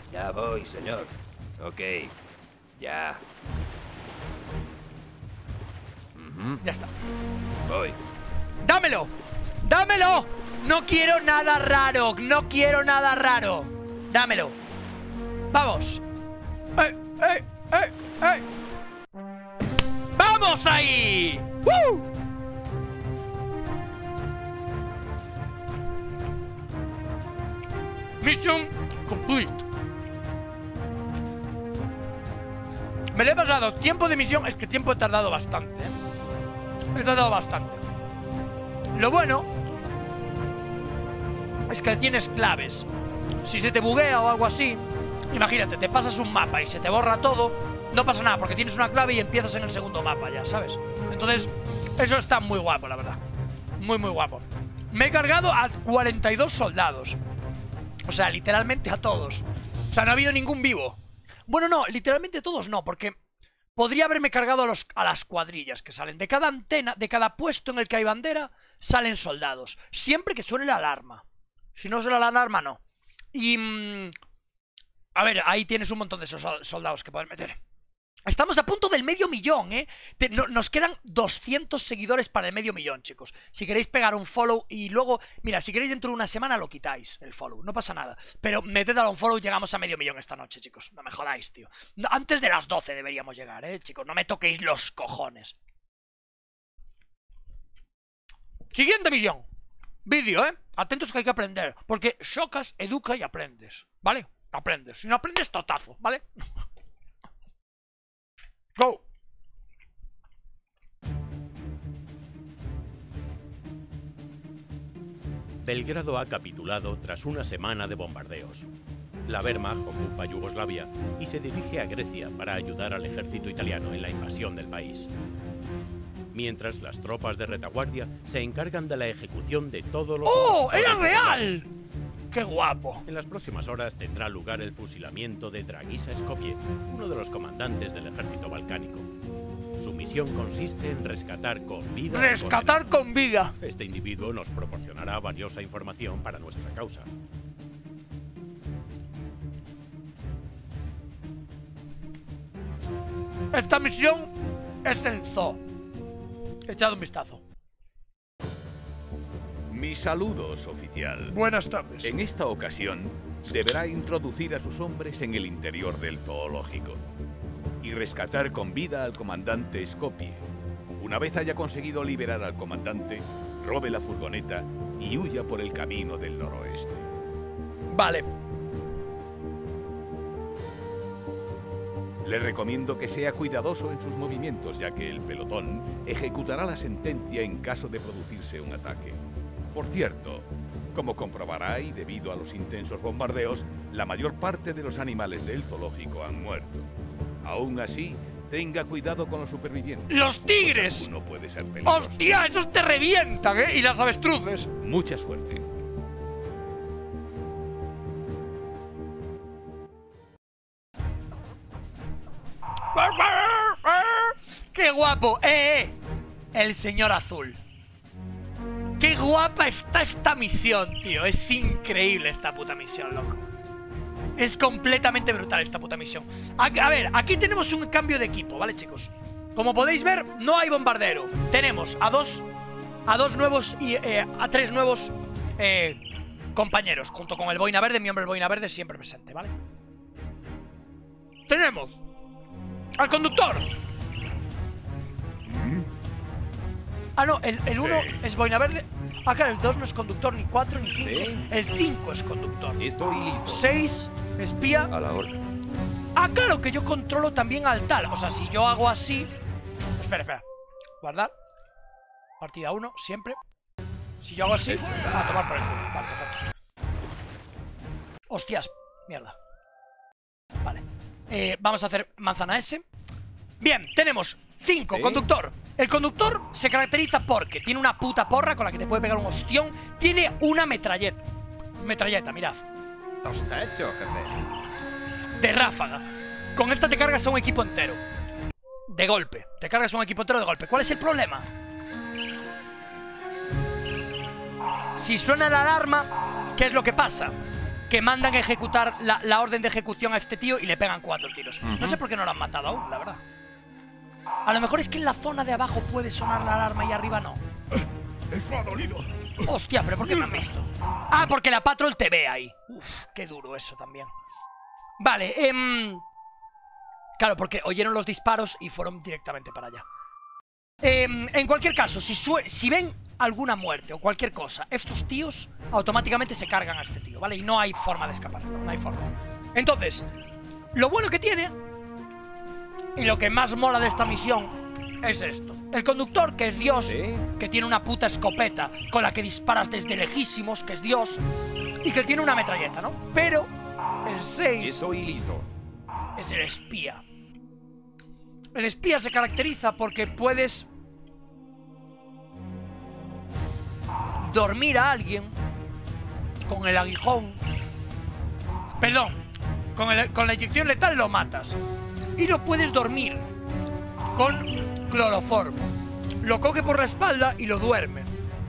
Ya voy, señor. Ok. Ya. Ya está. Voy. ¡Dámelo! ¡Dámelo! No quiero nada raro. No quiero nada raro. Dámelo. Vamos. ¡Eh! ¡Vamos ahí! ¡Woo! Mission complete. Me lo he pasado. Tiempo de misión. Es que tiempo he tardado bastante, ¿eh? He tardado bastante. Lo bueno es que tienes claves. Si se te buguea o algo así, imagínate, te pasas un mapa y se te borra todo, no pasa nada, porque tienes una clave y empiezas en el segundo mapa ya, ¿sabes? Entonces, eso está muy guapo, la verdad. Muy, muy guapo. Me he cargado a 42 soldados. O sea, literalmente a todos. O sea, no ha habido ningún vivo. Bueno, no, literalmente todos no, porque podría haberme cargado a las cuadrillas que salen. De cada antena, de cada puesto en el que hay bandera, salen soldados. Siempre que suene la alarma. Si no suena la alarma, no. Y... a ver, ahí tienes un montón de esos soldados que pueden meter. Estamos a punto del 500.000, ¿eh? Nos quedan 200 seguidores para el 500.000, chicos. Si queréis pegar un follow y luego... Mira, si queréis dentro de una semana lo quitáis, el follow. No pasa nada. Pero meted a un follow y llegamos a 500.000 esta noche, chicos. No me jodáis, tío. Antes de las 12 deberíamos llegar, chicos. No me toquéis los cojones. Siguiente misión. Vídeo, Atentos que hay que aprender. Porque chocas, educa y aprendes. ¿Vale? Aprendes. Si no aprendes, totazo, ¿vale? Go. Belgrado ha capitulado tras una semana de bombardeos. La Wehrmacht ocupa Yugoslavia y se dirige a Grecia para ayudar al ejército italiano en la invasión del país. Mientras las tropas de retaguardia se encargan de la ejecución de todos los... ¡Oh! ¡Era real! ¡Qué guapo! En las próximas horas tendrá lugar el fusilamiento de Dragisa Skopje, uno de los comandantes del ejército balcánico. Su misión consiste en rescatar con vida... ¡Rescatar con vida! Este individuo nos proporcionará valiosa información para nuestra causa. Esta misión es el zoo. Echad un vistazo. Mis saludos, oficial. Buenas tardes. En esta ocasión, deberá introducir a sus hombres en el interior del zoológico y rescatar con vida al comandante Skopje. Una vez haya conseguido liberar al comandante, robe la furgoneta y huya por el camino del noroeste. Vale. Le recomiendo que sea cuidadoso en sus movimientos, ya que el pelotón ejecutará la sentencia en caso de producirse un ataque. Por cierto, como comprobará y debido a los intensos bombardeos, la mayor parte de los animales del zoológico han muerto. Aún así, tenga cuidado con los supervivientes. ¡Los tigres! Uno puede ser peligroso. ¡Hostia! ¡Esos te revientan, Y las avestruces. Mucha suerte. ¡Qué guapo! El señor azul. ¡Qué guapa está esta misión, tío! Es increíble esta puta misión, loco. Es completamente brutal esta puta misión. A ver, aquí tenemos un cambio de equipo, ¿vale, chicos? Como podéis ver, no hay bombardero. Tenemos a dos nuevos y a tres nuevos compañeros, junto con el boina verde, mi hombre el boina verde siempre presente, ¿vale? Tenemos al conductor. Ah, no, el 1 es boina verde. Ah, claro, el 2 no es conductor, ni 4, ni 5. Sí. El 5 es conductor. Estoy listo. 6, espía. A la orden. Ah, claro, que yo controlo también al tal. O sea, si yo hago así... Espera. Guardar. Partida 1, siempre. Si yo hago así... A tomar por el culo. Vale, perfecto. Hostias, mierda. Vale. Vamos a hacer manzana S. Bien, tenemos 5, ¿Sí? Conductor. El conductor se caracteriza porque tiene una puta porra con la que te puede pegar un ostión. Tiene una metralleta. Metralleta, mirad. Está hecho, jefe. De ráfaga. Con esta te cargas a un equipo entero. De golpe. Te cargas a un equipo entero de golpe. ¿Cuál es el problema? Si suena la alarma, ¿qué es lo que pasa? que mandan ejecutar la orden de ejecución a este tío y le pegan 4 tiros. No sé por qué no lo han matado aún, la verdad. A lo mejor es que en la zona de abajo puede sonar la alarma y arriba no. Eso ha dolido. Hostia, pero ¿por qué me han visto? Ah, porque la patrol te ve ahí. Uf, qué duro eso también. Vale, claro, porque oyeron los disparos y fueron directamente para allá. En cualquier caso, si ven alguna muerte o cualquier cosa, estos tíos automáticamente se cargan a este tío, ¿vale? Y no hay forma de escapar, no hay forma. Entonces, lo bueno que tiene y lo que más mola de esta misión es esto. El conductor, que es Dios, que tiene una puta escopeta con la que disparas desde lejísimos, que es Dios, y que tiene una metralleta, ¿no? Pero el 6 Estoy listo. es el espía. El espía se caracteriza porque puedes dormir a alguien con el aguijón. Perdón, con la inyección letal lo matas. Y lo puedes dormir con cloroformo. Lo coge por la espalda y lo duerme.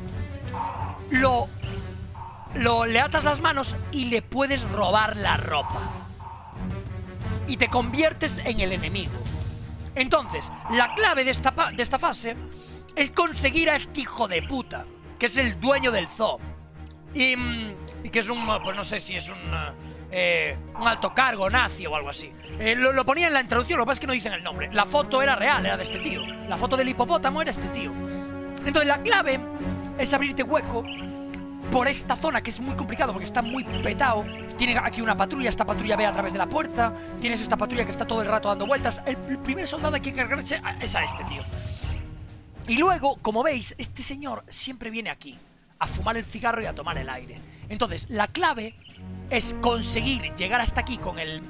Le atas las manos y le puedes robar la ropa. Y te conviertes en el enemigo. Entonces, la clave de esta fase es conseguir a este hijo de puta, que es el dueño del zoo. Y que es pues no sé si es un alto cargo nazi o algo así. Lo ponía en la introducción, lo que pasa es que no dicen el nombre. La foto era real, era de este tío. La foto del hipopótamo era este tío. Entonces la clave es abrirte hueco por esta zona, que es muy complicado porque está muy petado. Tiene aquí una patrulla, esta patrulla ve a través de la puerta. Tienes esta patrulla que está todo el rato dando vueltas. El primer soldado hay que cargarse es a este tío. Y luego, como veis, este señor siempre viene aquí a fumar el cigarro y a tomar el aire. Entonces, la clave es conseguir llegar hasta aquí con el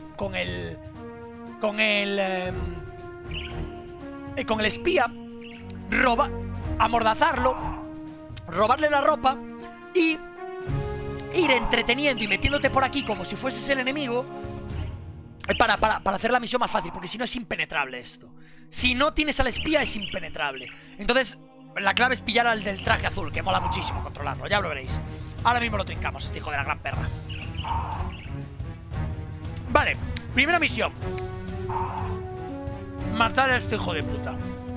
espía, amordazarlo, robarle la ropa y ir entreteniendo y metiéndote por aquí como si fueses el enemigo para hacer la misión más fácil, porque si no es impenetrable esto. Si no tienes al espía es impenetrable. Entonces la clave es pillar al del traje azul, que mola muchísimo controlarlo, ya lo veréis. Ahora mismo lo trincamos, este hijo de la gran perra. Vale, primera misión: matar a este hijo de puta.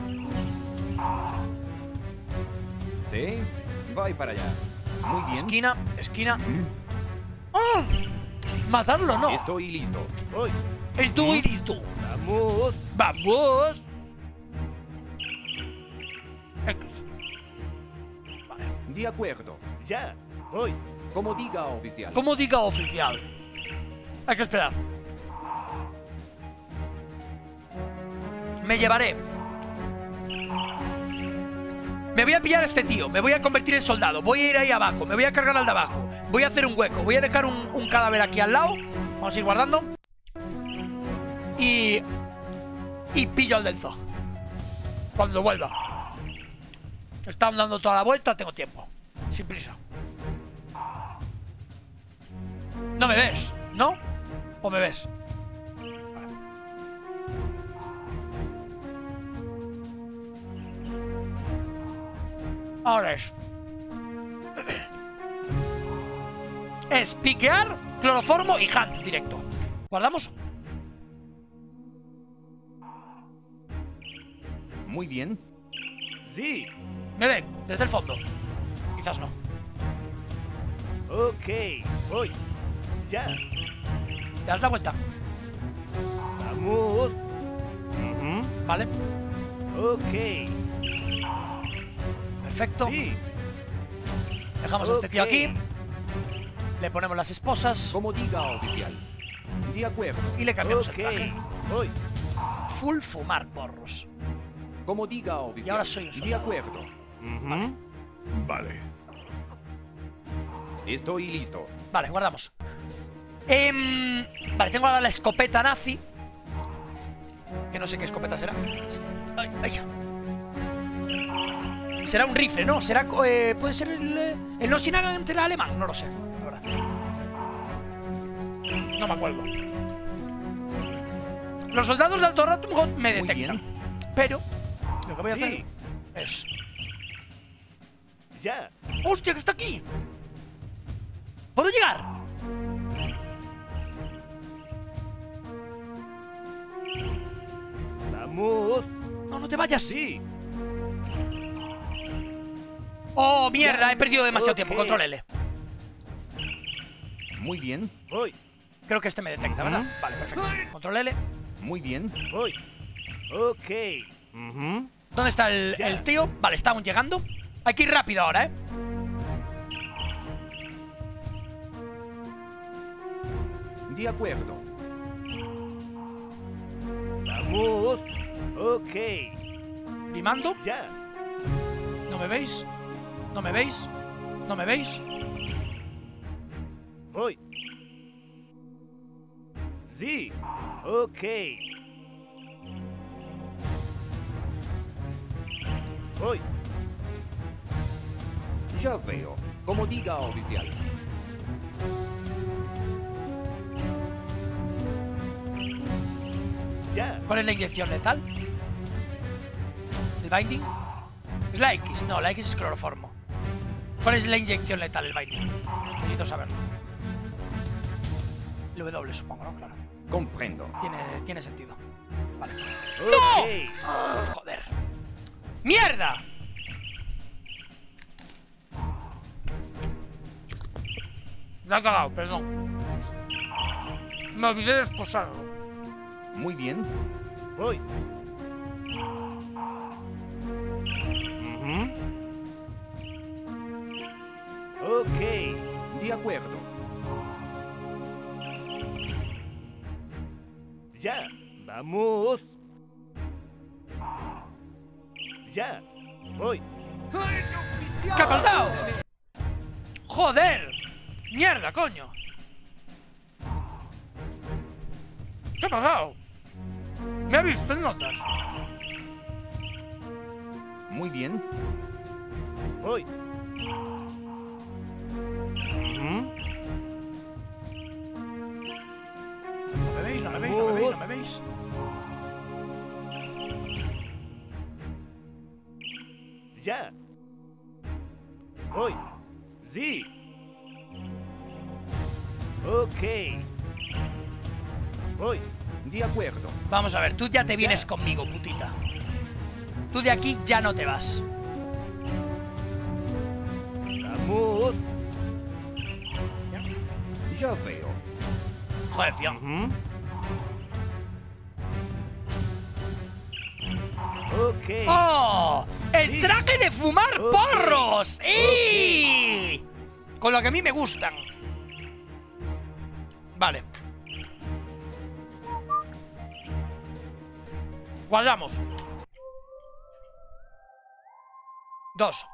Sí, voy para allá. Muy bien. Esquina. ¡Oh! Matarlo no. Estoy listo. Voy. Estoy listo. Vamos. Vamos. Vale. De acuerdo. Ya. Voy. Como diga, oficial. Como diga, oficial. Hay que esperar. Me llevaré. Me voy a pillar a este tío. Me voy a convertir en soldado. Voy a ir ahí abajo. Me voy a cargar al de abajo. Voy a hacer un hueco. Voy a dejar un cadáver aquí al lado. Vamos a ir guardando. Y pillo al del zoo cuando vuelva. Están dando toda la vuelta. Tengo tiempo. Sin prisa. ¿No me ves? ¿No? ¿O me ves? Ahora es piquear, cloroformo y hunt directo. Guardamos. Muy bien. Sí. Me ven desde el fondo. Quizás no. Ok, voy. Ya. ¿Te das la vuelta? Vamos. Vale. Ok. Perfecto. Sí. Dejamos a este tío aquí. Le ponemos las esposas. Como diga, oficial. De acuerdo. Y le cambiamos el traje. Voy. Full fumar porros. Como diga, oficial. Y ahora soy un De soldado. acuerdo. Vale. Estoy listo. Vale, guardamos. Vale, tengo ahora la escopeta nazi. Que no sé qué escopeta será. Ay, ay. Será un rifle, ¿no? Será, puede ser el Nosinagante alemán. No lo sé, la verdad. No me acuerdo. Los soldados de Alto Ratumgot me Muy detectan. bien. Pero lo que voy a hacer Sí. es... Ya. ¡Hostia, que está aquí! ¿Puedo llegar? Vamos. No, no te vayas. Sí. Oh, mierda, he perdido demasiado tiempo. Ok. Control L. Muy bien, Voy. Creo que este me detecta, ¿verdad? Vale, perfecto. Control L. muy bien. Voy. Ok. Ujú. ¿Dónde está el tío? Vale, está aún llegando. Hay que ir rápido ahora, ¿eh? De acuerdo. Vamos. Ok. Limando. Ya. ¿No me veis? ¿No me veis? ¿No me veis? Voy. Sí. Ok. Voy. Ya veo. Como diga, oficial. Ya. ¿Cuál es la inyección letal? ¿El binding? Es la X, no, la X es cloroformo. ¿Cuál es la inyección letal, el binding? Necesito saberlo. El W, supongo, ¿no? Claro. Comprendo. Tiene sentido. Vale. Ok. Joder. ¡Mierda! Me ha cagado, perdón. Me olvidé de esposarlo. Muy bien. Voy. Ujú. Ok. De acuerdo. Ya. Vamos. Ya. Voy. ¿Qué ha pasado? ¡Joder! ¡Mierda, coño! ¿Qué ha pasado? Me ha visto en notas. Muy bien. Voy. Ujú. No me veis, no me veis, no me veis, no me veis. Ya. Voy. Sí. Ok. Voy. De acuerdo. Vamos a ver, tú ya te vienes conmigo, putita. Tú de aquí ya no te vas. Vamos. Ya veo. Joder, fión. Ujú. Ok. ¡Oh! ¡El traje de fumar Ok. porros! ¡Y! Con lo que a mí me gustan. Vale. Guardamos. 2.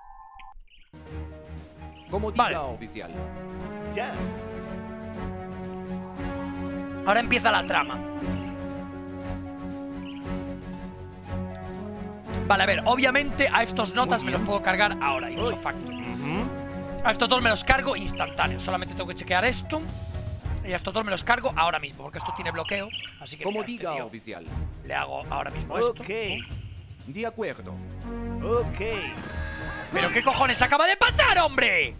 Como diga, Vale. oficial. Ya. Ahora empieza la trama. Vale, a ver, obviamente a estos notas me los puedo cargar ahora, ipso facto. Ujú. A estos dos me los cargo instantáneo. Solamente tengo que chequear esto. Y a estos dos me los cargo ahora mismo, porque esto tiene bloqueo. Así que Como mira, a este diga, tío oficial. le hago ahora mismo esto. Ok. De acuerdo. Ok. ¿Pero qué cojones acaba de pasar, hombre?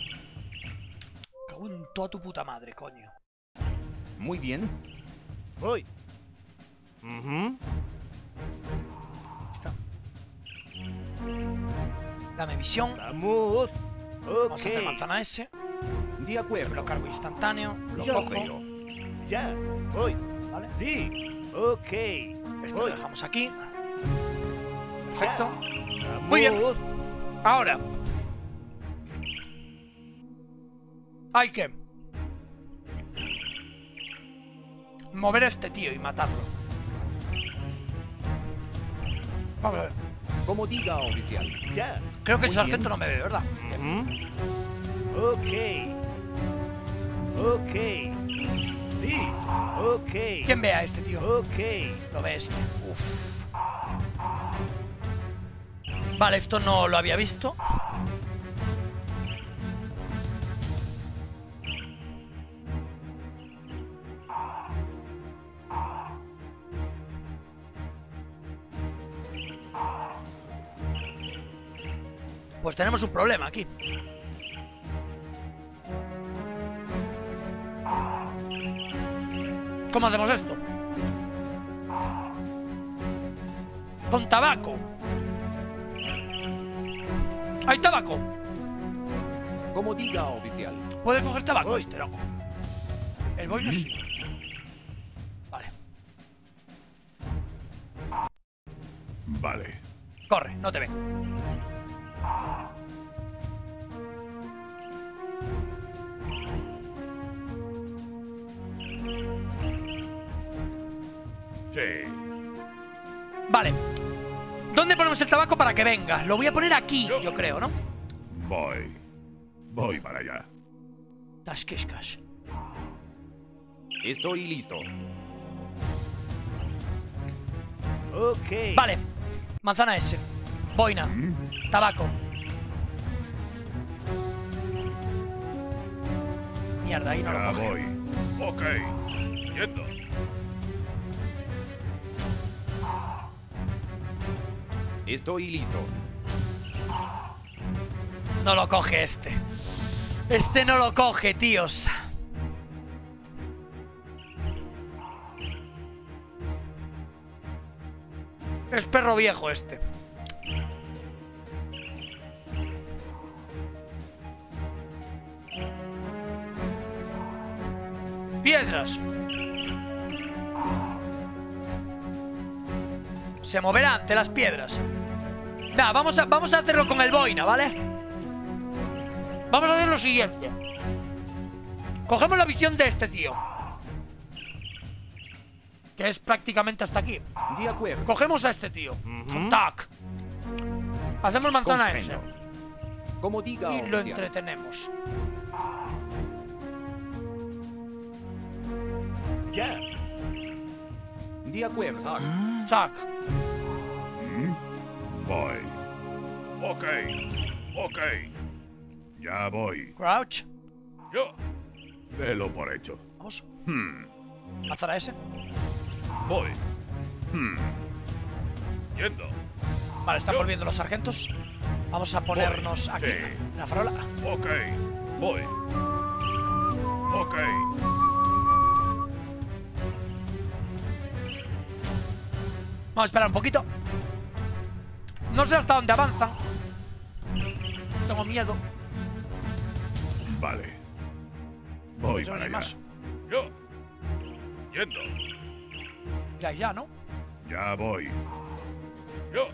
Cago en toda tu puta madre, coño. Muy bien. Voy. Ujú. Ahí está. Dame visión. Vamos. Vamos a hacer Ok. manzana S. De Me lo acuerdo. cargo instantáneo. Lo Ya cojo. veo. Ya. Voy. ¿Vale? Sí. Ok. Esto lo Voy. dejamos aquí. Perfecto. Vamos. Muy bien. Ahora. Hay que mover a este tío y matarlo. Vamos a ver. Como diga, oficial. Ya. Creo que el Muy sargento bien. no me ve, ¿verdad? Ujú. Ok. Ok. Sí. Ok. ¿Quién ve a este tío? Ok. Lo ve este. Uf. Vale, esto no lo había visto. Pues tenemos un problema aquí. ¿Cómo hacemos esto? Con tabaco. Hay tabaco. Como diga, oficial. ¿Puedes coger tabaco este, no? El boina sí. Vale. Vale. Corre, no te ve. Sí. Vale. ¿Dónde ponemos el tabaco para que venga? Lo voy a poner aquí, yo creo, ¿no? Voy para allá. Tasquiscas. Estoy listo. Ok. Vale. Manzana S. Boina. Tabaco. Mierda, ahí no lo coge. voy. Ok. Yendo. Estoy listo. No lo coge este. Este no lo coge, tíos. Es perro viejo este. Piedras. Se moverá ante las piedras. Nah, vamos a hacerlo con el boina, ¿vale? Vamos a hacer lo siguiente. Cogemos la visión de este tío, que es prácticamente hasta aquí. De acuerdo. Cogemos a este tío. Tac. Hacemos manzana S. Comprendo. Como diga, Y lo oficial. entretenemos. Ya. De acuerdo. Tac. Voy. Ok. Ok. Ya voy. Crouch. Yo. Delo por hecho. Vamos. Manzana S. Voy. Yendo. Vale, están volviendo los sargentos. Vamos a ponernos aquí, en la farola. Ok. Voy. Ok. Vamos a esperar un poquito. No sé hasta dónde avanzan. Tengo miedo. Vale. Voy Pues para hay allá. más. Yo. Yendo. Ya, ¿no? Ya voy. Yo.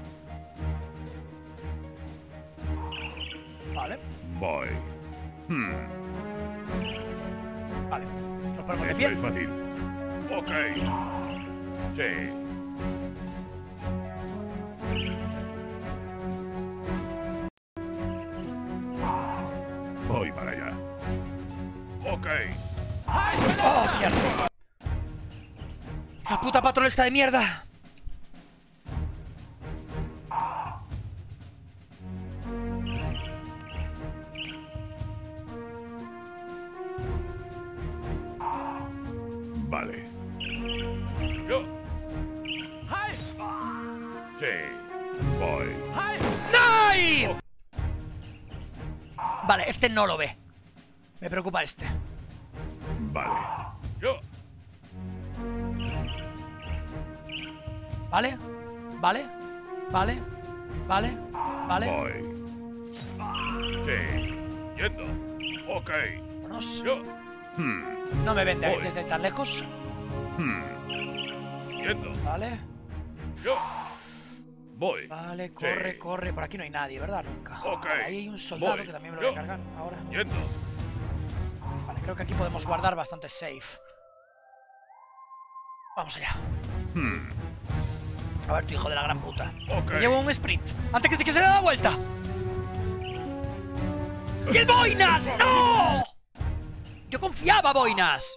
Vale, Voy. vale. Nos ponemos de Esto pie. es fácil. Ok. Sí. Voy para allá. Ok. ¡Oh, mierda! ¡La puta patrona está de mierda! Vale. Yo. Sí. Voy. ¡No! Vale, este no lo ve. Me preocupa este. Vale. Yo. ¿Vale? ¿Vale? ¿Vale? ¿Vale? ¿Vale? Voy. Sí. Yendo. Ok. Vámonos. Yo. No me ven Voy. desde tan lejos. Yendo. ¿Vale? Yo. Voy. Vale, corre, Sí. corre. Por aquí no hay nadie, ¿verdad? Nunca. Ok. Vale, ahí hay un soldado Voy. que también me lo voy a Yo. cargar ahora. Yendo. Vale, creo que aquí podemos guardar bastante safe. Vamos allá. A ver, tu hijo de la gran puta. Ok. Me llevo un sprint. Antes que se le da la vuelta. ¡Y el Boinas! ¡No! Yo confiaba, Boinas.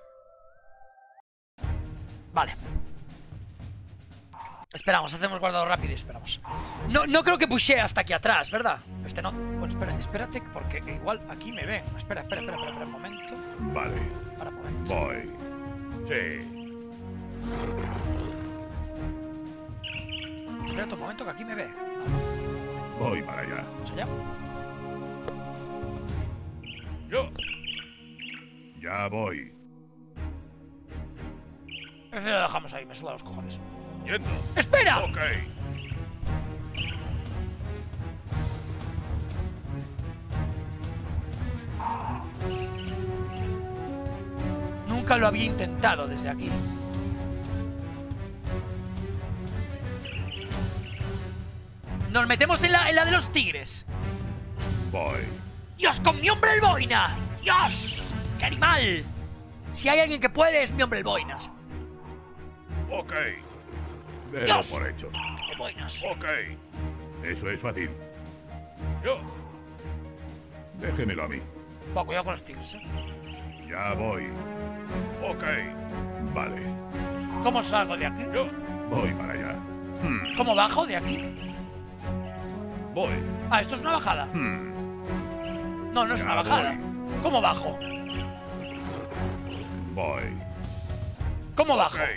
Vale. Esperamos, hacemos guardado rápido y esperamos. No creo que pushee hasta aquí atrás, ¿verdad? Este no. Bueno, espérate, porque igual aquí me ven. Espera un momento. Vale. Para un momento. Voy. Sí. Espérate un momento que aquí me ve. Voy para allá. Vamos allá. Yo. Ya voy. Ese lo dejamos ahí, me suda los cojones. Yendo. ¡Espera! Ok. nunca lo había intentado desde aquí. Nos metemos en la de los tigres. Voy. ¡Dios, con mi hombre el boina! ¡Dios! ¡Qué animal! Si hay alguien que puede, es mi hombre el boinas. Ok. Velo Dios. por hecho. ¡Qué boinas! Ok. Eso es fácil. Yo. Déjemelo a mí. Va, cuidado con los tigres, ¿eh? Ya voy. Ok. Vale. ¿Cómo salgo de aquí? Yo voy para allá. ¿Cómo bajo de aquí? Voy. Ah, esto es una bajada. No, no es Ya una bajada. voy. ¿Cómo bajo? Voy. ¿Cómo bajo? Ok.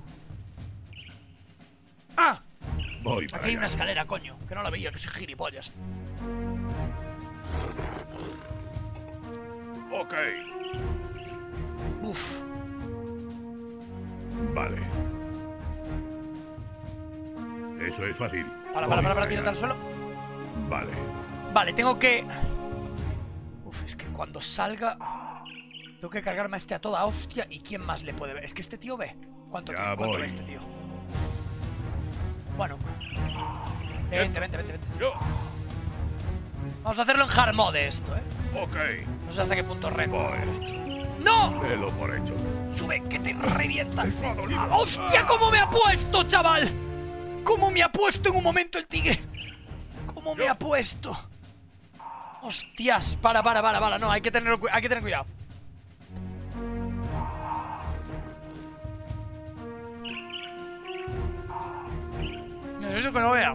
¡Ah! Voy para Aquí hay allá. una escalera, coño. Que no la veía, que soy gilipollas. Ok. Uf. Vale. Eso es fácil. Para, tírate al suelo. Vale. Vale, tengo que... Uf, es que cuando salga... Tengo que cargarme a este a toda hostia. ¿Y quién más le puede ver? Es que este tío ve. ¿Cuánto Ya ve voy. este tío? Bueno. Vente. Yo. Vamos a hacerlo en hard mode esto, ¿eh? Ok. No sé hasta qué punto rento Voy. hacer esto. ¡No! Velo por hecho. ¡Sube, que te revienta! Eso ha dolido. ¡Ah, ¡hostia, cómo me ha puesto, chaval! ¿Cómo me ha puesto en un momento el tigre? ¿Cómo me ha puesto? Hostias, para. No, hay que tener cuidado. Necesito que lo vea.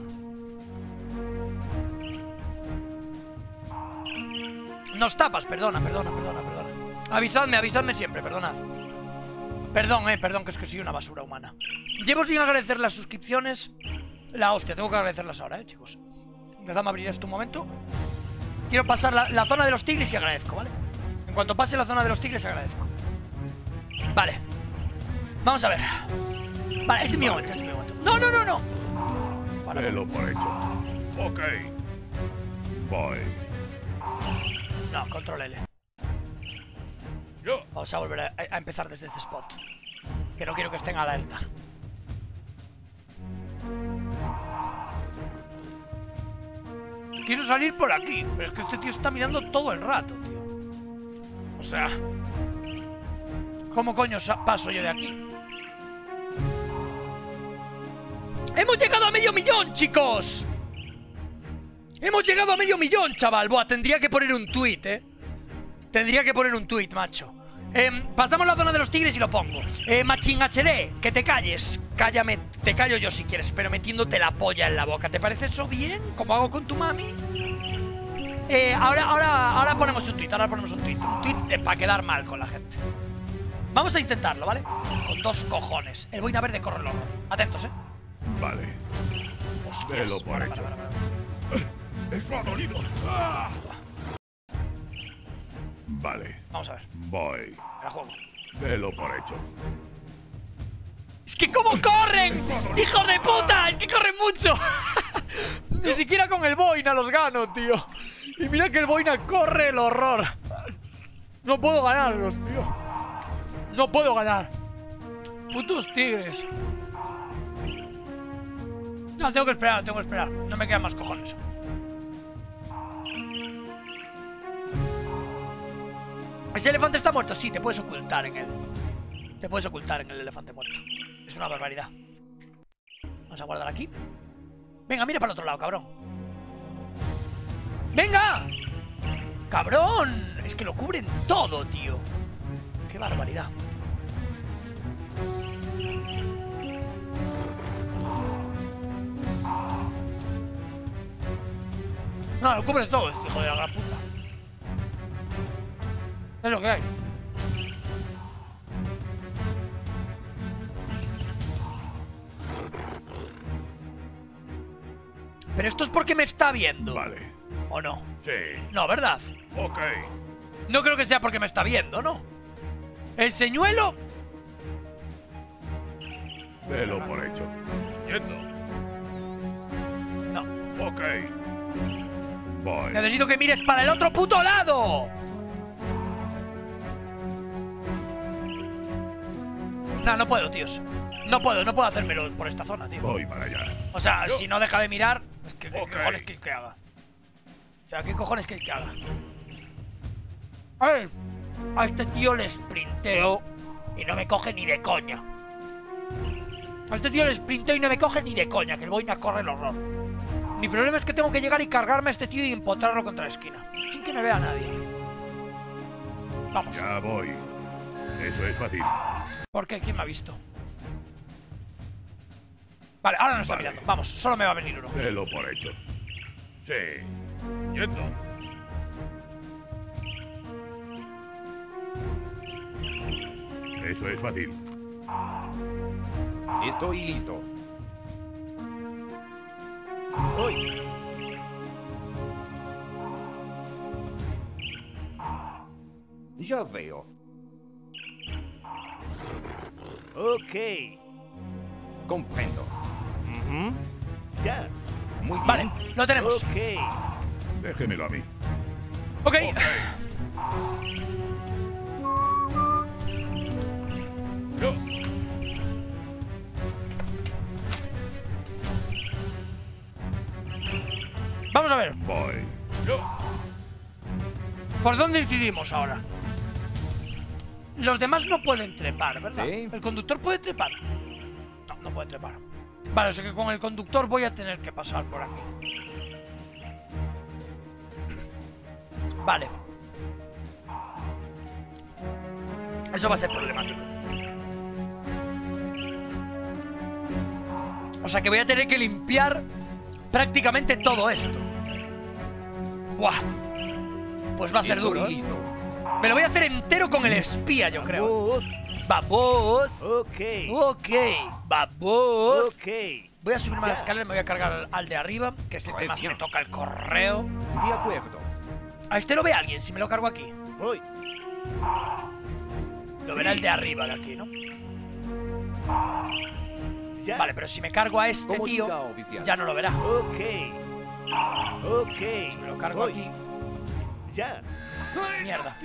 Nos tapas, perdona. Avisadme siempre, perdonad. Perdón, que es que soy una basura humana. Llevo sin agradecer las suscripciones. La hostia, tengo que agradecerlas ahora, chicos. Déjame abrir esto un momento. Quiero pasar la zona de los tigres y agradezco, ¿vale? En cuanto pase la zona de los tigres, agradezco. Vale. Vamos a ver. Vale, este es mi momento, No. Para. Velo por hecho. Ok. Voy. No, control L. Yo. Vamos a volver a empezar desde este spot. Que no quiero que estén alerta. Quiero salir por aquí, pero es que este tío está mirando todo el rato, tío. O sea... ¿Cómo coño paso yo de aquí? ¡Hemos llegado a 500.000, chicos! ¡Hemos llegado a 500.000, chaval! Buah, tendría que poner un tweet, ¿eh? Tendría que poner un tweet, macho. Pasamos la zona de los tigres y lo pongo. Machín HD, que te calles. Cállame, te callo yo si quieres, pero metiéndote la polla en la boca. ¿Te parece eso bien? ¿Como hago con tu mami? Ahora ponemos un tweet, Un tweet para quedar mal con la gente. Vamos a intentarlo, ¿vale? Con 2 cojones. El boina verde corre el horror. Atentos, ¿eh? Vale. Hostias, Velo por hecho. Eso ha dolido. ¡Ah! Vale. Vamos a ver, Voy. me la juego. Velo por hecho. ¡Es que cómo corren! ¡Hijos de puta! ¡Es que corren mucho! Ni siquiera con el boina los gano, tío. Y mira que el boina corre el horror. No puedo ganarlos, tío. No puedo ganar. Putos tigres. No, tengo que esperar. No me quedan más cojones. ¿Ese elefante está muerto? Sí, te puedes ocultar en él. Te puedes ocultar en el elefante muerto. Es una barbaridad. Vamos a guardar aquí. Venga, mira para el otro lado, cabrón. ¡Venga! ¡Cabrón! Es que lo cubren todo, tío. ¡Qué barbaridad! No, lo cubren todo, este hijo de la gran puta. Es lo que hay. Pero esto es porque me está viendo. Vale. ¿O no? Sí. No, ¿verdad? Ok. No creo que sea porque me está viendo, ¿no? El señuelo. Velo por hecho. Yendo. No. Ok. Voy. Necesito que mires para el otro puto lado. No, no puedo, tíos. No puedo hacérmelo por esta zona, tío. Voy para allá. O sea, si no deja de mirar, es que, ¿qué Ok. cojones que haga? O sea, ¿qué cojones que haga? ¡Eh! A este tío le sprinteo y no me coge ni de coña. A este tío le sprinteo y no me coge ni de coña, que el boy me corre el horror. Mi problema es que tengo que llegar y cargarme a este tío y empotrarlo contra la esquina, sin que me vea nadie. Vamos. Ya voy. Eso es fácil. ¿Por qué? ¿Quién me ha visto? Vale, ahora no está Vale. mirando. Vamos, solo me va a venir uno. Délo por hecho. Sí. Yendo. Eso es fácil. Estoy listo. Voy. Ya veo. Ok. Comprendo. Ujú. Ya. Muy bien. Vale, lo tenemos. Ok. Déjemelo a mí. Ok. Yo. Vamos a ver. Voy. Yo. ¿Por dónde decidimos ahora? Los demás no pueden trepar, ¿verdad? Sí. ¿El conductor puede trepar? No, no puede trepar. Vale, o sea que con el conductor voy a tener que pasar por aquí. Vale. Eso va a ser problemático. O sea que voy a tener que limpiar prácticamente todo esto. Buah. Pues va a ser Estoy duro, ¿eh? listo. Me lo voy a hacer entero con el espía, yo creo. Vamos. ¡Vamos! Ok. Ok, vamos. Ok. Voy a subirme a la escalera y me voy a cargar al de arriba, que es el que Joder, más tío. me toca el correo. De acuerdo. A este lo ve alguien si me lo cargo aquí. Voy. Lo verá el de arriba de aquí, ¿no? Ya. Vale, pero si me cargo a este Como tío, diga, oficial. ya no lo verá. Ok. Ok. Si me lo cargo Voy. aquí, Ya. mierda.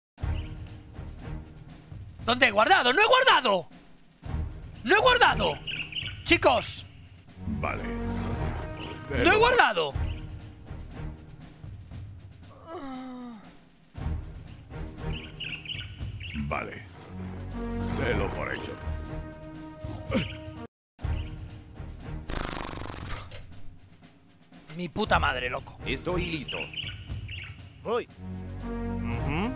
¿Dónde he guardado? ¡No he guardado! ¡No he guardado! Chicos, Vale. ¡no he guardado! Vale. Délo por hecho. Mi puta madre, loco. Estoy listo. Voy. Ujú.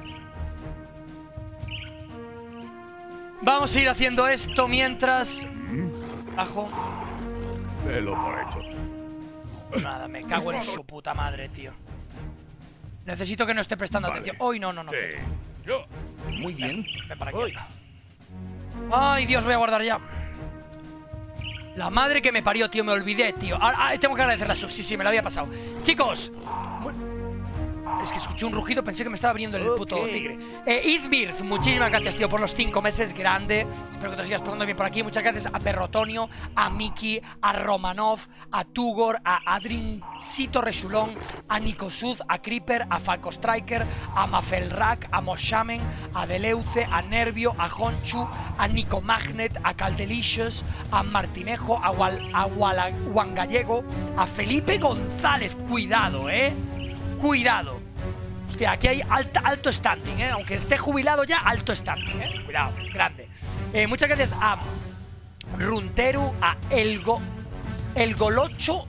Vamos a ir haciendo esto mientras... Ajo. Délo por hecho. Nada, me cago en su puta madre, tío. Necesito que no esté prestando Vale. atención. Hoy no. Sí. Yo. Muy bien. Ven para aquí. Voy. anda. Ay, Dios, voy a guardar ya. La madre que me parió, tío, me olvidé, tío. Tengo que agradecer la sub, sí, me lo había pasado. Chicos. Es que escuché un rugido, pensé que me estaba viniendo el puto Ok. tigre. Idbirth, muchísimas gracias, tío, por los 5 meses, grande. Espero que te sigas pasando bien por aquí. Muchas gracias a Berrotonio, a Miki, a Romanov, a Tugor, a Adrincito Resulón, a Nicosud, a Creeper, a Falco Striker, a Mafelrak, a Moshamen, a Deleuce, a Nervio, a Honchu, a Nico Magnet, a Caldelicious, a Martinejo, a Juan Gallego, a Felipe González. Cuidado, cuidado. Hostia, aquí hay alto standing, aunque esté jubilado ya, alto standing, cuidado, grande. Muchas gracias a Runteru, a Egolochoco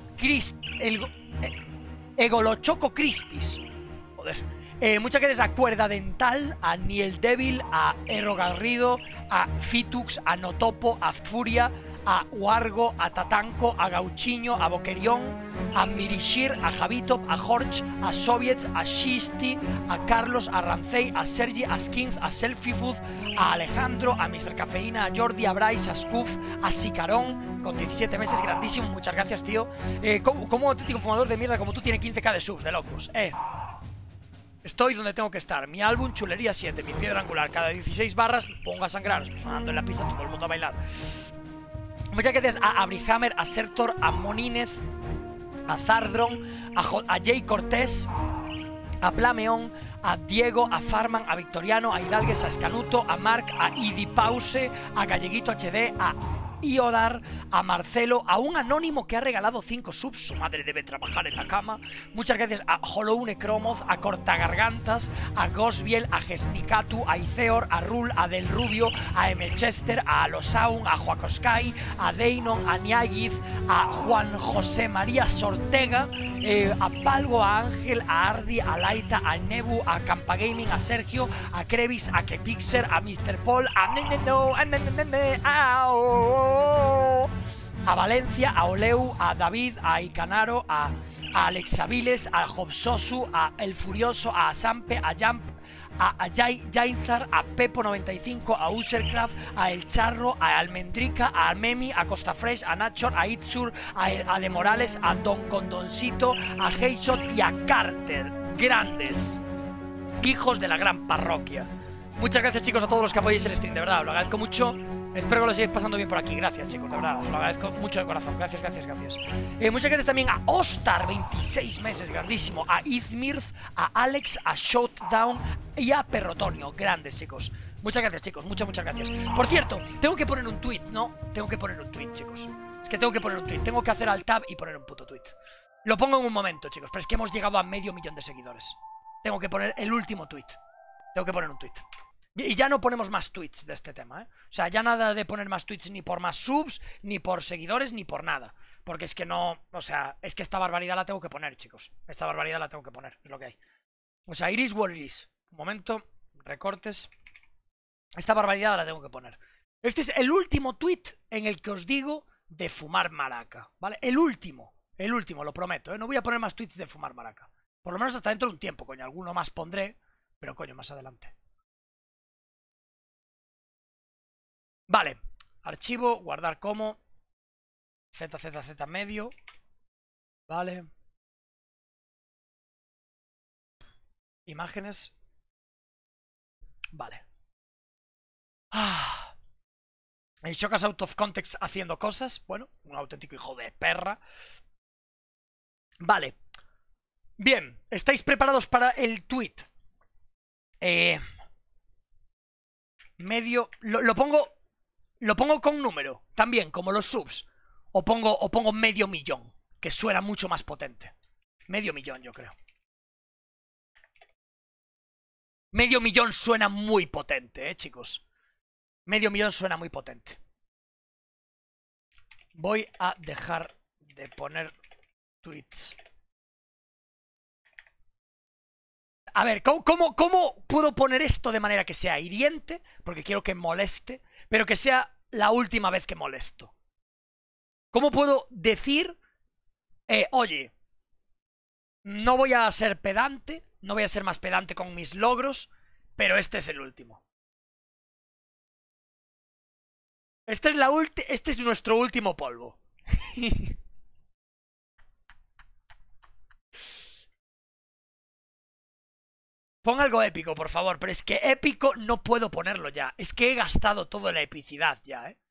Crispis. Joder. Muchas gracias a Cuerda Dental, a Niel Devil, a Erro Garrido, a Fitux, a Notopo, a Furia, a Wargo, a Tatanco, a Gauchiño, a Boquerión, a Mirishir, a Javitop, a Horch, a Soviets, a Shisti, a Carlos, a Rancey, a Sergi, a Skins, a Selfie-Food, a Alejandro, a Mr. Cafeína, a Jordi, a Bryce, a Scuf, a Sicarón, con 17 meses, grandísimo, muchas gracias, tío. Como auténtico fumador de mierda como tú tiene 15k de subs, de locos, Estoy donde tengo que estar. Mi álbum Chulería 7, mi piedra angular. Cada 16 barras pongo a sangrar. Estoy sonando en la pista, todo el mundo a bailar. Muchas gracias a Abrihammer, a Sertor, a Monínez, a Zardron, a Jay Cortés, a Plameón, a Diego, a Farman, a Victoriano, a Hidalgues, a Escanuto, a Marc, a Idipause, a Galleguito HD, a Iodar, a Marcelo, a un anónimo que ha regalado 5 subs, su madre debe trabajar en la cama. Muchas gracias a Hollow Necromoth, a Cortagargantas, a Gosbiel, a Gesnicatu, a Iceor, a Rul, a Del Rubio, a Emelchester, a Alosaun, a Joacoskai, a Deinon, a Niagiz, a Juan José María Sortega, a Palgo, a Ángel, a Ardi, a Laita, a Nebu, a Campagaming, a Sergio, a Krevis, a Kepixer, a Mr. Paul, a Valencia, a Oleu, a David, a Icanaro, a Alex Aviles, a Jobsosu, a El Furioso, a Sampe, a Jump, a Jainzar, a Pepo95, a Usercraft, a El Charro, a Almendrica, a Memi, a Costa Fresh, a Nachor, a Itzur, a De Morales, a Don Condoncito, a Heishot y a Carter. Grandes hijos de la gran parroquia. Muchas gracias, chicos, a todos los que apoyáis el stream, de verdad, lo agradezco mucho. Espero que lo sigáis pasando bien por aquí. Gracias, chicos, de verdad, os lo agradezco mucho de corazón. Gracias, gracias, gracias. Muchas gracias también a Ostar, 26 meses, grandísimo. A Izmirth, a Alex, a Shotdown y a Perrotonio. Grandes, chicos. Muchas gracias, chicos, muchas gracias. Por cierto, tengo que poner un tweet, ¿no? Tengo que poner un tweet, chicos. Es que tengo que poner un tweet. Tengo que hacer alt tab y poner un puto tweet. Lo pongo en un momento, chicos, pero es que hemos llegado a 500.000 de seguidores. Tengo que poner el último tweet. Tengo que poner un tweet. Y ya no ponemos más tweets de este tema, ¿eh? O sea, ya nada de poner más tweets ni por más subs, ni por seguidores, ni por nada. Porque es que no... O sea, es que esta barbaridad la tengo que poner, chicos. Esta barbaridad la tengo que poner, es lo que hay. O sea, iris what it is. Un momento, recortes. Esta barbaridad la tengo que poner. Este es el último tweet en el que os digo de fumar maraca, ¿vale? El último, lo prometo, ¿eh? No voy a poner más tweets de fumar maraca. Por lo menos hasta dentro de un tiempo, coño. Alguno más pondré, pero coño, más adelante. Vale, archivo, guardar como ZZZ medio. Vale. Imágenes. Vale. El Shocas out of context haciendo cosas. Bueno, un auténtico hijo de perra. Vale. Bien, ¿estáis preparados para el tweet? Medio... Lo pongo con número, también, como los subs. O pongo 500.000, que suena mucho más potente. 500.000, yo creo. 500.000 suena muy potente, chicos. 500.000 suena muy potente. Voy a dejar de poner tweets. A ver, ¿cómo puedo poner esto de manera que sea hiriente? Porque quiero que moleste, pero que sea la última vez que molesto. ¿Cómo puedo decir, oye, no voy a ser pedante, no voy a ser más pedante con mis logros, pero este es el último? Este es nuestro último polvo. Pon algo épico, por favor, pero es que épico no puedo ponerlo ya. Es que he gastado toda la epicidad ya, ¿eh?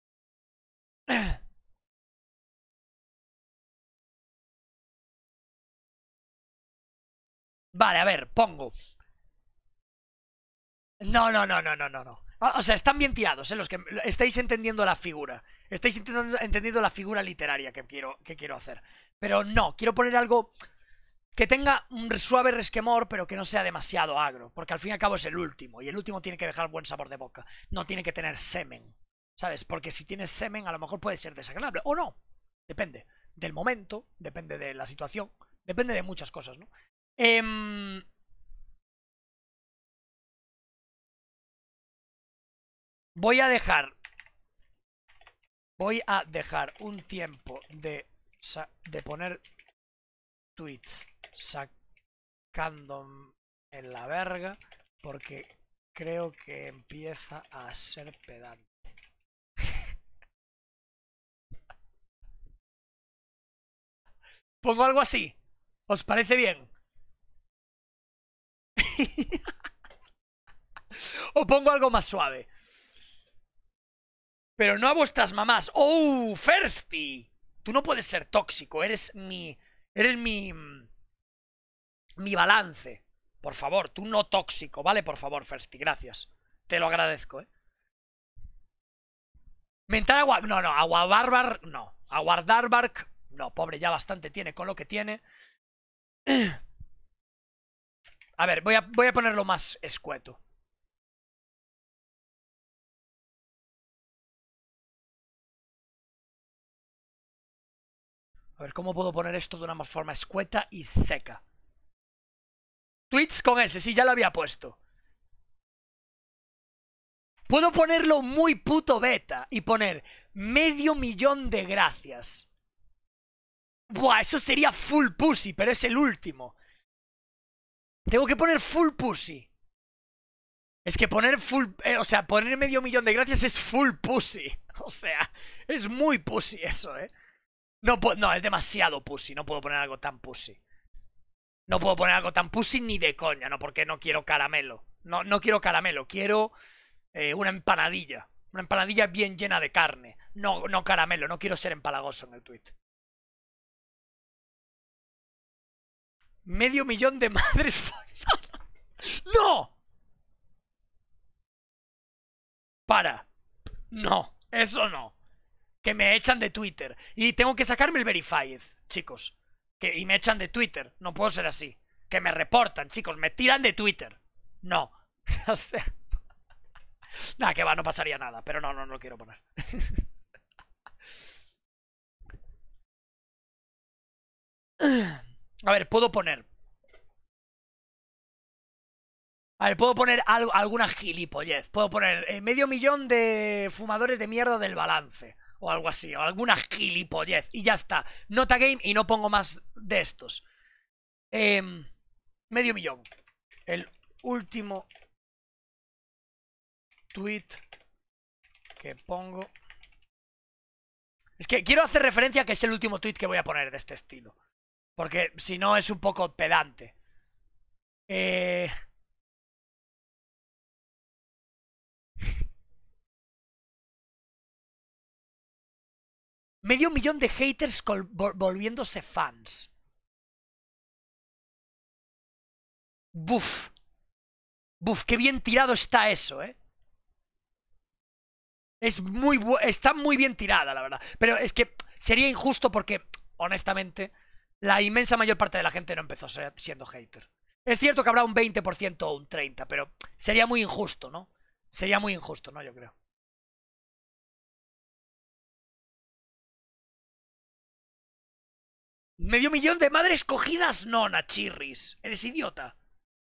Vale, a ver, pongo. No. O sea, están bien tirados, ¿eh? Los que estáis entendiendo la figura. Estáis entendiendo la figura literaria que quiero hacer. Pero no, quiero poner algo que tenga un suave resquemor, pero que no sea demasiado agro. Porque al fin y al cabo es el último. Y el último tiene que dejar buen sabor de boca. No tiene que tener semen, ¿sabes? Porque si tienes semen a lo mejor puede ser desagradable. O no. Depende del momento, depende de la situación, depende de muchas cosas, ¿no? Voy a dejar un tiempo de poner tweets sacándome en la verga, porque creo que empieza a ser pedante. Pongo algo así. ¿Os parece bien? O pongo algo más suave. Pero no a vuestras mamás. ¡Oh, Firsty! Tú no puedes ser tóxico. Eres mi balance. Por favor, tú no tóxico, ¿vale? Por favor, Fersty, gracias. Te lo agradezco, ¿eh? Mental agua... No, no, agua barbar... No. Aguardarbark... No, pobre, ya bastante tiene con lo que tiene. A ver, voy a ponerlo más escueto. A ver, ¿cómo puedo poner esto de una forma escueta y seca? Tweets con ese, sí, ya lo había puesto. Puedo ponerlo muy puto beta y poner 500.000 de gracias. Buah, eso sería full pussy, pero es el último. Tengo que poner full pussy. Es que poner full... o sea, poner 500.000 de gracias es full pussy. O sea, es muy pussy eso, ¿eh? No, es demasiado pussy. No puedo poner algo tan pussy. No puedo poner algo tan pussy ni de coña, no, porque no quiero caramelo. No quiero caramelo, quiero una empanadilla. Una empanadilla bien llena de carne. No caramelo, no quiero ser empalagoso en el tweet. 500.000 de madres... ¡No! Para. No, eso no. Que me echan de Twitter. Y tengo que sacarme el Verified, chicos. Y me echan de Twitter. No puedo ser así. Que me reportan, chicos. Me tiran de Twitter. No. O sea... Nada, que va, no pasaría nada. Pero no lo quiero poner. A ver, puedo poner... A ver, puedo poner alguna gilipollez. Puedo poner 500.000 de fumadores de mierda del balance. O algo así, o alguna gilipollez. Y ya está. Nota game y no pongo más de estos. 500.000. El último tweet que pongo. Es que quiero hacer referencia a que es el último tweet que voy a poner de este estilo. Porque si no es un poco pedante. 500.000 de haters volviéndose fans. Buf. Buf, qué bien tirado está eso, ¿eh? Está muy bien tirada, la verdad. Pero es que sería injusto porque, honestamente, la inmensa mayor parte de la gente no empezó siendo hater. Es cierto que habrá un 20% o un 30%, pero sería muy injusto, ¿no? Sería muy injusto, ¿no? Yo creo. ¿500.000 de madres cogidas? No, Nachirris. Eres idiota.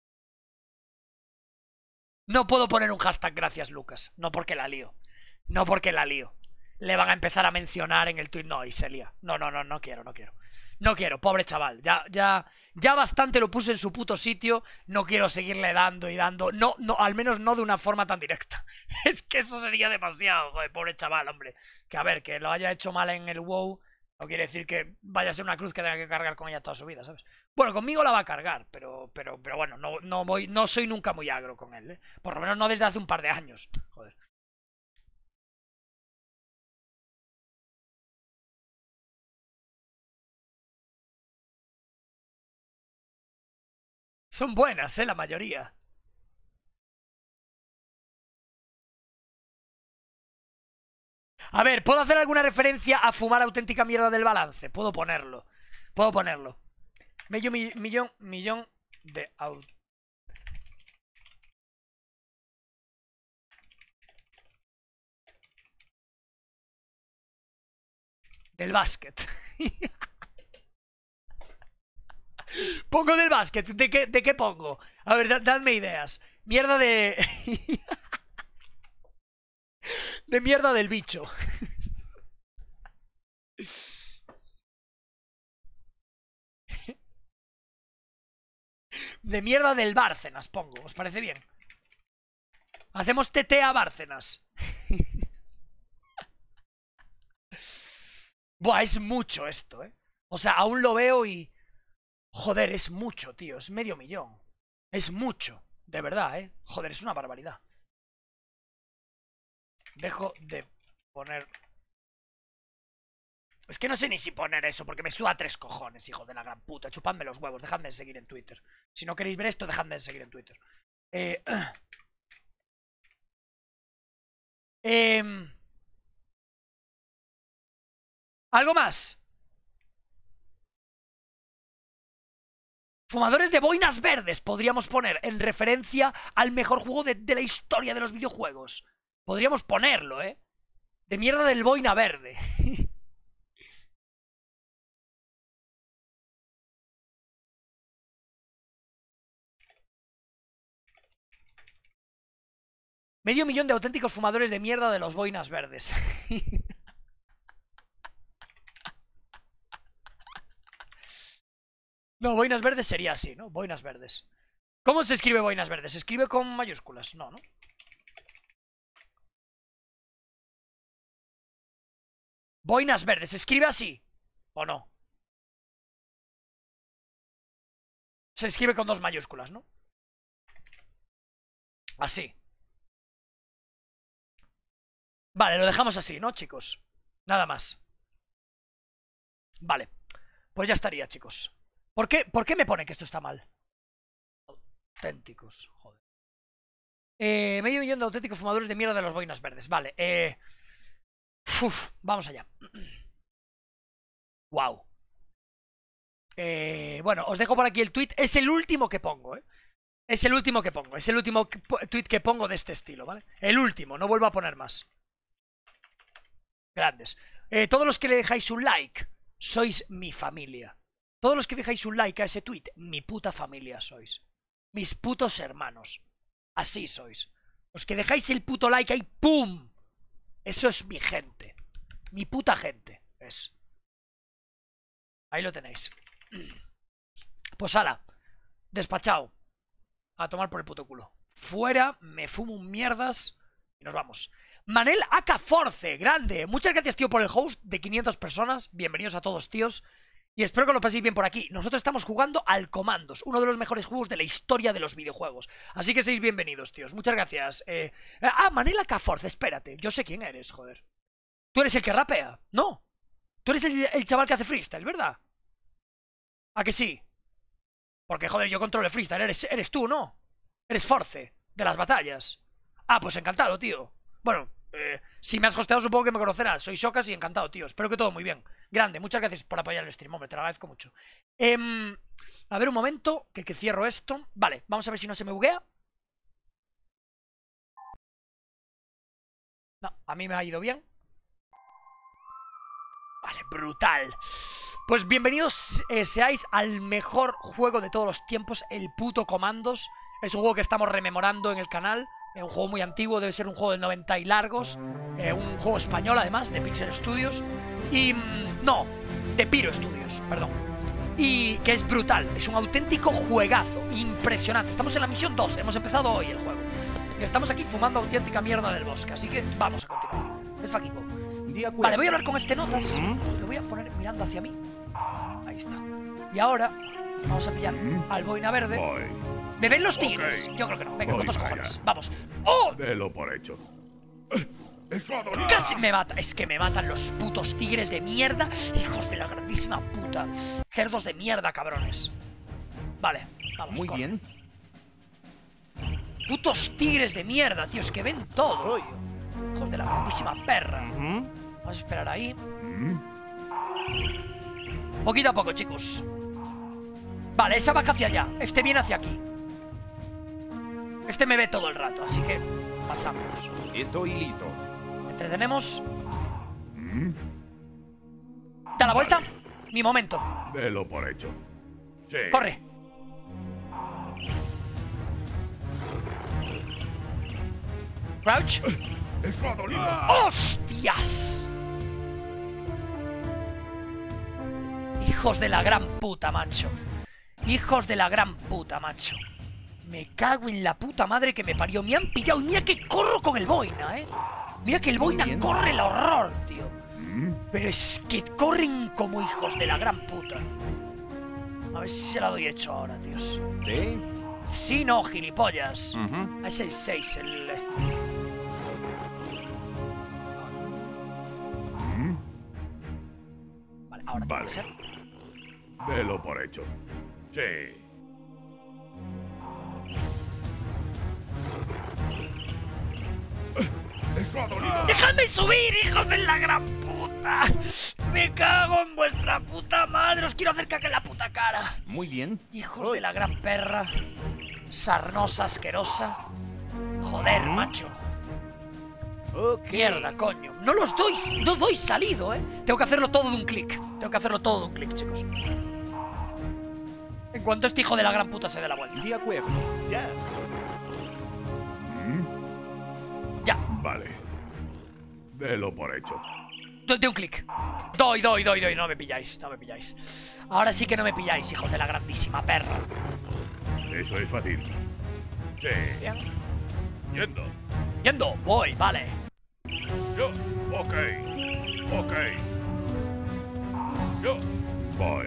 No puedo poner un hashtag gracias, Lucas. No porque la lío. No porque la lío. Le van a empezar a mencionar en el tweet. No, y se lía. No quiero. No quiero, pobre chaval. Ya bastante lo puse en su puto sitio. No quiero seguirle dando y dando. No, al menos no de una forma tan directa. Es que eso sería demasiado, joder, pobre chaval, hombre. Que a ver, que lo haya hecho mal en el WoW no quiere decir que vaya a ser una cruz que tenga que cargar con ella toda su vida, ¿sabes? Bueno, conmigo la va a cargar, pero bueno, no soy nunca muy agro con él, ¿eh? Por lo menos no desde hace un par de años. Joder. Son buenas, la mayoría. A ver, ¿puedo hacer alguna referencia a fumar auténtica mierda del balance? Puedo ponerlo. 500.000 de del básquet. Pongo del básquet. ¿De qué pongo? A ver, dadme ideas. Mierda de... de mierda del bicho. De mierda del Bárcenas, pongo. ¿Os parece bien? Hacemos TT a Bárcenas. Buah, es mucho esto, ¿eh? O sea, aún lo veo y... Joder, es mucho, tío. Es 500.000. Es mucho. De verdad, ¿eh? Joder, es una barbaridad. Dejo de poner Es que no sé ni si poner eso, porque me suda 3 cojones, hijo de la gran puta. Chupadme los huevos, dejadme de seguir en Twitter. Si no queréis ver esto, dejadme de seguir en Twitter. ¿Algo más? Fumadores de boinas verdes podríamos poner en referencia al mejor juego de la historia de los videojuegos. Podríamos ponerlo, ¿eh? De mierda del boina verde. Medio millón de auténticos fumadores de mierda de los boinas verdes. No, boinas verdes sería así, ¿no? Boinas verdes. ¿Cómo se escribe boinas verdes? ¿Se escribe con mayúsculas? No, ¿no? Boinas verdes, ¿se escribe así? ¿O no? Se escribe con 2 mayúsculas, ¿no? Así. Vale, lo dejamos así, ¿no, chicos? Nada más. Vale. Pues ya estaría, chicos. ¿Por qué me pone que esto está mal? Auténticos, joder. Medio millón de auténticos fumadores de mierda de los boinas verdes. Vale, vamos allá. Wow. Bueno, os dejo por aquí el tweet. Es el último que pongo, ¿eh? Es el último que pongo. Es el último tweet que pongo de este estilo, ¿vale? El último, no vuelvo a poner más. Grandes. Todos los que le dejáis un like, sois mi familia. Todos los que dejáis un like a ese tweet, mi puta familia sois. Mis putos hermanos. Así sois. Los que dejáis el puto like ahí, ¡pum! Eso es mi gente. Mi puta gente. Es. Ahí lo tenéis. Pues ala. Despachado. A tomar por el puto culo. Fuera, me fumo un mierdas y nos vamos. Manel AK-Force, grande. Muchas gracias, tío, por el host de 500 personas. Bienvenidos a todos, tíos. Y espero que lo paséis bien por aquí. Nosotros estamos jugando al Commandos, uno de los mejores juegos de la historia de los videojuegos. Así que seáis bienvenidos, tíos. Muchas gracias. Manel AK-Force, espérate. Yo sé quién eres, joder. Tú eres el que rapea, ¿no? Tú eres el chaval que hace freestyle, ¿verdad? ¿A que sí? Porque, joder, yo controlo el freestyle. Eres tú, ¿no? Eres Force, de las batallas. Ah, pues encantado, tío. Bueno, si me has hosteado supongo que me conocerás. Soy Shocas y encantado, tío. Espero que todo muy bien. Grande, muchas gracias por apoyar el stream, hombre, te lo agradezco mucho. A ver un momento, que cierro esto. Vale, vamos a ver si no se me buguea. No, a mí me ha ido bien. Vale, brutal. Pues bienvenidos seáis al mejor juego de todos los tiempos, el puto Commandos. Es un juego que estamos rememorando en el canal. Es un juego muy antiguo, debe ser un juego del 90 y largos. Un juego español, además, de Pixel Studios. Y... no, de Pyro Studios, perdón. Y que es brutal, es un auténtico juegazo, impresionante. Estamos en la misión 2, hemos empezado hoy el juego. Y estamos aquí fumando auténtica mierda del bosque, así que vamos a continuar. Es fucking go. Vale, voy a hablar con este Notas. Lo voy a poner mirando hacia mí. Ahí está. Y ahora vamos a pillar al boina verde. ¿Me ven los tigres? Yo creo que no. Venga, con 2 cojones. Vamos. ¡Oh! Delo por hecho. Casi me mata. Es que me matan los putos tigres de mierda. Hijos de la grandísima puta. Cerdos de mierda, cabrones. Vale, vamos. Muy bien. Putos tigres de mierda, tío. Es que ven todo. Hijos de la grandísima perra. Vamos a esperar ahí. Poquito a poco, chicos. Vale, esa baja hacia allá. Este viene hacia aquí. Este me ve todo el rato, así que pasamos. Estoy listo. Entretenemos. Da la vuelta. Mi momento. Delo por hecho. Sí. Corre. Crouch. Eso ha dolido. ¡Hostias! Hijos de la gran puta, macho. Hijos de la gran puta, macho. Me cago en la puta madre que me parió. Me han pillado. Y mira que corro con el boina, Mira que el boina corre el horror, tío. Pero es que corren como hijos de la gran puta. A ver si se la doy hecho ahora, tíos. ¿Sí? Sí, no, gilipollas. Es el 6, el este. Ahora tiene Vale. que ser. Delo por hecho. Sí. ¡Eso ha dolido! ¡Dejadme subir, hijos de la gran puta! ¡Me cago en vuestra puta madre! ¡Os quiero hacer caca en la puta cara! Muy bien. Hijos de la gran perra. Sarnosa, asquerosa. Joder, macho. Ok. Mierda, coño. No los doy, no doy salido, Tengo que hacerlo todo de un clic. Tengo que hacerlo todo de un clic, chicos. En cuanto este hijo de la gran puta se dé la vuelta. De acuerdo. Ya. Ya, Vale. Delo por hecho. de un clic. Doy. No me pilláis, no me pilláis. Ahora sí que no me pilláis, hijos de la grandísima perra. Eso es fácil. Sí. Bien. Yendo. Yendo, voy, vale. Yo. Ok. Ok. Yo. Voy.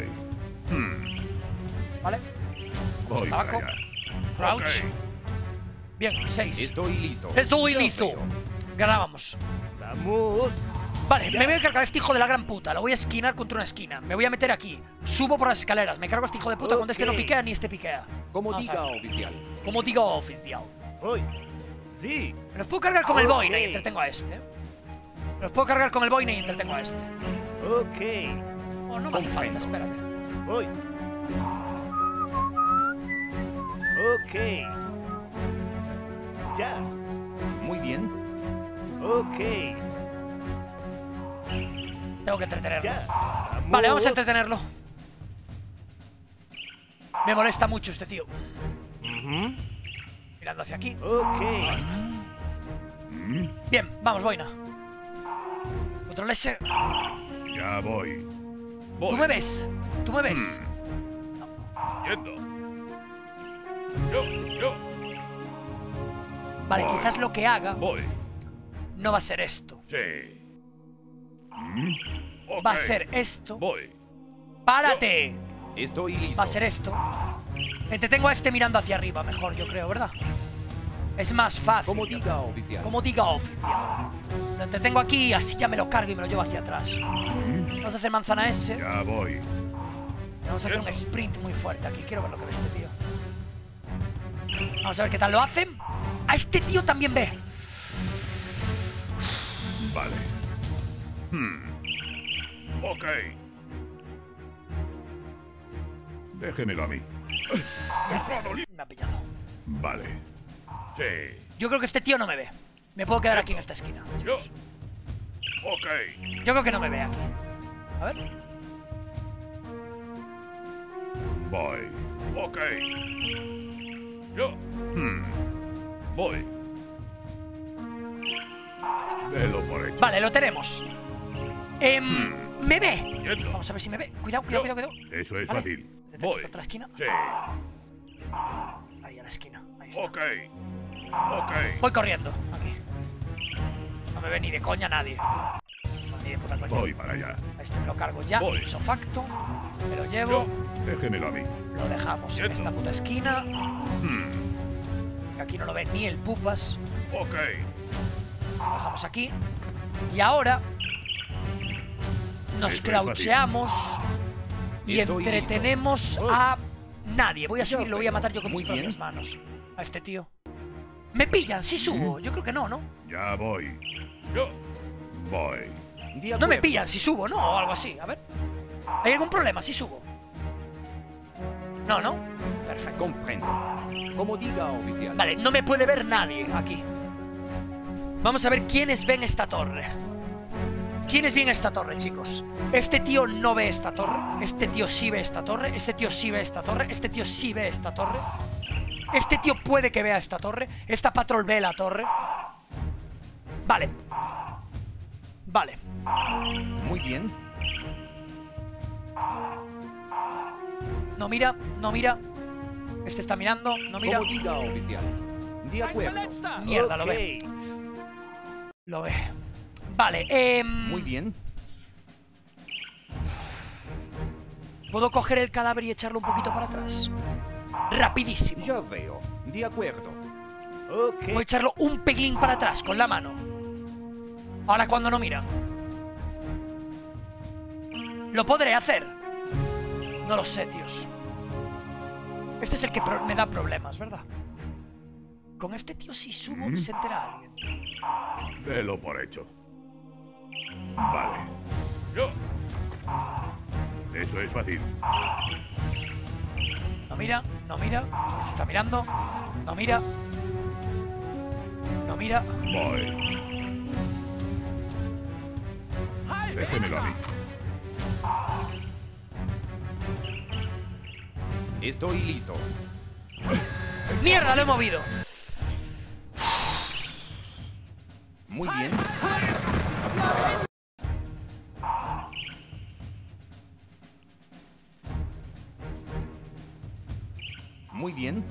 Vale. Voy para Tabaco. allá. Crouch. Ok. Bien, 6. Estoy listo. Estoy Yo listo. veo. Grabamos. Vamos. Vale, me voy a cargar a este hijo de la gran puta. Lo voy a esquinar contra una esquina. Me voy a meter aquí. Subo por las escaleras. Me cargo a este hijo de puta cuando este no Ok. piquea ni este piquea. Como Vamos a diga, ver. oficial. Como digo, oficial. Hoy. Sí. Me los puedo cargar con el Ok. boina y entretengo a este. Me los puedo cargar con el boina y entretengo a este. Ok. Oh, no me hace falta, Comprendo. espérate. Voy. Ok. Ya. Muy bien. Ok. Tengo que entretenerlo. Ya. Vale, vamos a entretenerlo. Me molesta mucho este tío. Ujú. Mirando hacia aquí. Ok. Bien, vamos, boina. Control S. Ya voy. Voy. ¿Tú me ves? ¿Tú me ves? Yendo. Yo. Vale, quizás lo que haga Voy. no va a ser esto. Sí. Va a Ok. ser esto. Voy. ¡Párate! Estoy listo. Va a ser esto. Entretengo a este mirando hacia arriba, mejor, yo creo, ¿verdad? Es más fácil. Como diga, oficial. Como diga oficial. Lo entretengo aquí y así ya me lo cargo y me lo llevo hacia atrás. Vamos a hacer manzana S. Ya voy. Vamos a hacer un sprint muy fuerte aquí. Quiero ver lo que ve este tío. Vamos a ver qué tal lo hacen. A este tío también ve. Vale. Ok. Déjemelo a mí. Eso ha dolido. Me ha pillado. Vale. Sí. Yo creo que este tío no me ve. Me puedo quedar aquí en esta esquina. Yo. Ok. Yo creo que no me ve aquí. A ver. Voy. Ok. Yo. Voy. Delo por hecho. Vale, lo tenemos. Me ve. Yendo. Vamos a ver si me ve. Cuidado, cuidado, cuidado. Eso es Vale. fácil. Desde aquí, Voy. contra la esquina. Sí. Ahí a la esquina. Ahí está. Ok. Ok. Voy corriendo. Aquí. No me ve ni de coña nadie. No, ni de puta coña. Voy para allá. A este me lo cargo ya. Voy. Ipso facto. Me lo Yo. llevo. Déjemelo a mí. Lo dejamos en Yendo. esta puta esquina. Que aquí no lo ve ni el pupas. Ok. Lo dejamos aquí. Y ahora nos Esto es fácil. croucheamos y Estoy entretenemos a nadie. Voy a subir, lo voy a matar yo con mis Muy bien. propias manos. A este tío. ¿Me pillan? Sí subo. Yo creo que no, ¿no? Ya voy. Yo. Voy. De No me acuerdo. pillan si subo, ¿no? O algo así. A ver. ¿Hay algún problema si subo? No, ¿no? Perfecto. Comprendo. Como diga, oficial. Vale, no me puede ver nadie aquí. Vamos a ver quiénes ven esta torre. ¿Quiénes ven esta torre, chicos? Este tío no ve esta torre. Este tío sí ve esta torre. Este tío sí ve esta torre. Este tío sí ve esta torre. Este tío puede que vea esta torre. Esta patrol ve la torre. Vale. Vale. Muy bien. No mira, no mira. Este está mirando, no mira. Como diga, oficial. De acuerdo. Mierda, lo Ok. ve. Lo ve. Vale, Muy bien. ¿puedo coger el cadáver y echarlo un poquito para atrás? Rapidísimo. Ya veo. De acuerdo. Ok. Voy a echarlo un pelín para atrás con la mano. Ahora cuando no mira. ¿Lo podré hacer? No lo sé, tíos. Este es el que me da problemas, ¿verdad? Con este tío si subo se entera alguien. Delo por hecho. Vale. Yo. Eso es fácil. No mira, no mira. Se está mirando. No mira. No mira. Voy. Déjemelo a mí. Estoy listo. ¡Mierda! Lo he movido. Muy bien. Muy bien.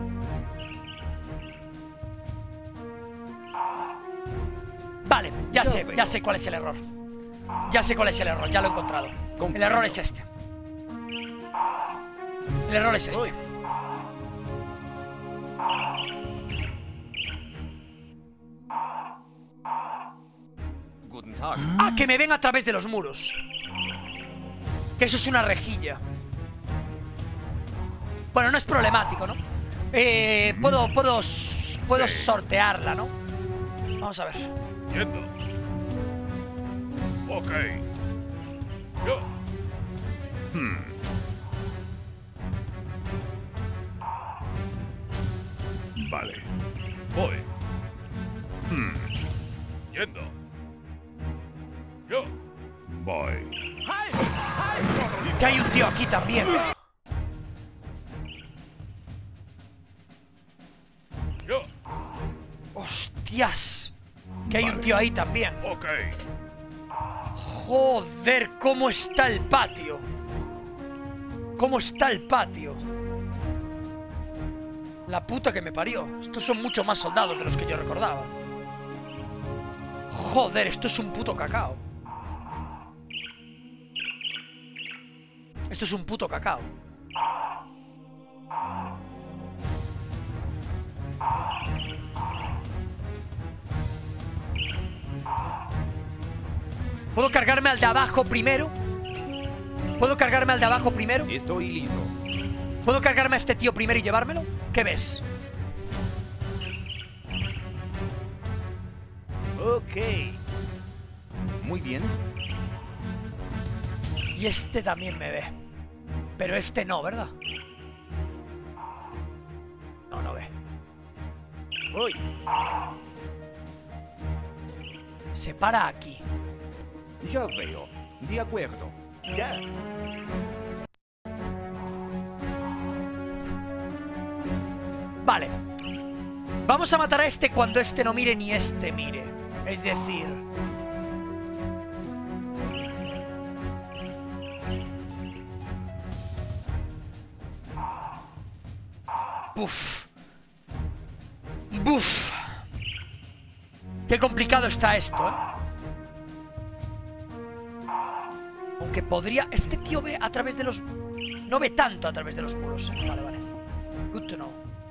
Vale, ya sé cuál es el error. Ya sé cuál es el error, ya lo he encontrado. El error es este. El error es este. Guten Tag. Ah, que me ven a través de los muros. Que eso es una rejilla. Bueno, no es problemático, ¿no? Puedo sortearla, ¿no? Vamos a ver. Yendo. Ok. Yo. Vale. Voy. Yendo. Yo. Voy. Que hay un tío aquí también. Yo. ¡Hostias! Que hay un tío ahí también. Ok. Joder, ¿cómo está el patio? ¿Cómo está el patio? La puta que me parió. Estos son mucho más soldados de los que yo recordaba. Joder, esto es un puto cacao. Esto es un puto cacao. ¿Puedo cargarme al de abajo primero? ¿Puedo cargarme al de abajo primero? Estoy listo. ¿Puedo cargarme a este tío primero y llevármelo? ¿Qué ves? Ok. Muy bien. Y este también me ve. Pero este no, ¿verdad? No, no ve. Voy. Se para aquí. Ya veo. De acuerdo. Ya. Vale. Vamos a matar a este cuando este no mire ni este mire. Es decir... Buf. Buf. Qué complicado está esto, ¿eh? Aunque podría... Este tío ve a través de los... No ve tanto a través de los muros, ¿eh? Vale, vale. Good to know.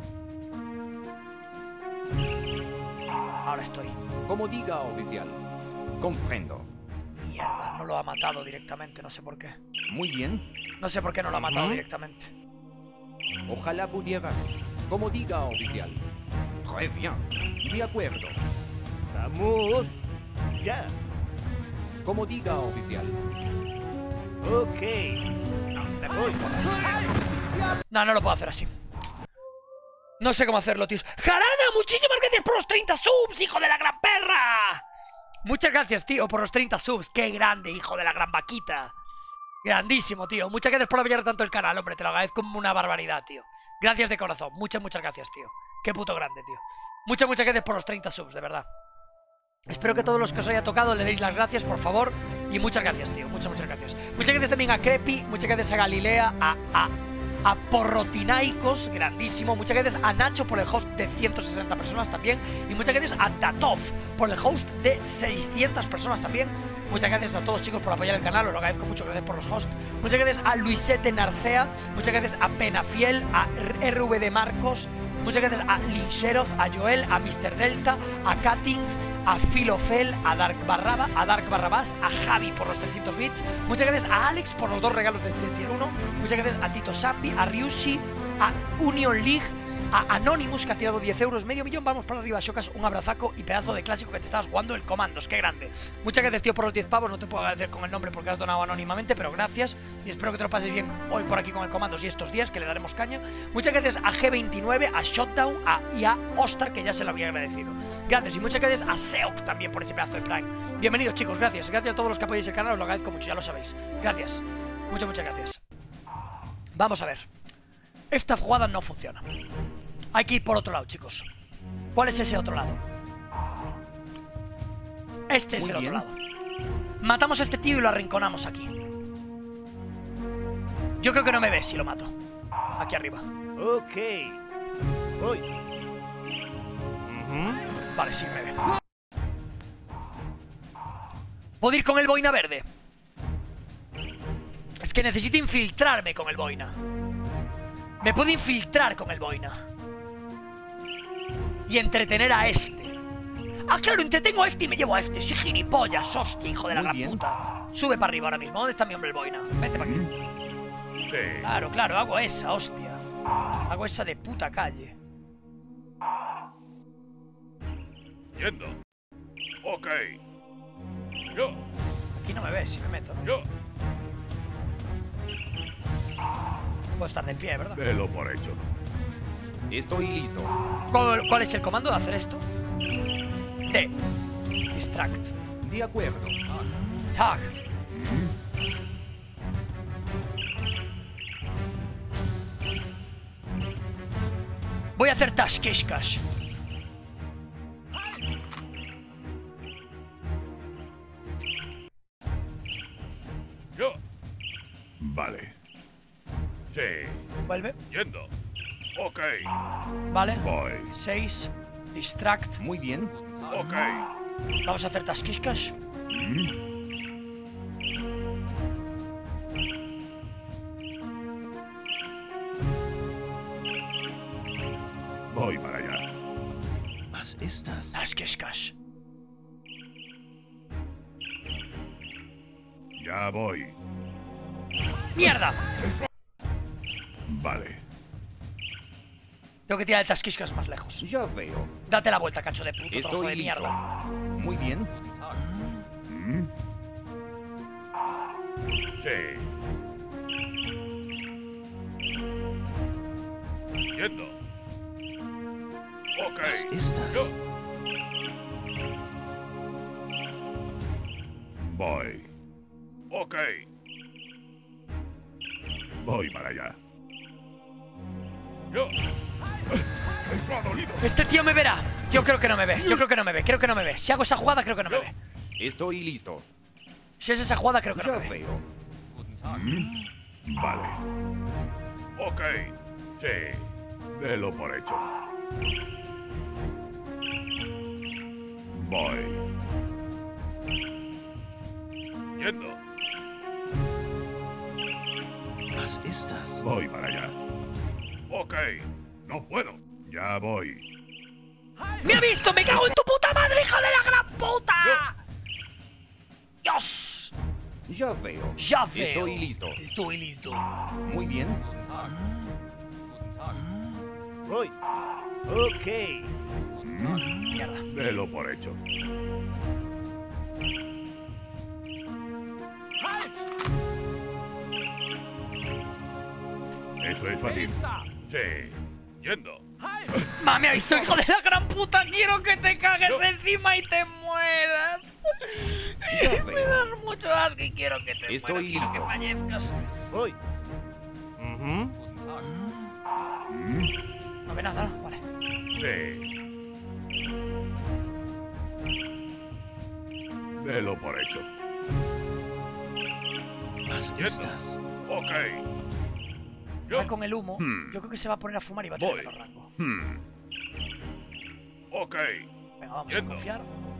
Ahora estoy. Como diga, oficial. Comprendo. Mierda, no lo ha matado directamente, no sé por qué. Muy bien. No sé por qué no lo ha matado directamente. Ojalá pudiera. Como diga, oficial. Très bien. De acuerdo. Vamos. Ya. Como diga, oficial. Ok. Me voy. No, no lo puedo hacer así. No sé cómo hacerlo, tíos. ¡Jarana! ¡Muchísimas gracias por los 30 subs, hijo de la gran perra! Muchas gracias, tío, por los 30 subs. ¡Qué grande, hijo de la gran vaquita! Grandísimo, tío. Muchas gracias por apoyar tanto el canal, hombre. Te lo agradezco como una barbaridad, tío. Gracias de corazón. Muchas gracias, tío. Qué puto grande, tío. Muchas gracias por los 30 subs, de verdad. Espero que todos los que os haya tocado le deis las gracias, por favor. Y muchas gracias, tío. Muchas gracias. Muchas gracias también a Crepi. Muchas gracias a Galilea. A Porrotinaicos, grandísimo. Muchas gracias a Nacho por el host de 160 personas también. Y muchas gracias a Tatov por el host de 600 personas también. Muchas gracias a todos, chicos, por apoyar el canal. Os lo agradezco mucho. Gracias por los hosts. Muchas gracias a Luisete Narcea. Muchas gracias a Penafiel, a RVD Marcos. Muchas gracias a Lincheroz, a Joel, a Mr. Delta, a Cutting, a Filofel, a Dark Barrabás, a Javi por los 300 bits, muchas gracias a Alex por los 2 regalos de Tier 1, muchas gracias a Tito Sambi, a Ryushi, a Union League, a Anonymous, que ha tirado 10 euros, medio millón. Vamos para arriba, Shokas, un abrazaco y pedazo de clásico que te estabas jugando, el Comandos, qué grande. Muchas gracias, tío, por los 10 pavos. No te puedo agradecer con el nombre porque has donado anónimamente, pero gracias y espero que te lo pases bien hoy por aquí con el Comandos y estos días, que le daremos caña. Muchas gracias a G29, a Shotdown y a Ostar, que ya se lo había agradecido. Grandes, y muchas gracias a Seok también por ese pedazo de Prime. Bienvenidos, chicos, gracias. Gracias a todos los que apoyáis el canal, os lo agradezco mucho, ya lo sabéis. Gracias, muchas gracias. Vamos a ver. Esta jugada no funciona. Hay que ir por otro lado, chicos. ¿Cuál es ese otro lado? Este es el otro lado. Matamos a este tío y lo arrinconamos aquí. Yo creo que no me ves si lo mato. Aquí arriba. Ok. Voy. Vale, sí me ve. ¿Puedo ir con el boina verde? Es que necesito infiltrarme con el boina. Me puedo infiltrar con el boina y entretener a este. Ah, claro, entretengo a este y me llevo a este. Sí, gilipollas, hostia, hijo de la gran puta. Sube para arriba ahora mismo. ¿Dónde está mi hombre el boina? Vete para aquí. Sí. Claro, hago esa, hostia. Hago esa de puta calle. Yendo. Ok. Yo. Aquí no me ves si me meto, ¿no? Yo. Puedo estar de pie, ¿verdad? Velo por hecho. Estoy listo. ¿Cuál es el comando de hacer esto? D. Distract. De acuerdo. Tag. Voy a hacer Tashkishkash. Yo. Vale. Sí. Vuelve. Yendo. Ok. Vale. Voy. 6. Distract. Muy bien. Ok. Vamos a hacer Tashkishkash. Voy para allá. Haz estas. Tashkishkash. Ya voy. ¡Mierda! Vale. Tengo que tirar el Tashkishkash más lejos. Ya veo. Date la vuelta, cacho de puto trozo Estoy de listo. mierda. Muy bien. Sí. Yendo. Ok. Haz estas. Yo. Voy. Ok. Voy para allá. Yo. Eso ha dolido. Este tío me verá. Yo creo que no me ve. Creo que no me ve. Si hago esa jugada, creo que no me ve. Estoy listo. Si es esa jugada, creo que no Ya me ve. veo. Vale. Ok. Sí. Velo por hecho. Voy. Yendo. Haz estas. Voy para allá. Ok. No puedo. Ya voy. ¡Me ha visto! ¡Me cago en tu puta madre, hija de la gran puta! ¡Dios! Ya veo. Ya veo. Estoy listo. Estoy listo. Muy bien. Voy. Ok. Mierda. Velo por hecho. Eso es fácil. Sí. Yendo. ¡Ma, me ha visto, hijo de la gran puta! ¡Quiero que te cagues encima y te mueras! Ya Me veo. das mucho asco y quiero que te Estoy mueras. Quiero que listo. fallezcas. Voy. No ve nada, vale. Sí. Velo por hecho. Haz Yendo. estas. Ok. Va con el humo. Hmm. Yo creo que se va a poner a fumar y va a tener Voy. menos rango. Ok. Venga, vamos a Yendo. confiar.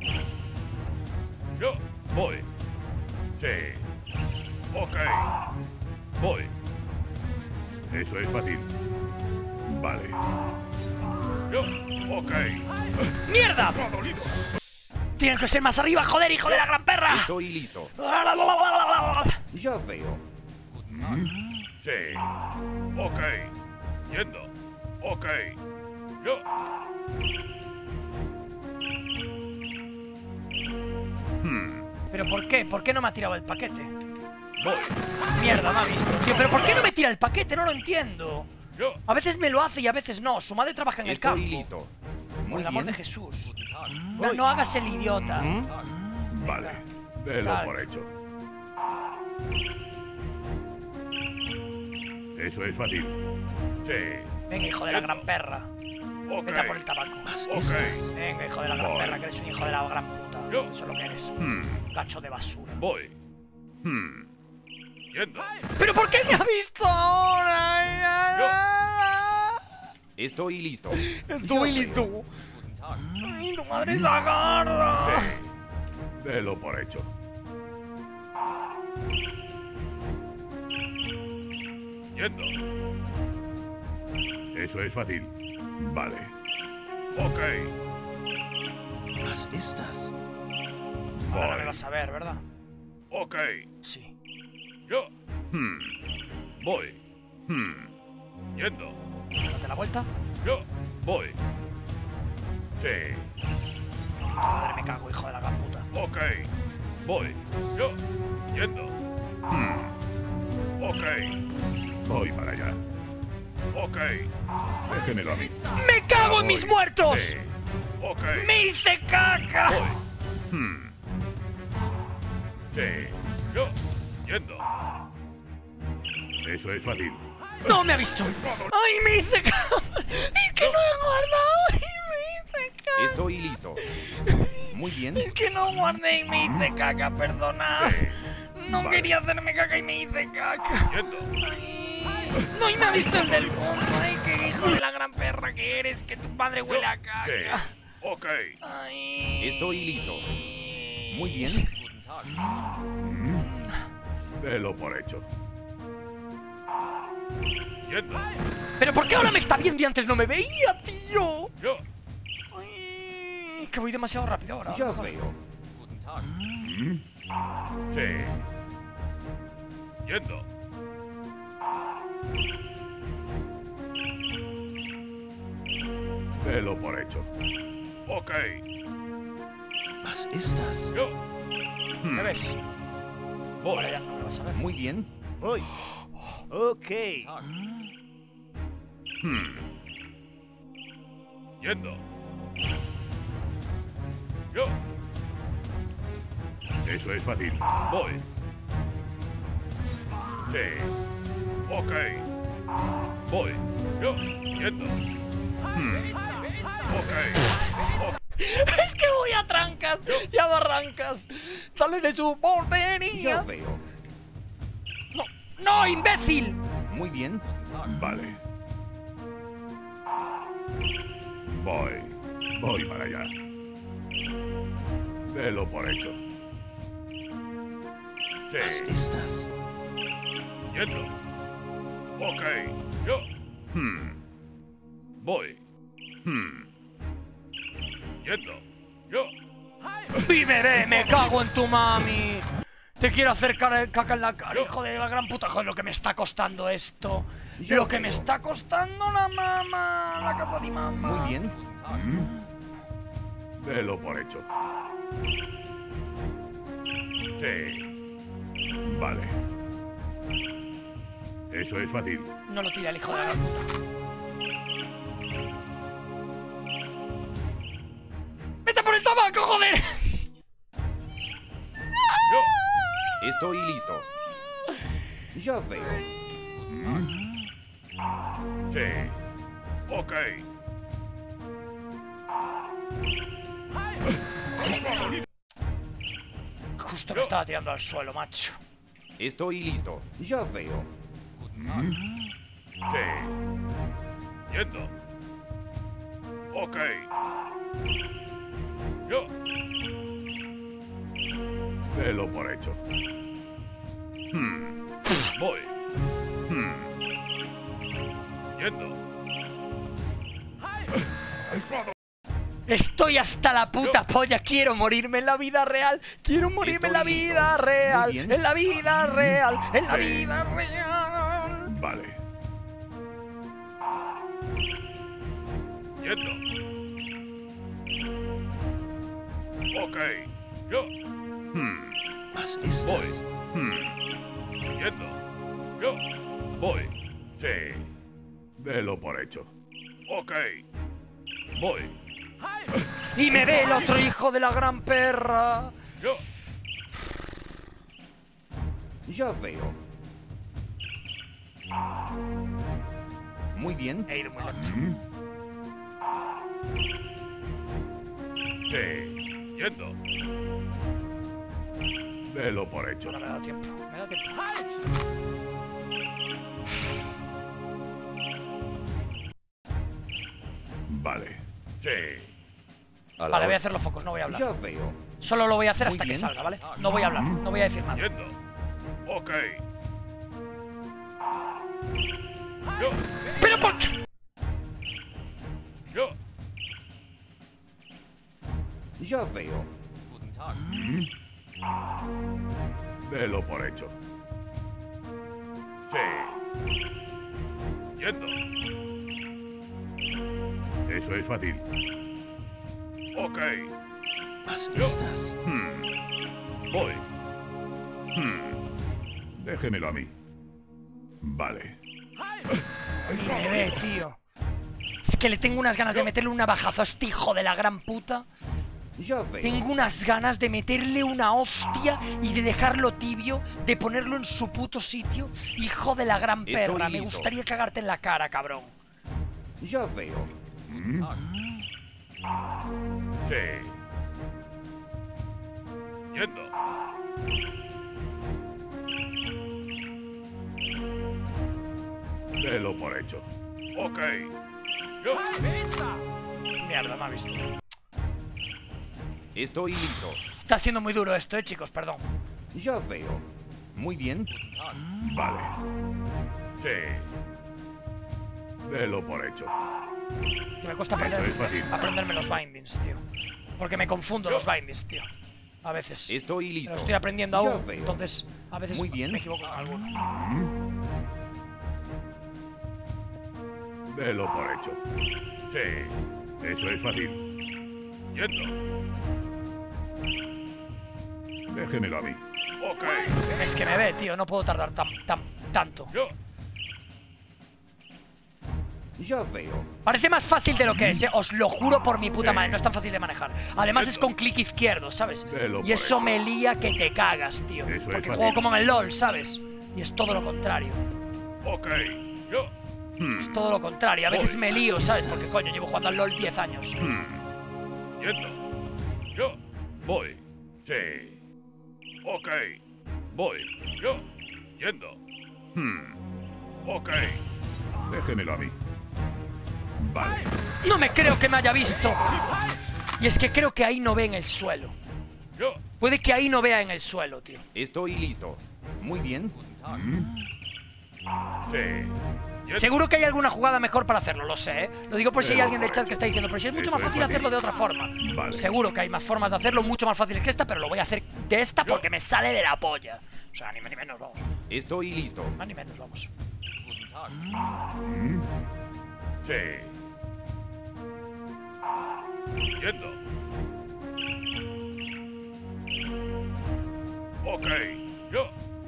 Yo voy. Sí. Ok. Voy. Eso es fácil. Vale. Yo. Ok. ¡Mierda! Eso ha dolido. Tienen que ser más arriba, joder, hijo de la gran perra. Estoy listo. Ya veo. Sí. Ok. Yendo. Ok. Yo. ¿Pero por qué? ¿Por qué no me ha tirado el paquete? Voy. Mierda, me ha visto. Tío, ¿pero por qué no me tira el paquete? No lo entiendo. Yo. A veces me lo hace y a veces no. Su madre trabaja en el campo. Estoy listo. Por Muy el amor bien. de Jesús. No, no hagas el idiota. Vale. Delo Tal. por hecho. Eso es fácil. Sí. Venga, hijo de la gran perra. Ok. Vete a por el tabaco. Ok. Venga, hijo de la gran Voy. perra, que eres un hijo de la gran puta. Yo. Eso es lo que eres. Gacho de basura. Voy. Yendo. ¿Pero por qué me ha visto ahora? Estoy listo. Estoy listo. Ay, tu madre es agarra. Sí. Delo por hecho. Yendo. Eso es fácil. Vale. Ok. Las estas. Ahora me Voy. vas a ver, ¿verdad? Ok. Sí. Yo. Voy. Yendo. Date la vuelta. Yo. Voy. Sí. Madre, me cago, hijo de la gran puta. Ok. Voy. Yo. Yendo. Ok. Voy para allá. Ok. Déjemelo a mí. ¡Me cago en mis Voy. muertos! Sí. Ok. ¡Me hice caca! Voy. Sí. Yo. Yendo. Eso es fácil. ¡No me ha visto! ¡Ay, me hice caca! ¡Es que no he guardado! ¡Y me hice caca! Estoy listo. Muy bien. Es que no guardé y me hice caca, perdona. Sí. No Vale. quería hacerme caca y me hice caca. Yendo. Ay. No, y me ha visto el del fondo. Ay, qué hijo de la gran perra que eres, que tu padre huele a caca. Sí. Ok. Ay. Estoy listo. Muy bien. Delo por hecho. Yendo. ¿Pero por qué ahora me está viendo y antes no me veía, tío? Yo. Ay, que voy demasiado rápido ahora. Ya veo. Sí. Yendo. Delo por hecho. Ok. Las estas. Yo. ¿Me ves? Voy. Vale, ya no me vas a ver. Muy bien. Voy. Ok. Yendo. Yo. Eso es fácil. Voy. Sí. Ok. Voy. Yo. Yendo. Ok. Es que voy a trancas y a barrancas. Sale de su Ya portería. veo. No, no, imbécil. Muy bien. Vale. Voy. Voy para allá. Delo por hecho. Las Sí. estas. Yendo. Ok. Yo. Voy. Yendo. Yo. Viveré, me cago en tu mami. Te quiero hacer caca en la cara, hijo de la gran puta. Joder, lo que me está costando esto. Lo que me está costando la mamá. La casa de mamá. Muy bien. Delo por hecho. Sí. Vale. Eso es fácil. No lo tira el hijo de la gran puta. ¡Vete por el tabaco, joder! Yo. Estoy listo. Ya veo. Sí. Ok. Justo me estaba tirando al suelo, macho. Estoy listo. Ya veo. Sí. Yendo. Ok. Yo. Delo por hecho. Voy. Yendo. Estoy hasta la puta polla. Quiero morirme en la vida real. Quiero morirme en la vida real. En la vida real. En la vida real. Vale. Yendo. Ok. Yo. Voy. Yendo. Yo. Voy. Sí. Velo por hecho. Ok. Voy. Y me ve el otro hijo de la gran perra. Yo. Ya veo. Muy bien. He ido muy lento. Sí. Yendo. Velo por hecho. Ahora me da tiempo. Me da tiempo. Vale. Sí. Vale, voy a hacer los focos, no voy a hablar. Ya veo. Solo lo voy a hacer Muy hasta que bien. salga, ¿vale? No voy a hablar, no voy a decir nada. Yendo. Ok. Yo. ¡Pero por qué! Yo. Ya veo. Velo por hecho. Sí. Yendo. Eso es fácil. Ok. Yo. Voy. Déjemelo a mí. Vale. Me ve, tío. Es que le tengo unas ganas de meterle una bajazo a este hijo de la gran puta. Ya veo. Tengo unas ganas de meterle una hostia y de dejarlo tibio, de ponerlo en su puto sitio. Hijo de la gran Estoy perra, me listo. gustaría cagarte en la cara, cabrón. Ya veo. Sí. Yendo. Velo por hecho. Ok. Yo. Mierda, me ha visto. Estoy listo. Está siendo muy duro esto, chicos, perdón. Ya veo. Muy bien. Vale. Sí. Velo por hecho. Me cuesta Eso es fácil. aprenderme los bindings, tío. Porque me confundo los bindings, tío. A veces. Estoy Lo listo. estoy aprendiendo Ya aún, veo. entonces a veces Muy bien. me equivoco con alguno. Velo por hecho. Sí. Eso es fácil. Yendo. Déjemelo a mí. Ok. Es que me ve, tío, no puedo tardar tanto. Yo. Ya veo. Parece más fácil de lo que es, os lo juro por mi puta madre, no es tan fácil de manejar. Además es con clic izquierdo, ¿sabes? Velo Y por eso hecho. me lía que te cagas, tío. Eso es Porque fácil. juego como en el LOL, ¿sabes? Y es todo lo contrario. Ok. Yo. Es todo lo contrario. A veces Voy. me lío, ¿sabes? Porque coño, llevo jugando al LOL 10 años. Yendo. Yo. Voy. Sí. Ok. Voy. Yo. Yendo. Ok. Déjemelo a mí. Vale. No me creo que me haya visto. Y es que creo que ahí no ve en el suelo. Yo. Puede que ahí no vea en el suelo, tío. Estoy listo. Muy bien. Sí. Yendo. Seguro que hay alguna jugada mejor para hacerlo, lo sé, ¿eh? Lo digo por si hay alguien del chat que está diciendo, pero si es mucho Eso más es fácil fácil. hacerlo de otra forma. Vale. Seguro que hay más formas de hacerlo, mucho más fáciles que esta, pero lo voy a hacer de esta porque me sale de la polla. O sea, ni más ni menos, vamos. Estoy listo. Más ni menos, vamos. Sí. Yendo. Ok. Yo.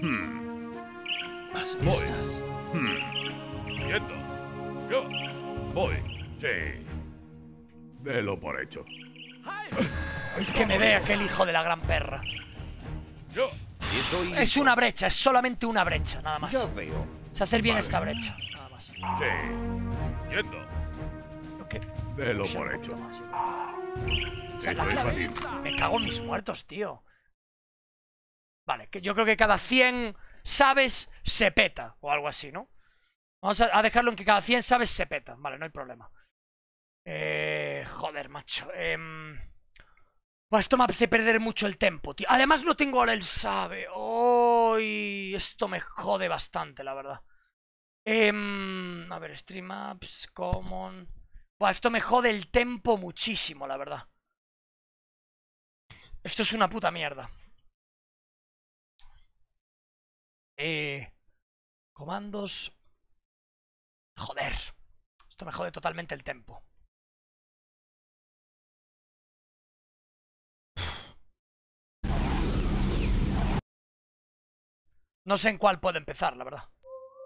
Voy. Yendo. Yo. Voy. Sí. Velo por hecho. Es que me ve aquel hijo de la gran perra. Yo. Estoy listo. Es una brecha, es solamente una brecha, nada más. Ya veo. Es hacer bien Vale. esta brecha, nada más. Sí. Yendo. Lo que- Velo o sea, por un hecho. poquito más, igual. O sea, Eso la es clave. fácil. Me cago en mis muertos, tío. Vale, que yo creo que cada 100 sabes se peta, o algo así, ¿no? Vamos a dejarlo en que cada 100 sabes se peta. Vale, no hay problema. Joder, macho. Pues esto me hace perder mucho el tiempo, tío. Además no tengo ahora el sabe. ¡Uy! Esto me jode bastante, la verdad. A ver, stream apps, common. Buah, esto me jode el tempo muchísimo, la verdad. Esto es una puta mierda. Comandos. Joder. Esto me jode totalmente el tempo. No sé en cuál puedo empezar, la verdad.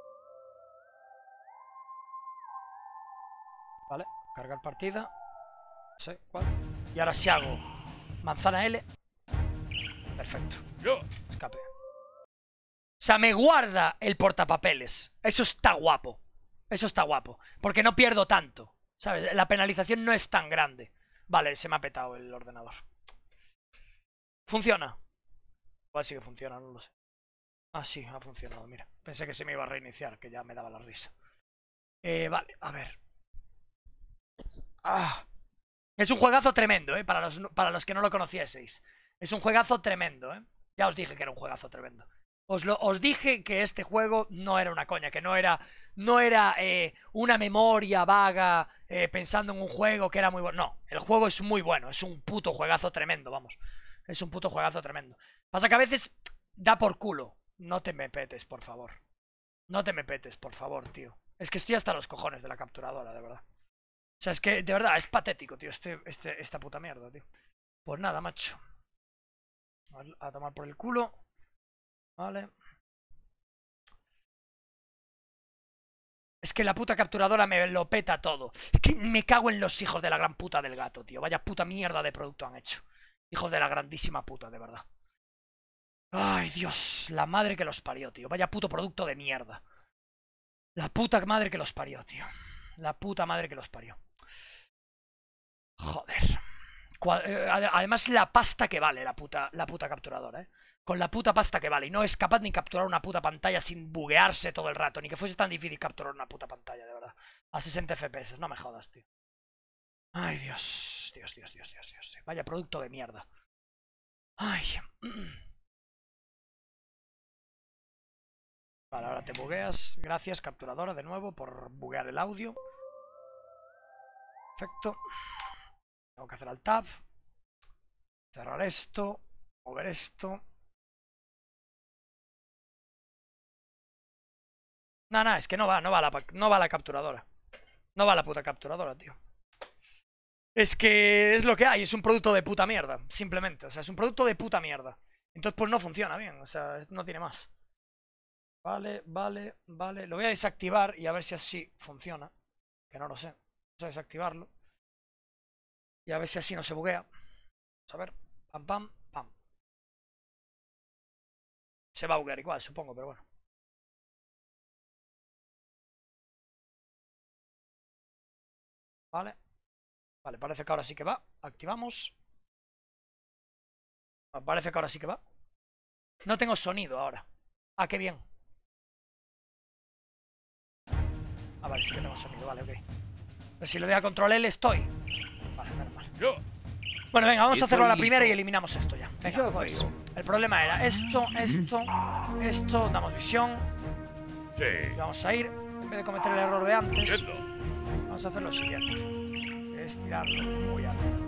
Vale, cargar partida. No sé cuál. Y ahora si hago manzana L. Perfecto. Escape. O sea, me guarda el portapapeles. Eso está guapo. Eso está guapo. Porque no pierdo tanto. ¿Sabes? La penalización no es tan grande. Vale, se me ha petado el ordenador. ¿Funciona? Igual sí que funciona, no lo sé. Ah, sí, ha funcionado, mira. Pensé que se me iba a reiniciar, que ya me daba la risa. Vale, a ver. Ah. Es un juegazo tremendo, para los que no lo conocieseis. Es un juegazo tremendo, Ya os dije que era un juegazo tremendo. Os dije que este juego no era una coña, que no era una memoria vaga pensando en un juego que era muy bueno. No, el juego es muy bueno, es un puto juegazo tremendo, vamos. Es un puto juegazo tremendo. Pasa que a veces da por culo. No te me petes, por favor. No te me petes, por favor, tío. Es que estoy hasta los cojones de la capturadora, de verdad. O sea, es que, de verdad, es patético, tío, esta puta mierda, tío. Pues nada, macho. A tomar por el culo. Vale. Es que la puta capturadora me lo peta todo. Es que me cago en los hijos de la gran puta del gato, tío. Vaya puta mierda de producto han hecho. Hijos de la grandísima puta, de verdad. Ay, Dios. La madre que los parió, tío. Vaya puto producto de mierda. La puta madre que los parió, tío. La puta madre que los parió. Joder. Además la pasta que vale la puta capturadora, Con la puta pasta que vale. Y no es capaz ni capturar una puta pantalla sin buguearse todo el rato. Ni que fuese tan difícil capturar una puta pantalla, de verdad. A 60 FPS. No me jodas, tío. Ay, Dios. Dios. Vaya producto de mierda. Ay. Vale, ahora te bugueas. Gracias, capturadora, de nuevo, por buguear el audio. Perfecto. Tengo que hacer al tab. Cerrar esto. Mover esto. No, es que no va la capturadora. No va la puta capturadora, tío. Es que es lo que hay, es un producto de puta mierda, simplemente. O sea, es un producto de puta mierda. Entonces pues no funciona bien, o sea, no tiene más. Vale. Lo voy a desactivar y a ver si así funciona. Que no lo sé. Vamos a desactivarlo. Y a ver si así no se buguea. Vamos a ver. Pam. Se va a buguear igual, supongo, pero bueno. Vale, parece que ahora sí que va. Activamos. Parece que ahora sí que va. No tengo sonido ahora. Ah, qué bien. Ah, vale, sí que tengo sonido, vale, ok. Pero si le doy a control L estoy. Vale, menos mal. Bueno, venga, vamos a hacerlo a la primera y eliminamos esto ya. Venga, pues. El problema era esto. Damos visión. Sí. Y vamos a ir, en vez de cometer el error de antes, vamos a hacer lo siguiente. Es tirarlo muy arriba.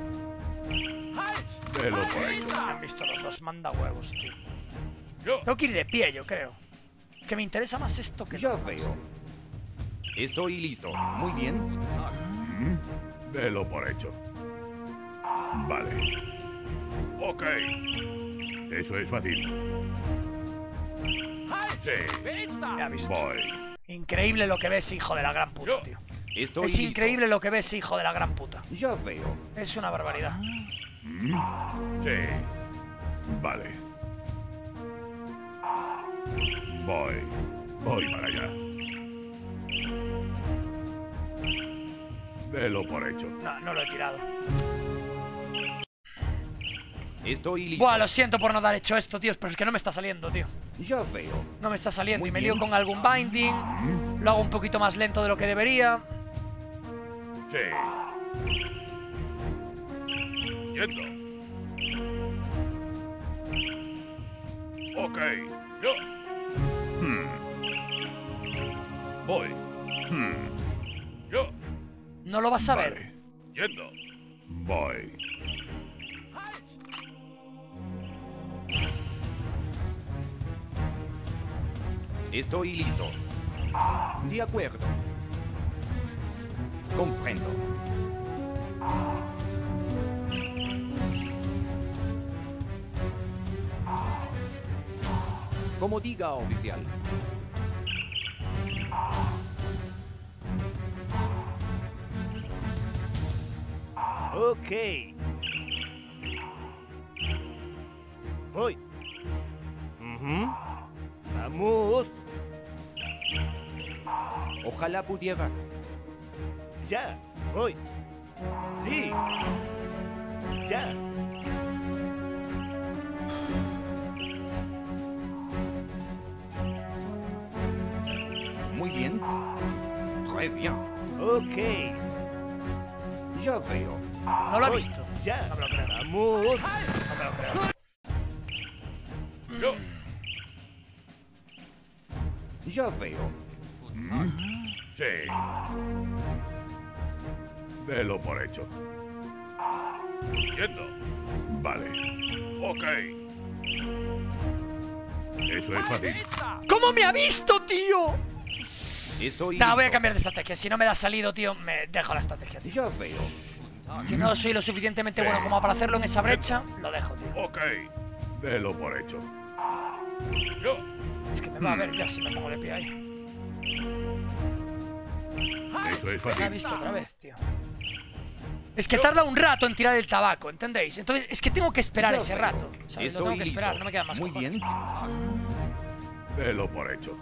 Han visto los dos mandahuevos, tío. Tengo que ir de pie, yo creo. Es que me interesa más esto que Ya veo. Estoy listo. Muy bien. Velo por hecho. Vale. Ok. Eso es fácil. Sí. Ya has visto. Voy. Increíble lo que ves, hijo de la gran puta, tío. Estoy Es listo. increíble lo que ves, hijo de la gran puta. Ya veo. Es una barbaridad. Sí. Vale. Voy para allá. Velo por hecho. No lo he tirado. Estoy listo. Buah, lo siento por no haber hecho esto, tío, pero es que no me está saliendo, tío. Ya veo. No me está saliendo Muy y me bien. lío con algún binding. Lo hago un poquito más lento de lo que debería. Sí. Yendo. Ok. Yo. Voy. Yo. No lo vas a ver. Vale. Yendo. Voy. Estoy listo. De acuerdo. Comprendo. Como diga, oficial. Ok. Voy. Vamos. Ojalá pudiera. Ya. Voy. Sí. Ya. Muy bien. Très bien. Ok. Ya veo. No lo ha Voy. visto. Ya. No me lo creo. Vamos. No me lo creo. Yo. Ya veo. Sí. Delo por hecho. Yendo. Vale. Ok. Eso es fácil. ¿Cómo me ha visto, tío? Estoy No, voy a listo. cambiar de estrategia. Si no me da salido, tío, me dejo la estrategia, tío. Ya veo. Si no soy lo suficientemente bueno como para hacerlo en esa brecha, lo dejo, tío. Ok. Delo por hecho. Yo. Es que me va a ver ya si me pongo de pie ahí. Eso es Me ha fácil. visto otra vez, tío. Es que tarda un rato en tirar el tabaco, ¿entendéis? Entonces, es que tengo que esperar Ya ese veo. rato. ¿Sabes? Lo tengo que esperar, no me queda más Muy cojones. bien. Delo por hecho.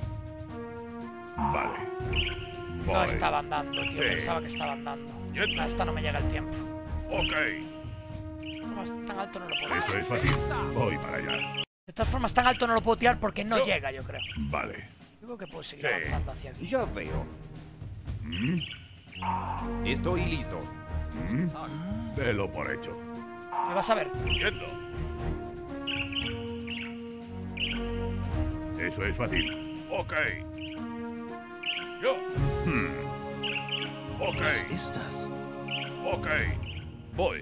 Vale. No Voy. estaba andando, tío. Sí. Pensaba que estaba andando. Yendo. A esta no me llega el tiempo. Ok. No, tan alto no lo puedo Eso tirar. es fácil. Voy para allá. De todas formas, tan alto no lo puedo tirar porque no Yo. llega, yo creo. Vale. Yo creo que puedo seguir Sí. avanzando hacia aquí. Ya veo. ¿Mm? Estoy listo. ¿Mm? Delo por hecho. ¿Me vas a ver? Yendo. Eso es fácil. Ok. Yo. Ok. Estas. Ok. Voy.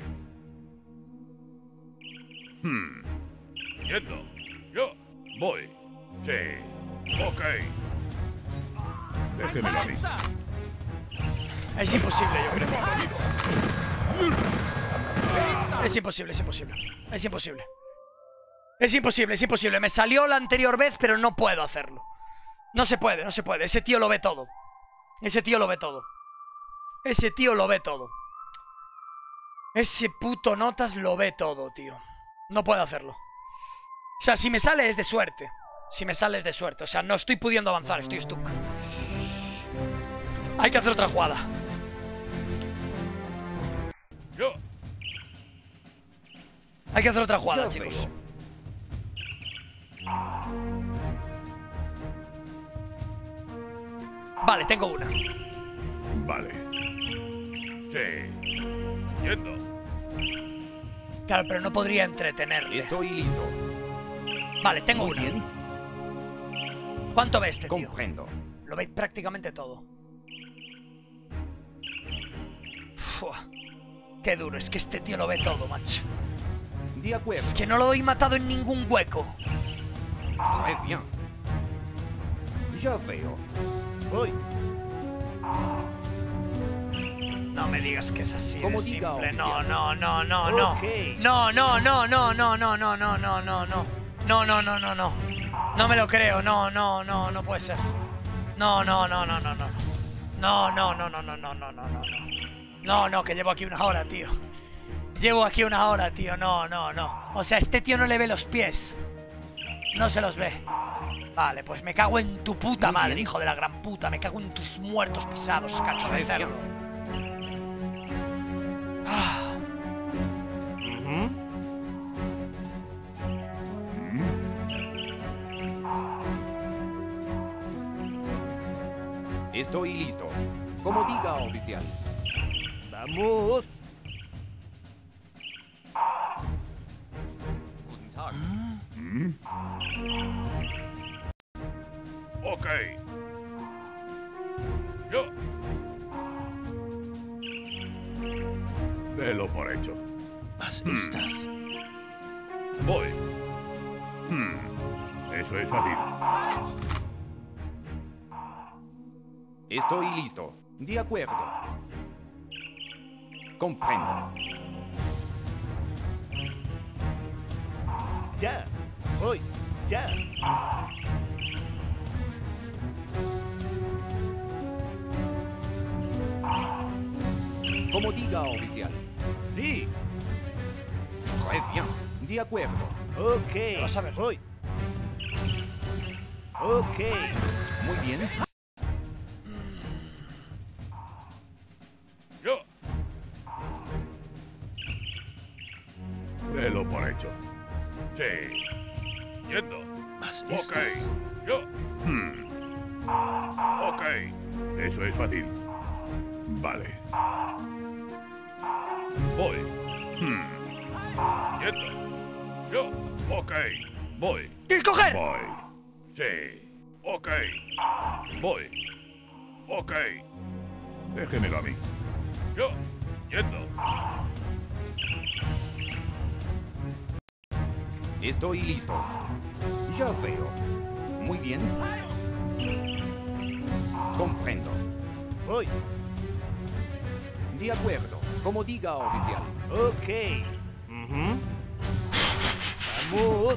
Yendo. Yo. Voy. Sí. Ok. Déjemelo a mí. Es imposible, yo creo. Es imposible, es imposible. Es imposible. Es imposible, es imposible. Me salió la anterior vez, pero no puedo hacerlo. No se puede, no se puede. Ese tío lo ve todo. Ese tío lo ve todo. Ese tío lo ve todo. Ese puto Notas lo ve todo, tío. No puedo hacerlo. O sea, si me sale es de suerte. Si me sale es de suerte. O sea, no estoy pudiendo avanzar, estoy stuck. Hay que hacer otra jugada. Yo. Hay que hacer otra jugada, Ya chicos. veo. Vale, tengo una. Vale. Sí. Yendo. Claro, pero no podría entretenerle. Estoy listo. Vale, tengo Muy una. bien. ¿Cuánto ve este tío? Comprendo. Lo veis prácticamente todo. Fua. Qué duro, es que este tío lo ve todo, macho. De acuerdo. Es que no lo he matado en ningún hueco. Très bien. Ya veo. Voy. No me digas que es así de Como diga, simple. No, oficial. no, no, no, no. Ok. No, no, no, no, no, no, no, no, no, no, no. No, no, no, no, no. No me lo creo. No, no, no, no puede ser. No, no, no, no, no, no. No, no, no, no, no, no, no, no, no. No, no, que llevo aquí una hora, tío. Llevo aquí una hora, tío. No, no, no. O sea, este tío no le ve los pies. No se los ve. Vale, pues me cago en tu puta Muy madre, bien. hijo de la gran puta. Me cago en tus muertos pisados, cacho de Muy cerdo. Ah, Estoy listo. Como diga, oficial. Vamos. Ok. Yo. Delo por hecho. Más vistas. Voy. Eso es fácil. Estoy listo. De acuerdo. Comprendo. Ya. Voy. Ya. Como diga, oficial. Sí. Très bien. De acuerdo. Ok. Vas a ver. Voy. Ok. Muy bien. Yo. Delo por hecho. Sí. Yendo. Más Ok. vistas. Yo. Ok. Eso es fácil. Vale. Voy. Yendo. Yo. Ok. Voy. ¡Y coger! Voy. Sí. Ok. Voy. Ok. Déjemelo a mí. Yo. Yendo. Estoy listo. Ya veo. Muy bien. Comprendo. Voy. De acuerdo. Como diga, oficial. Ok. Vamos.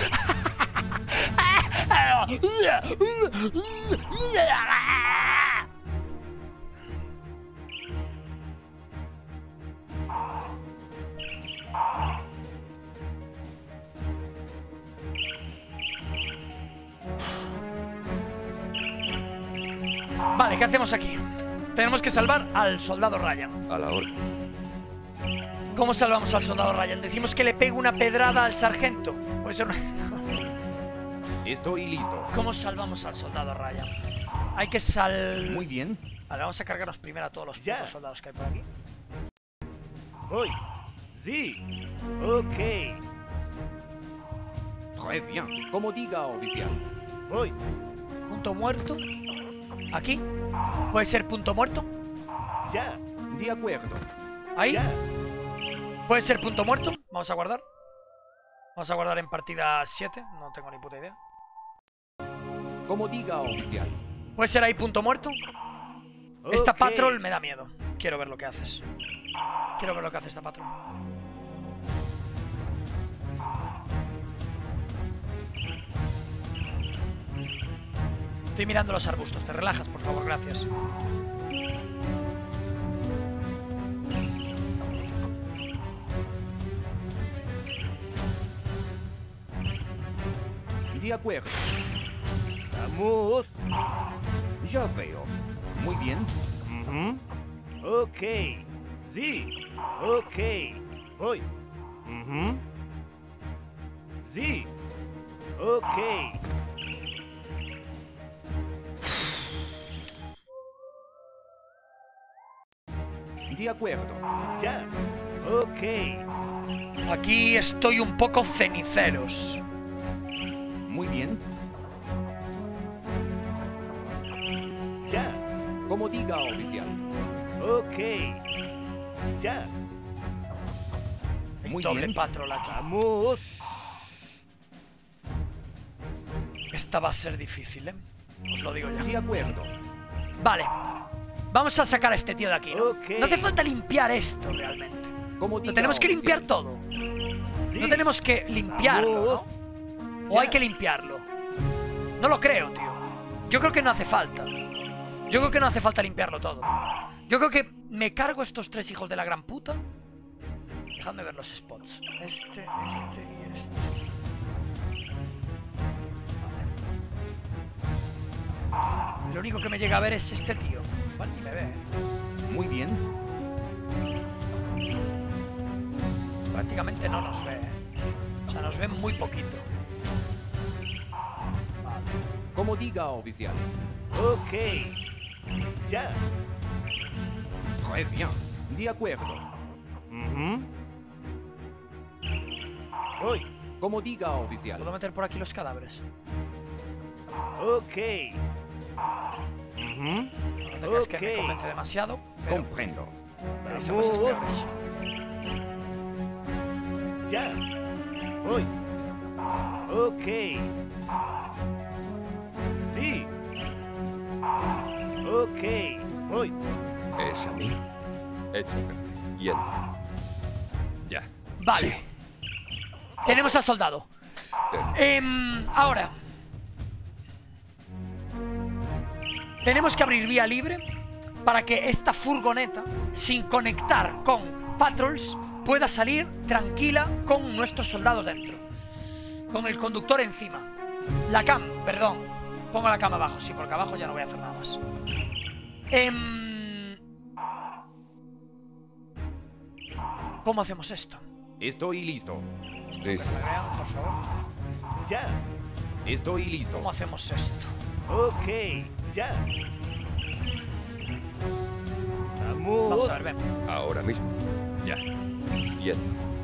Vale, ¿qué hacemos aquí? Tenemos que salvar al soldado Ryan. A la hora. ¿Cómo salvamos al soldado Ryan? Decimos que le pegue una pedrada al sargento. Puede ser una... Estoy listo. ¿Cómo salvamos al soldado Ryan? Hay que Muy bien. Vale, vamos a cargarnos primero a todos los Ya. putos soldados que hay por aquí. Voy. Sí. Ok. Très bien. Como diga, oficial. Voy. Punto muerto. Aquí. ¿Puede ser punto muerto? Ya. De acuerdo. Ahí. Ya. ¿Puede ser punto muerto? Vamos a guardar. Vamos a guardar en partida 7. No tengo ni puta idea. Como diga, oficial. ¿Puede ser ahí punto muerto? Esta Ok. patrol me da miedo. Quiero ver lo que haces. Quiero ver lo que hace esta patrol. Estoy mirando los arbustos. Te relajas, por favor, gracias. De acuerdo. Vamos. Ya veo. Muy bien. Ok. Sí. Ok. Voy. Sí. Ok. De acuerdo. Ya. Ok. Aquí estoy un poco ceniceros. Muy bien. Ya. Como diga, oficial. Ok. Ya. Muy Doble bien. patrol aquí. Vamos. Esta va a ser difícil, ¿eh? Os lo digo ya. De acuerdo. Vale. Vamos a sacar a este tío de aquí, ¿no? Ok. No hace falta limpiar esto realmente. Como diga, Lo tenemos que oficial. limpiar todo. Sí. No tenemos que limpiarlo, ¿no? O Ya. hay que limpiarlo. No lo creo, tío. Yo creo que no hace falta. Yo creo que no hace falta limpiarlo todo. Yo creo que me cargo estos tres hijos de la gran puta. Dejadme ver los spots. Este y este. Vale. Lo único que me llega a ver es este tío. Igual ni me ve, ¿eh? Muy bien. Prácticamente no nos ve, ¿eh? O sea, nos ve muy poquito. Vale. Como diga, oficial. Ok. Ya. Très bien. De acuerdo. Voy. Como diga, oficial. ¿Puedo meter por aquí los cadáveres? Ok. No te creas que me Ok. convence demasiado, pero Comprendo. he visto cosas Vamos. peores. Ya. Voy. Ok. Sí. Ok. Voy. Es a mí. Hecho. Yendo. Ya. Vale. Sí. Tenemos al soldado. Ahora. Tenemos que abrir vía libre para que esta furgoneta, sin conectar con patrols, pueda salir tranquila con nuestros soldados dentro. Con el conductor encima. La cam, perdón. Pongo la cama abajo, sí, porque abajo ya no voy a hacer nada más. ¿Cómo hacemos esto? Estoy listo. Que me vean, por favor. Ya. Estoy listo. ¿Cómo hacemos esto? Ok. Ya. Vamos. Vamos a ver, ven. Ahora mismo. Ya. Yendo.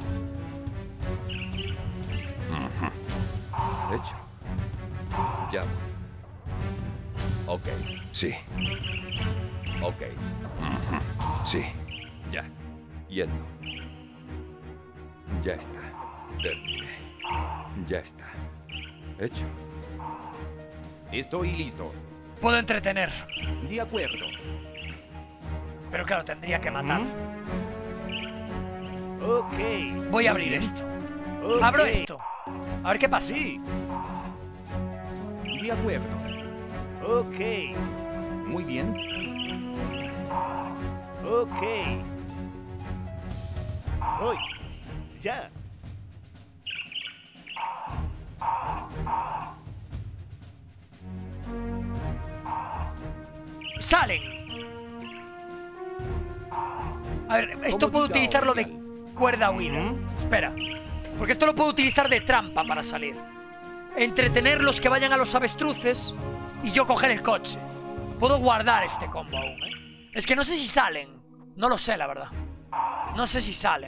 Hecho. Ya. Ok. Sí. Ok. Sí. Ya. Yendo. Ya está. Terminé. Ya está. Hecho. Estoy listo. Puedo entretener, De acuerdo. pero claro, tendría que matar. Ok. Voy a abrir esto. Ok. Abro esto. A ver qué pasa. Sí. De acuerdo. Ok. Muy bien. Ok. Voy. Ya. ¡Salen! A ver, esto Como puedo diga utilizarlo de oficial. cuerda huida. Espera. Porque esto lo puedo utilizar de trampa para salir. Entretener los que vayan a los avestruces y yo coger el coche. Puedo guardar este combo aún, ¿eh? Es que no sé si salen. No lo sé, la verdad. No sé si salen.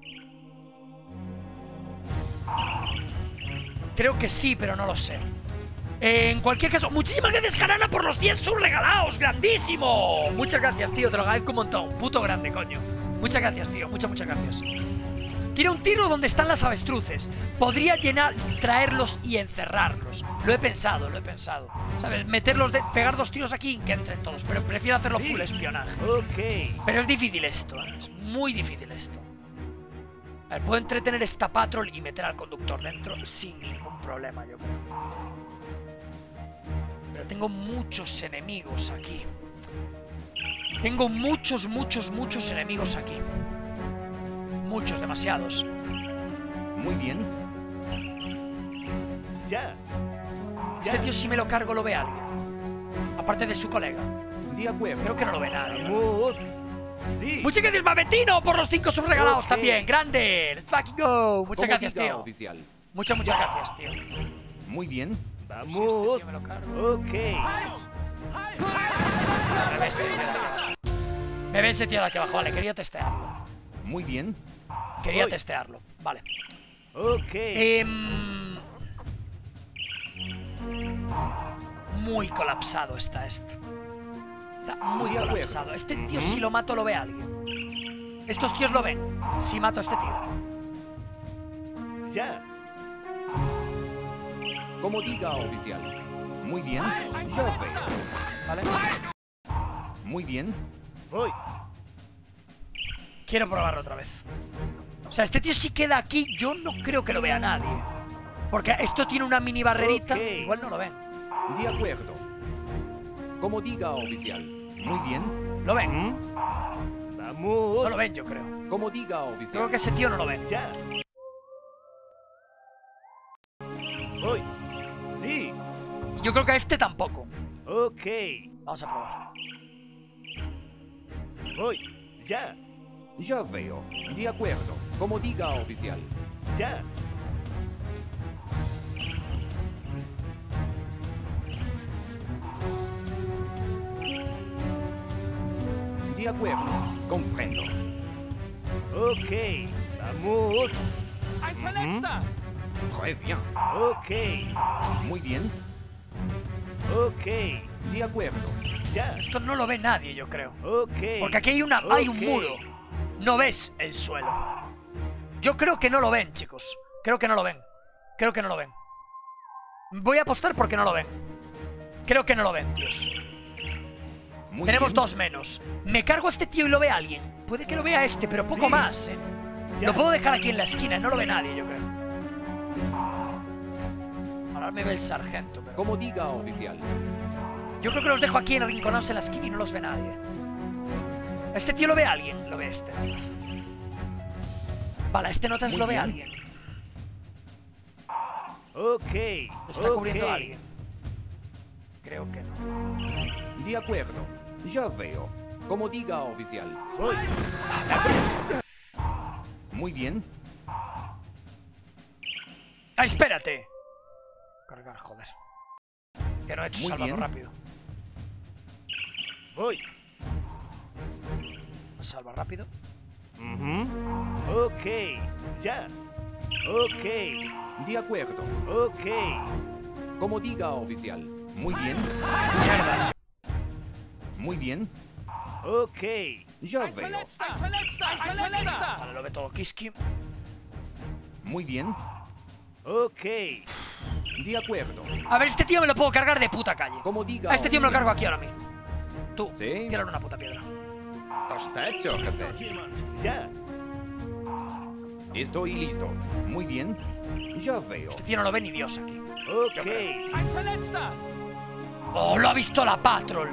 Creo que sí, pero no lo sé. En cualquier caso, muchísimas gracias, Jarana, por los 10 subs regalados. ¡Grandísimo! Muchas gracias, tío. Te lo agradezco un montón. Puto grande, coño. Muchas gracias, tío. Muchas gracias. Tira un tiro donde están las avestruces. Podría llenar, traerlos y encerrarlos. Lo he pensado, lo he pensado. ¿Sabes? Meterlos, pegar 2 tiros aquí y que entren todos. Pero prefiero hacerlo full espionaje. Ok. Pero es difícil esto, ¿eh? Es muy difícil esto. A ver, puedo entretener esta patrol y meter al conductor dentro sin ningún problema, yo creo. Pero tengo muchos enemigos aquí. Tengo muchos enemigos aquí. Muchos, demasiados. Muy bien. Ya. Este tío, si me lo cargo, lo ve alguien. Aparte de su colega. De acuerdo. Creo que no lo ve nadie. Vamos. Sí. Muchas gracias, Mavetino, por los 5 subregalados Ok. también. ¡Grande! ¡Let's fucking go! Muchas Como gracias, diga, tío. oficial. Muchas gracias, tío. Muy bien. Si este Vamos. tío me lo cargo. Ok. Me ve este tío de aquí abajo. Me ve ese tío de aquí abajo. Vale, quería testearlo. Muy bien. Quería Voy. testearlo. Vale. Ok. Muy colapsado está esto. Está muy De acuerdo. colapsado. Este tío, si lo mato, lo ve alguien. Estos tíos lo ven. Si mato a este tío. Ya. Como diga, oficial. Muy bien. Yo veo. ¿Vale? Muy bien. Voy. Quiero probarlo otra vez. O sea, este tío si queda aquí, yo no creo que lo vea nadie. Porque esto tiene una mini barrerita. Ok. Igual no lo ven. De acuerdo. Como diga, oficial. Muy bien. ¿Lo ven? ¿Mm? No Vamos. lo ven, yo creo. Como diga, Creo oficial. que ese tío no lo ven. Ya. Voy. Sí. Yo creo que a este tampoco. Ok. Vamos a probar. Voy. Ya. Ya veo. De acuerdo. Como diga, oficial. Ya. De acuerdo. Comprendo. Ok. Vamos. Très bien. Ok. Muy bien. Ok. De acuerdo. Ya. Esto no lo ve nadie, yo creo. Ok. Porque aquí hay un Ok. muro. No ves el suelo. Yo creo que no lo ven, chicos. Creo que no lo ven. Creo que no lo ven. Voy a apostar porque no lo ven. Creo que no lo ven, tíos. Muy Tenemos bien. 2 menos. Me cargo a este tío y lo ve alguien. Puede que lo vea este, pero poco más, ¿eh? Lo puedo dejar aquí en la esquina, no lo ve nadie, yo creo. Ahora me ve el sargento, pero... Como diga, oficial. Yo creo que los dejo aquí arrinconados en la esquina y no los ve nadie. Este tío lo ve alguien. Lo ve este, notas. Vale, este notas Muy lo ve bien. alguien. Ok. Lo está cubriendo ok. alguien. Creo que no. De acuerdo. Ya veo. Como diga, oficial. Voy. Muy bien. ¡Ah, espérate! Cargar, joder. Que no he hecho Muy salvado bien. rápido. Voy. Salva rápido. Ok. Ya. Ok. De acuerdo. Ok. Como diga, oficial. Muy bien. Mierda. Muy bien. Ok. Ya veo. Vale, lo ve todo Kiski. Muy bien. Ok. De acuerdo. A ver, este tío me lo puedo cargar de puta calle. Como diga. A este tío me lo oficial. cargo aquí ahora mismo. Tú, Sí. tírale una puta piedra. Está hecho, jefe. Ya. Estoy listo. Muy bien. Ya veo. Este tío no lo ve ni Dios aquí. Ok. ¡Oh, lo ha visto la Patrol!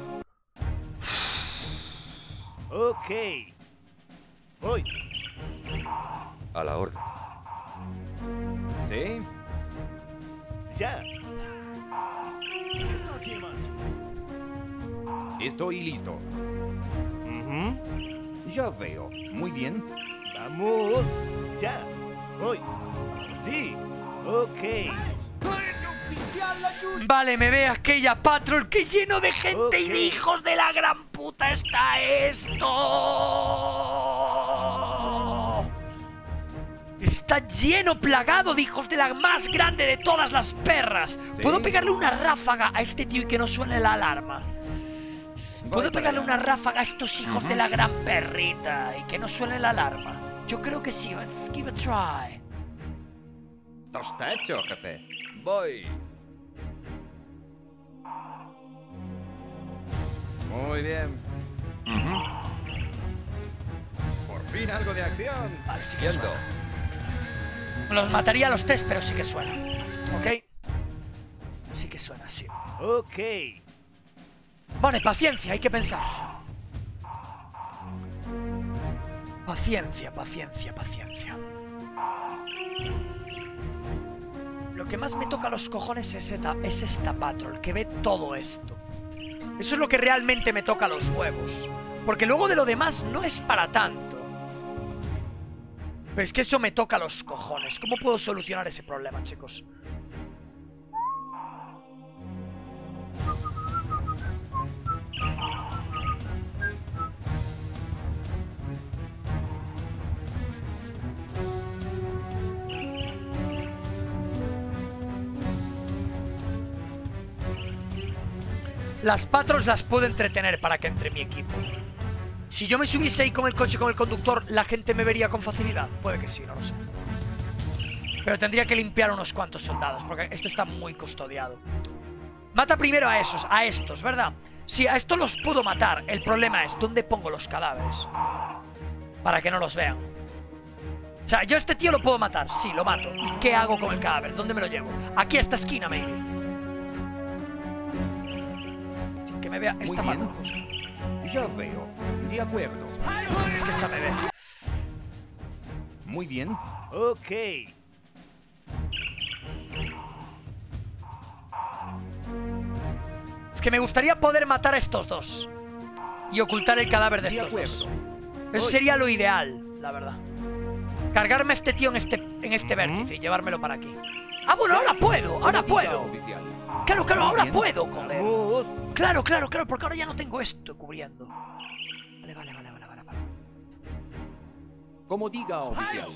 Ok. Voy. A la orden. Sí. Ya. Estoy listo. Ya veo. Muy bien. Vamos. Ya. Voy. Sí. Ok. Vale, me ve aquella Patrol que lleno de gente y Ok. de hijos de la gran puta está esto. Está lleno, plagado de hijos de la más grande de todas las perras. ¿Puedo pegarle una ráfaga a este tío y que no suene la alarma? ¿Puedo Voy para pegarle allá. una ráfaga a estos hijos de la gran perrita y que no suene la alarma? Yo creo que sí. Let's give it a try. Está hecho, jefe. Voy. Muy bien. Por fin algo de acción. Vale, sí que Yendo. Los mataría a los 3, pero sí que suena. ¿Ok? Sí que suena, sí. Ok. Vale, paciencia, hay que pensar. Paciencia, paciencia, paciencia. Lo que más me toca los cojones es esta Patrol, que ve todo esto. Eso es lo que realmente me toca los huevos. Porque luego de lo demás no es para tanto. Pero es que eso me toca los cojones. ¿Cómo puedo solucionar ese problema, chicos? Las Patrols las puedo entretener para que entre mi equipo. Si yo me subiese ahí con el coche con el conductor, ¿la gente me vería con facilidad? Puede que sí, no lo sé. Pero tendría que limpiar unos cuantos soldados, porque esto está muy custodiado. Mata primero a estos, ¿verdad? Sí, a estos los puedo matar. El problema es, ¿dónde pongo los cadáveres? Para que no los vean. O sea, yo a este tío lo puedo matar, sí, lo mato. ¿Y qué hago con el cadáver? ¿Dónde me lo llevo? Aquí a esta esquina, maybe. Sin que me vea esta Muy bien. Patrol justo. Ya veo. De acuerdo. Es que esa me ve. Muy bien. Ok. Es que me gustaría poder matar a estos dos. Y ocultar el cadáver de De estos dos. acuerdo. Eso sería lo ideal, la verdad. Cargarme a este tío en este vértice y llevármelo para aquí. Ah, bueno, ahora puedo, ahora Como diga, puedo. oficial. Claro, claro, Muy ahora bien. puedo, joder. Vamos. Claro, claro, claro, porque ahora ya no tengo esto cubriendo. Vale. Como diga, oficial.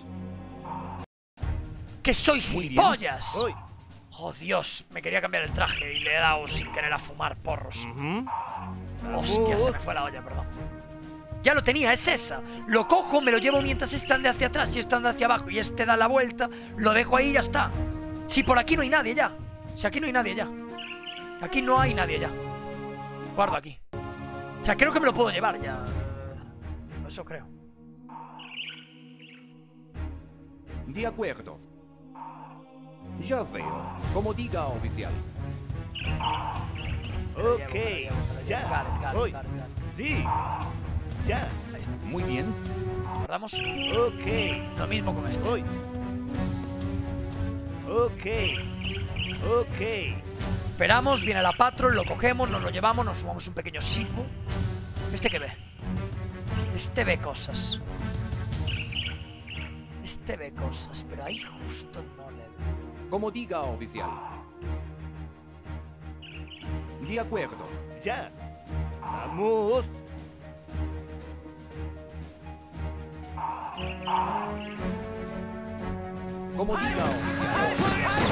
¡Que soy Muy bien. gilipollas! Voy. Oh, Dios, me quería cambiar el traje y le he dado sin querer a fumar porros. Hostia, se me fue la olla, perdón. Ya lo tenía, es esa. Lo cojo, me lo llevo mientras este ande hacia atrás y este ande hacia abajo y este da la vuelta. Lo dejo ahí y ya está. Si por aquí no hay nadie ya. Si aquí no hay nadie ya. Aquí no hay nadie ya. Guardo aquí. O sea, creo que me lo puedo llevar ya. Eso creo. De acuerdo. Ya veo. Como diga, oficial. Ok, ya. Voy. Sí, ya. Ahí está. Muy bien. Guardamos. Ok, Lo mismo con este. voy. Ok. Esperamos, viene la patrol, lo cogemos, nos lo llevamos, nos fumamos un pequeño silbo. ¿Este qué ve? Este ve cosas. Este ve cosas, pero ahí justo no le ve. Como diga, oficial. De acuerdo. Ya. Vamos. Como diga, oficial.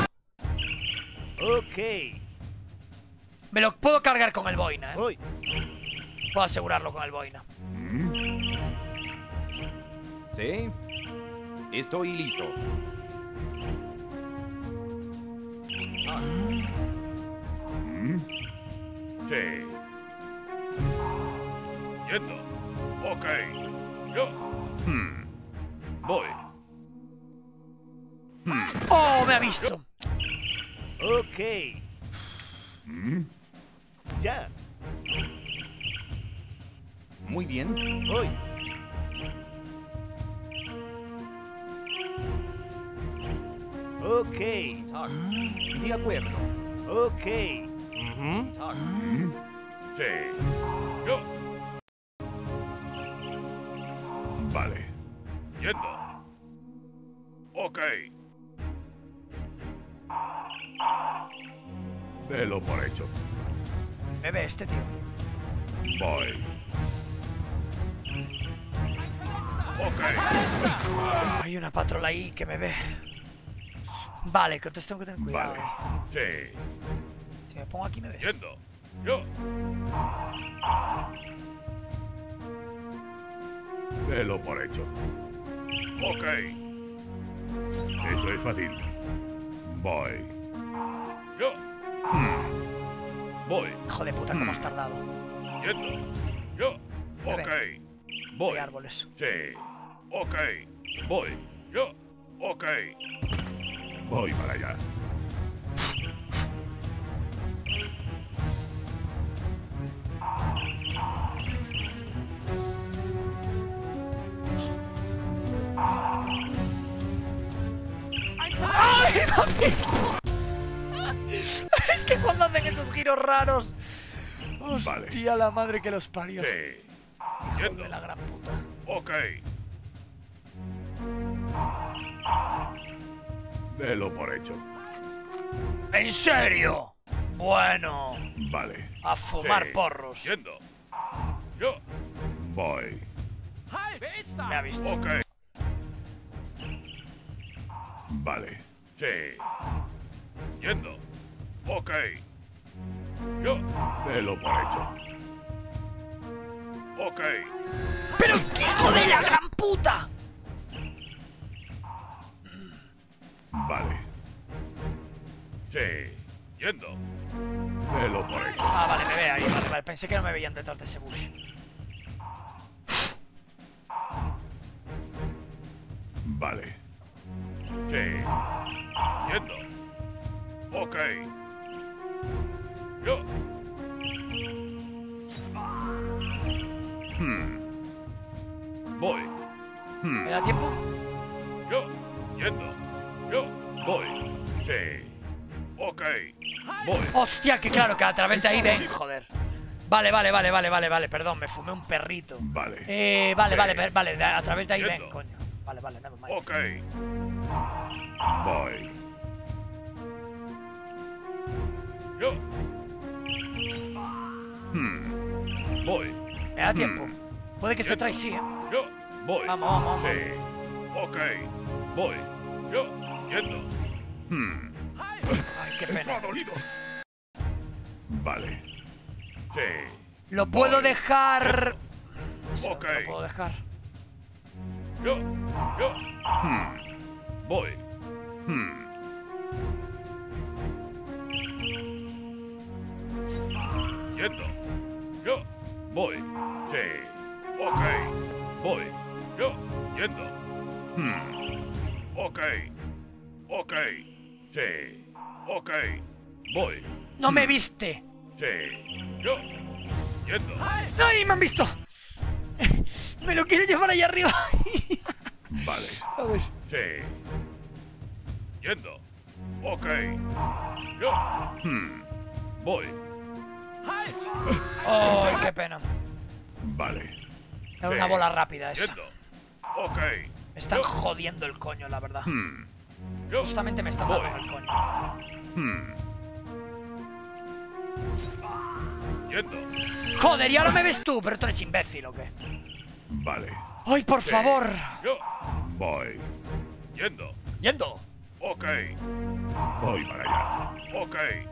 Ok, Me lo puedo cargar con el boina, ¿eh? voy. Puedo asegurarlo con el boina. ¿Sí? Estoy listo. Sí. Yendo. Ok. Yo. Voy. ¡Oh, me ha visto! Ok. Ya. Muy bien. Voy. Ok. De acuerdo. Ok. Sí. Yo. Vale. Yendo. Ok. Velo por hecho. Me ve este tío. Voy. Ok. Hay una patrol ahí que me ve. Vale, que entonces tengo que tener cuidado. Vale. Sí. Si me pongo aquí me ves. Yendo. Yo. Velo por hecho. Ok. Eso es fácil. Voy. Yo. Voy. Hijo de puta, cómo has tardado. Yendo. Yo. Ok. Hay Voy. árboles. Sí. Ok. Voy. Yo. Ok. Voy para allá. ¡Ay, me han visto! Es que cuando hacen esos giros raros. Hostia, la madre que los parió. Sí. Hijo Yendo. de la gran puta. Ok. Velo por hecho. ¿En serio? Bueno, Vale. a fumar Sí. porros. Yendo. Yo. Voy. Me ha visto. Ok. Vale. Sí. Yendo. Ok. Yo. Velo por hecho. Ok. ¡Pero hijo de la gran puta! Vale. Sí. Yendo. Velo por hecho. Ah, vale, me ve ahí, vale, vale. Pensé que no me veían detrás de ese bush. Vale. Sí. Yendo. Ok. Yo. Voy. ¿Me da tiempo? Yo. Yendo. Yo. Voy. Sí. Ok. Voy. Hostia, que claro, que a través de ahí ven, joder. Vale, perdón, me fumé un perrito. Vale. Vale, a través de ahí ven, Yendo. coño. Vale, never mind. Ok. Voy. Yo. Voy. Me da tiempo. Puede que esté atrás, sí, ¿eh? Yo. Voy. Vamos. Sí. Ok. Voy. Yo. Yendo. Ay, qué pena. Vale. Sí. Lo puedo Voy. dejar... demasiado, Ok. no lo puedo dejar. Yo. Voy. Yendo. Yo. Voy. Sí. Ok. Voy. Yo. Yendo. Ok. Ok. Sí. Ok. Voy. ¡No me viste! Sí. Yo. Yendo. ¡Ay, me han visto! Me lo quiero llevar ahí arriba. Vale. A ver. Sí. Yendo. Ok. Yo. Voy. ¡Ay, qué pena! Vale. Era una bola rápida esa. Yendo. Ok. Me están jodiendo el coño, la verdad. Yo. Justamente me están dando el coño. Yendo. ¡Joder! Y ahora me ves tú, pero tú eres imbécil, ¿o qué? Vale. ¡Ay, por Sí. favor! Yo. Voy. Yendo. ¡Yendo! Ok. Voy para allá. Ok.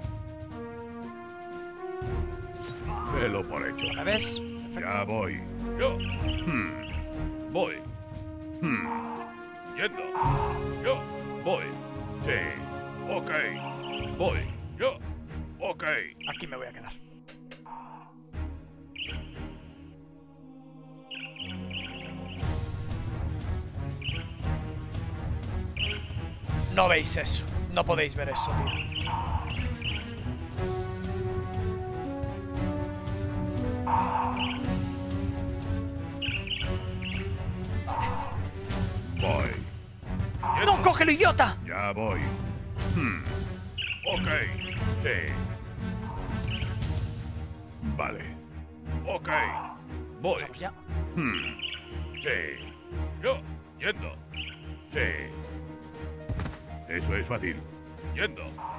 Velo por hecho. ¿Me ves? Ya Perfecto. voy. Yo. Voy. Yendo. Yo. Voy. Sí. Ok. Voy. Yo. Ok. Aquí me voy a quedar. No veis eso. No podéis ver eso, tío. Voy. ¡No, cógelo, idiota! Ya voy. Ok. Sí. Vale. Ok. Voy. Vamos ya. Sí. Yo. Yendo. Sí. Eso es fácil. Yendo.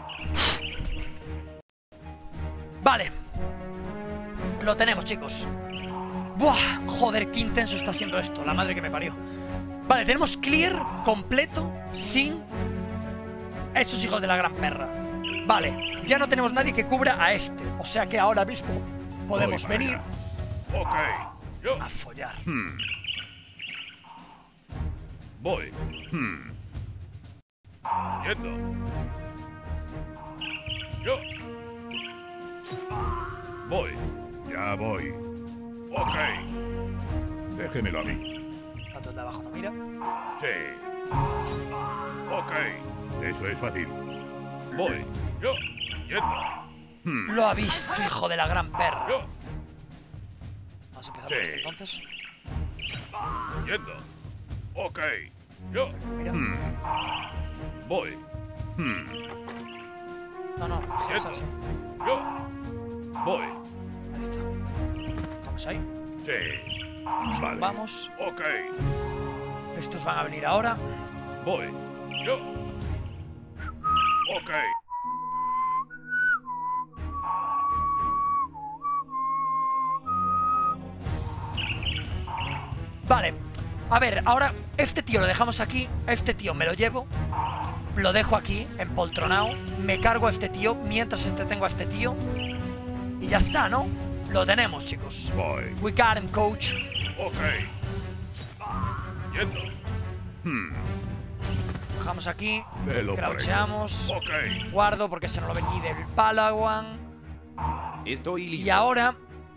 Vale. Lo tenemos, chicos. Buah, joder, qué intenso está siendo esto. La madre que me parió. Vale, tenemos clear completo sin esos hijos de la gran perra. Vale, ya no tenemos nadie que cubra a este. O sea que ahora mismo podemos Voy para venir allá. Ok. Yo. a follar. Voy. Yendo. Yo. Voy. Ya voy. Ok. Déjemelo a mí. Gato de abajo no mira. Sí. Ok. Eso es fácil. Voy. Yo. Yendo. Lo ha visto, hijo de la gran perra. Yo. Vamos a empezar por Sí. este entonces. Yendo. Ok. Yo. Mira. Voy. No, no, sí, Yendo. sí. Yo. Voy. Ahí está. Vamos ahí. Sí. Vale. Vamos. Ok. Estos van a venir ahora. Voy. Yo. Ok. Vale. A ver, ahora este tío lo dejamos aquí. Este tío me lo llevo. Lo dejo aquí, empoltronado. Me cargo a este tío mientras entretengo a este tío. Y ya está, ¿no? Lo tenemos, chicos. Voy. We got him, coach. Ok. Yendo. Dejamos aquí. Velo por Croucheamos. hecho. Ok. Guardo porque se nos lo vení del Palawan. Estoy listo. Y ahora...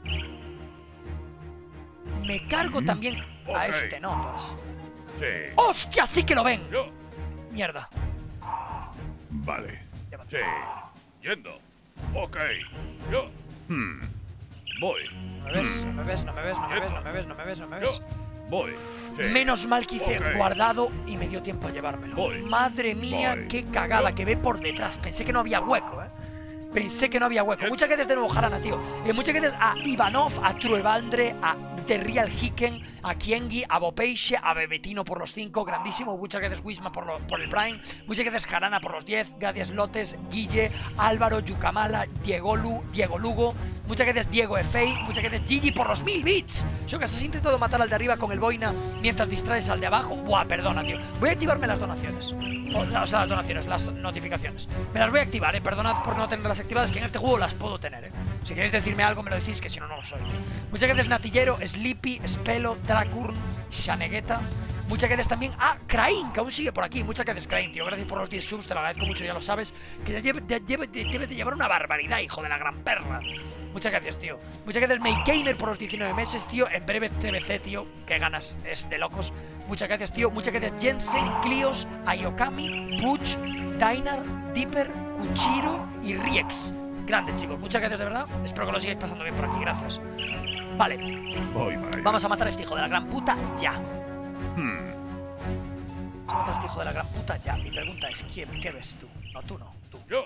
Me cargo también a Ok. este notas. Sí. ¡Hostia! ¡Sí que lo ven! Yo. Mierda. Vale. Llévate. Sí. Yendo. Ok. Yo. Voy. No me ves, no me ves, no me ves, no me ves, no me ves, no me ves, no me Yo. ves. Voy. Sí. Menos mal que hice Ok. guardado y me dio tiempo a llevármelo. Voy. Madre mía, Voy. qué cagada Yo. que ve por detrás. Pensé que no había hueco, Pensé que no había hueco. Yo. Muchas gracias de nuevo, Jarana, tío. Muchas gracias a Ivanov, a Truevaldre, a The Real Hicken, a Kiengi, a Bopeixe, a Bebetino por los 5, grandísimo. Muchas gracias Wisma por el Prime. Muchas gracias Jarana por los 10. Gracias Lotes, Guille, Álvaro, Yucamala, Diego Lugo. Muchas gracias Diego Efei. Muchas gracias Gigi por los 1000 bits. Shocas, ¿has intentado matar al de arriba con el boina mientras distraes al de abajo? Buah, perdona, tío. Voy a activarme las donaciones. O sea, las donaciones, las notificaciones. Me las voy a activar, perdonad por no tenerlas activadas, que en este juego las puedo tener, Si queréis decirme algo, me lo decís, que si no, no lo soy. Muchas gracias Natillero, Sleepy, Spelo, Dracurn, Shanegueta. Muchas gracias también a Krain, que aún sigue por aquí. Muchas gracias, Krain, tío. Gracias por los 10 subs, te lo agradezco mucho, ya lo sabes. Que debe de llevar una barbaridad, hijo de la gran perra. Muchas gracias, tío. Muchas gracias, Maygamer, por los 19 meses, tío. En breve TBC, tío. Qué ganas, es de locos. Muchas gracias, tío. Muchas gracias, Jensen, Clios, Ayokami, Puch, Dainar, Dipper, Kuchiro y Riex. Grandes, chicos. Muchas gracias, de verdad. Espero que lo sigáis pasando bien por aquí. Gracias. Vale. Vamos a matar a este hijo de la gran puta ya. Vamos a matar a este hijo de la gran puta ya. Mi pregunta es, ¿qué ves tú? No, tú no. Tú. Yo.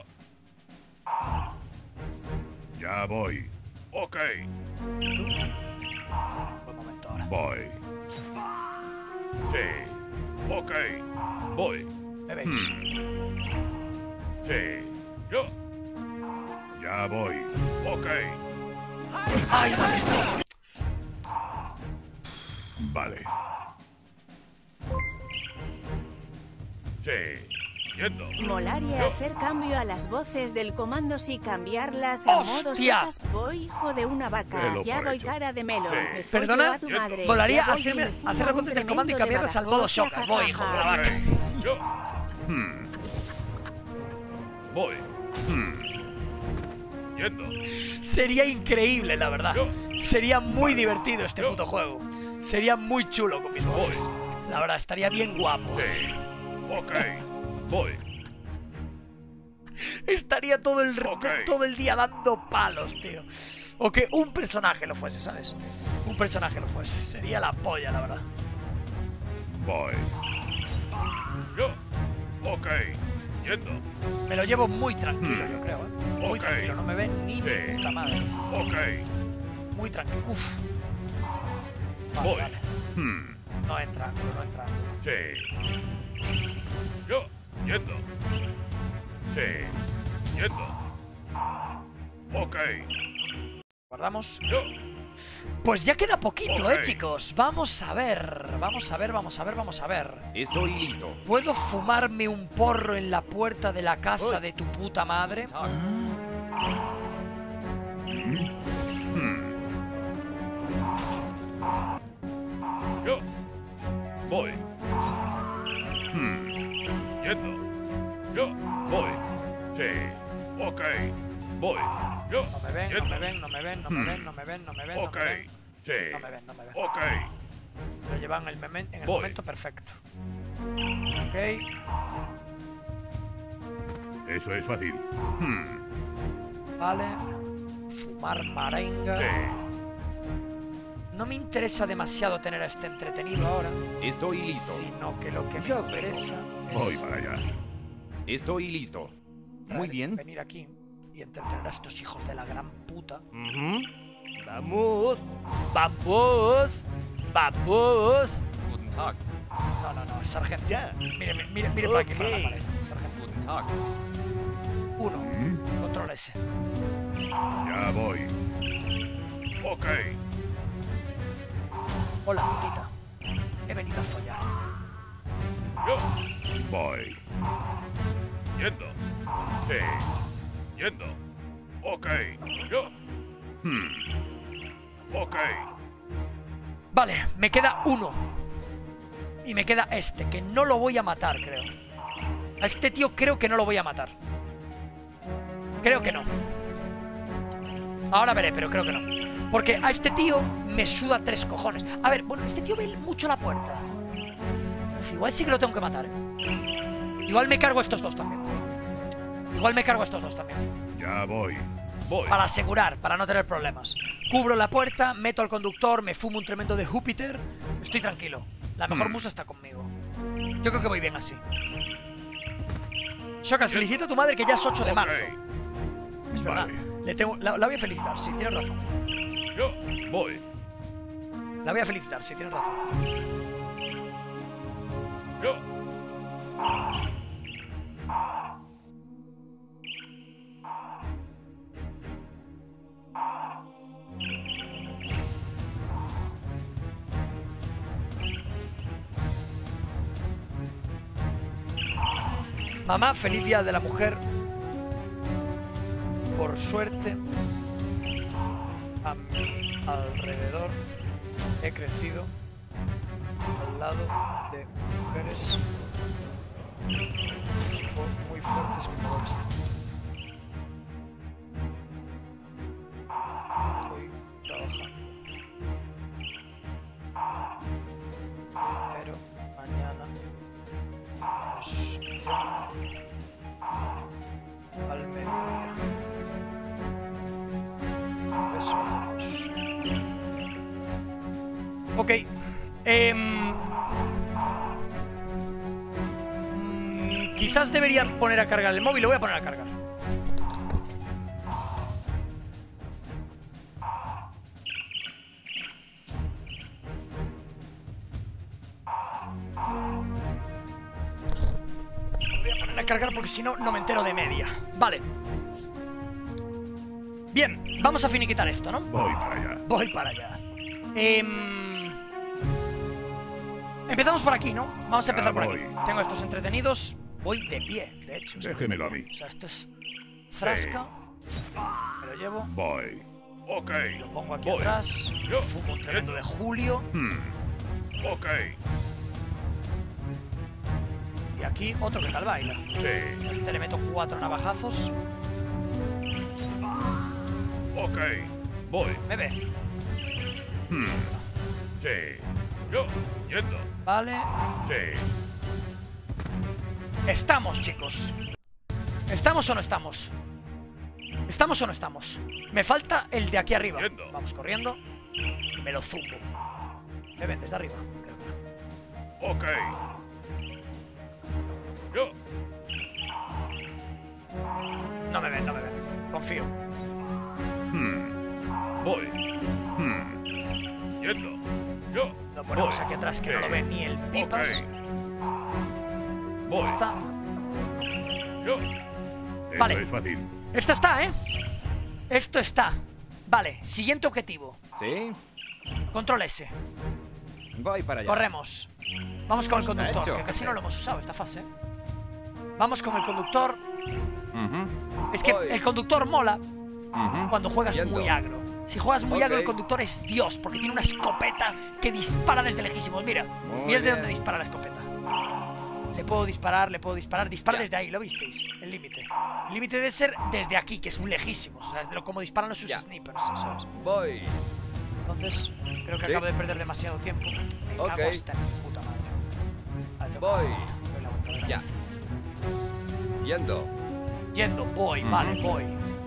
Ya voy. Ok. ¿Tú? Buen momento ahora. Voy. Sí. Ok. Voy. ¿Me veis? Sí. Yo. Ya voy. Ok. ¡Ay, me ha visto! Vale. Sí. Yendo. Molaría hacer cambio a las voces del comando y cambiarlas a modos ¡Hostia! secas. Voy, hijo de una vaca. Velo Ya por voy, hecho. cara de melón. Sí. Me follo ¿Perdona? a tu madre. Molaría Ya voy y hacer me fumo las voces un del comando y tremendo cambiarlas al modo bagazo. Shocker. Voy, hijo de la vaca. Yo. Voy. Yendo. Sería increíble, la verdad. Yo. Sería muy divertido este puto juego. Sería muy chulo con mis voces. La verdad, estaría bien guapo. Sí. Ok. Voy. Estaría todo Ok. el día dando palos, tío. O que un personaje lo fuese, ¿sabes? Un personaje lo fuese. Sería la polla, la verdad. Voy. Yo. Ok. Yendo. Me lo llevo muy tranquilo, yo creo, Muy Ok. tranquilo, no me ve ni mi Sí. puta madre. Ok. Muy tranquilo. Uf. Vale, Voy. vale. No entra, no entra. Sí. Yo. Yendo. Sí. Yendo. Ok. Guardamos. Yo. Pues ya queda poquito, Ok. chicos. Vamos a ver. Vamos a ver. Estoy listo. ¿Puedo fumarme un porro en la puerta de la casa de tu puta madre? Yo. Voy. Yendo. Yo. Voy. Sí. Ok. Voy. Yo. No me ven, no Yendo. me ven, no me ven, no me ven, no me ven, no me ven, no Ok. me ven. Sí. No me ven, no me ven. Ok. Lo llevan en el Voy. momento perfecto. Ok. Eso es fácil. Vale. Fumar marenga. Sí. No me interesa demasiado tener a este entretenido ahora. Estoy listo. Sino que lo que me Ya interesa Voy es para allá. Estoy listo. Muy bien. venir aquí y entretener a estos hijos de la gran puta. Vamos. ¡Vamos! ¡Vamos! Guten Tag. No, sargento. Ya. Mire para aquí, para la Ok. pared. Sargento. Guten Tag. 1. Control S. Ya voy. Ok. Hola, putita. He venido a follar. Yo. Voy. Yendo. Sí. Yendo. Ok. Yo. Ok. Vale, me queda 1. Y me queda este, que no lo voy a matar, creo. A este tío creo que no lo voy a matar. Creo que no. Ahora veré, pero creo que no. Porque a este tío me suda 3 cojones. A ver, bueno, este tío ve mucho la puerta. Uf, igual sí que lo tengo que matar, Igual me cargo a estos dos también. Ya voy. Voy. Para asegurar, para no tener problemas. Cubro la puerta, meto al conductor, me fumo un tremendo de Júpiter. Estoy tranquilo. La mejor musa está conmigo. Yo creo que voy bien así. Shokas, felicita a tu madre que ya es 8 de marzo. Ok. Es verdad. Vale. La voy a felicitar, sí, tienes razón. Yo. Voy. La voy a felicitar, sí, tienes razón. Yo. Mamá, feliz día de la mujer. Por suerte, a mi alrededor he crecido al lado de mujeres muy fuertes como esta. Estoy trabajando, pero mañana nos llama al mediodía. Besos. Ok. Quizás debería poner a cargar el móvil. Lo voy a poner a cargar. Lo voy a poner a cargar porque si no, no me entero de media. Vale. Bien, vamos a finiquitar esto, ¿no? Voy para allá. Voy para allá. Empezamos por aquí, ¿no? Vamos a empezar por aquí. voy. Tengo estos entretenidos. Voy de pie, de hecho. Déjemelo a mí. O sea, esto es frasca. Me lo llevo. Voy. Ok. Lo pongo aquí Voy. atrás. Yo. Fumo un tremendo de Julio. Ok. Y aquí otro que tal baila. Sí. A este le meto 4 navajazos. Ok. Voy. Me ve. Sí. Yo. Yendo. Vale. Sí. Estamos, chicos. ¿Estamos o no estamos? ¿Estamos o no estamos? Me falta el de aquí arriba. Yendo. Vamos corriendo. Y me lo zumbo. Me ven desde arriba. Creo que. Ok. Yo. No me ven, no me ven. Confío. Voy. Yendo. Yo. Lo ponemos Voy. aquí atrás que Sí. no lo ve ni el pipas. Ok. Voy. Está. Yo. Vale. Esto es fácil. Esto está, ¿eh? Esto está. Vale, siguiente objetivo. ¿Sí? Control S. Voy para allá. Corremos. Vamos con el conductor, hecho, que casi jefe. no lo hemos usado esta fase. Vamos con el conductor. Es que Voy. el conductor mola cuando juegas Yendo. muy agro. Si juegas muy Ok. agro, el conductor es Dios, porque tiene una escopeta que dispara desde lejísimos. Mira, Muy mira de bien. dónde dispara la escopeta. Le puedo disparar, le puedo disparar. Dispara Ya. desde ahí, ¿lo visteis? El límite. El límite debe ser desde aquí, que es muy lejísimos. O sea, es de lo como disparan los sus Ya. snipers, ¿sabes? Voy. Entonces, creo que Sí. acabo de perder demasiado tiempo. Me Ok. cago hasta en mi puta madre. Vale, tengo Voy. que- doy la vuelta, doy la Ya. vuelta. Yendo. Yendo, voy, vale, voy.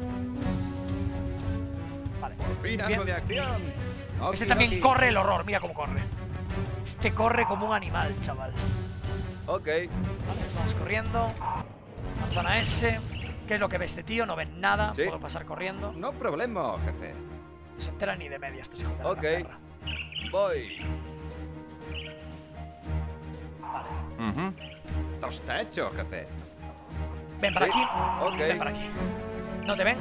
Vale. Fin Bien. algo de acción. Este Okidoki. también corre el horror, mira cómo corre. Este corre como un animal, chaval. Ok. Vale, vamos corriendo. Zona S. ¿Qué es lo que ve este tío? No ven nada. Sí. Puedo pasar corriendo. No problema, jefe. No se entera ni de media estos hijos de la Ok. gran perra. Voy. Vale. Esto está hecho, jefe. Ven para Sí. aquí. Ok. Ven para aquí. ¿No te ven?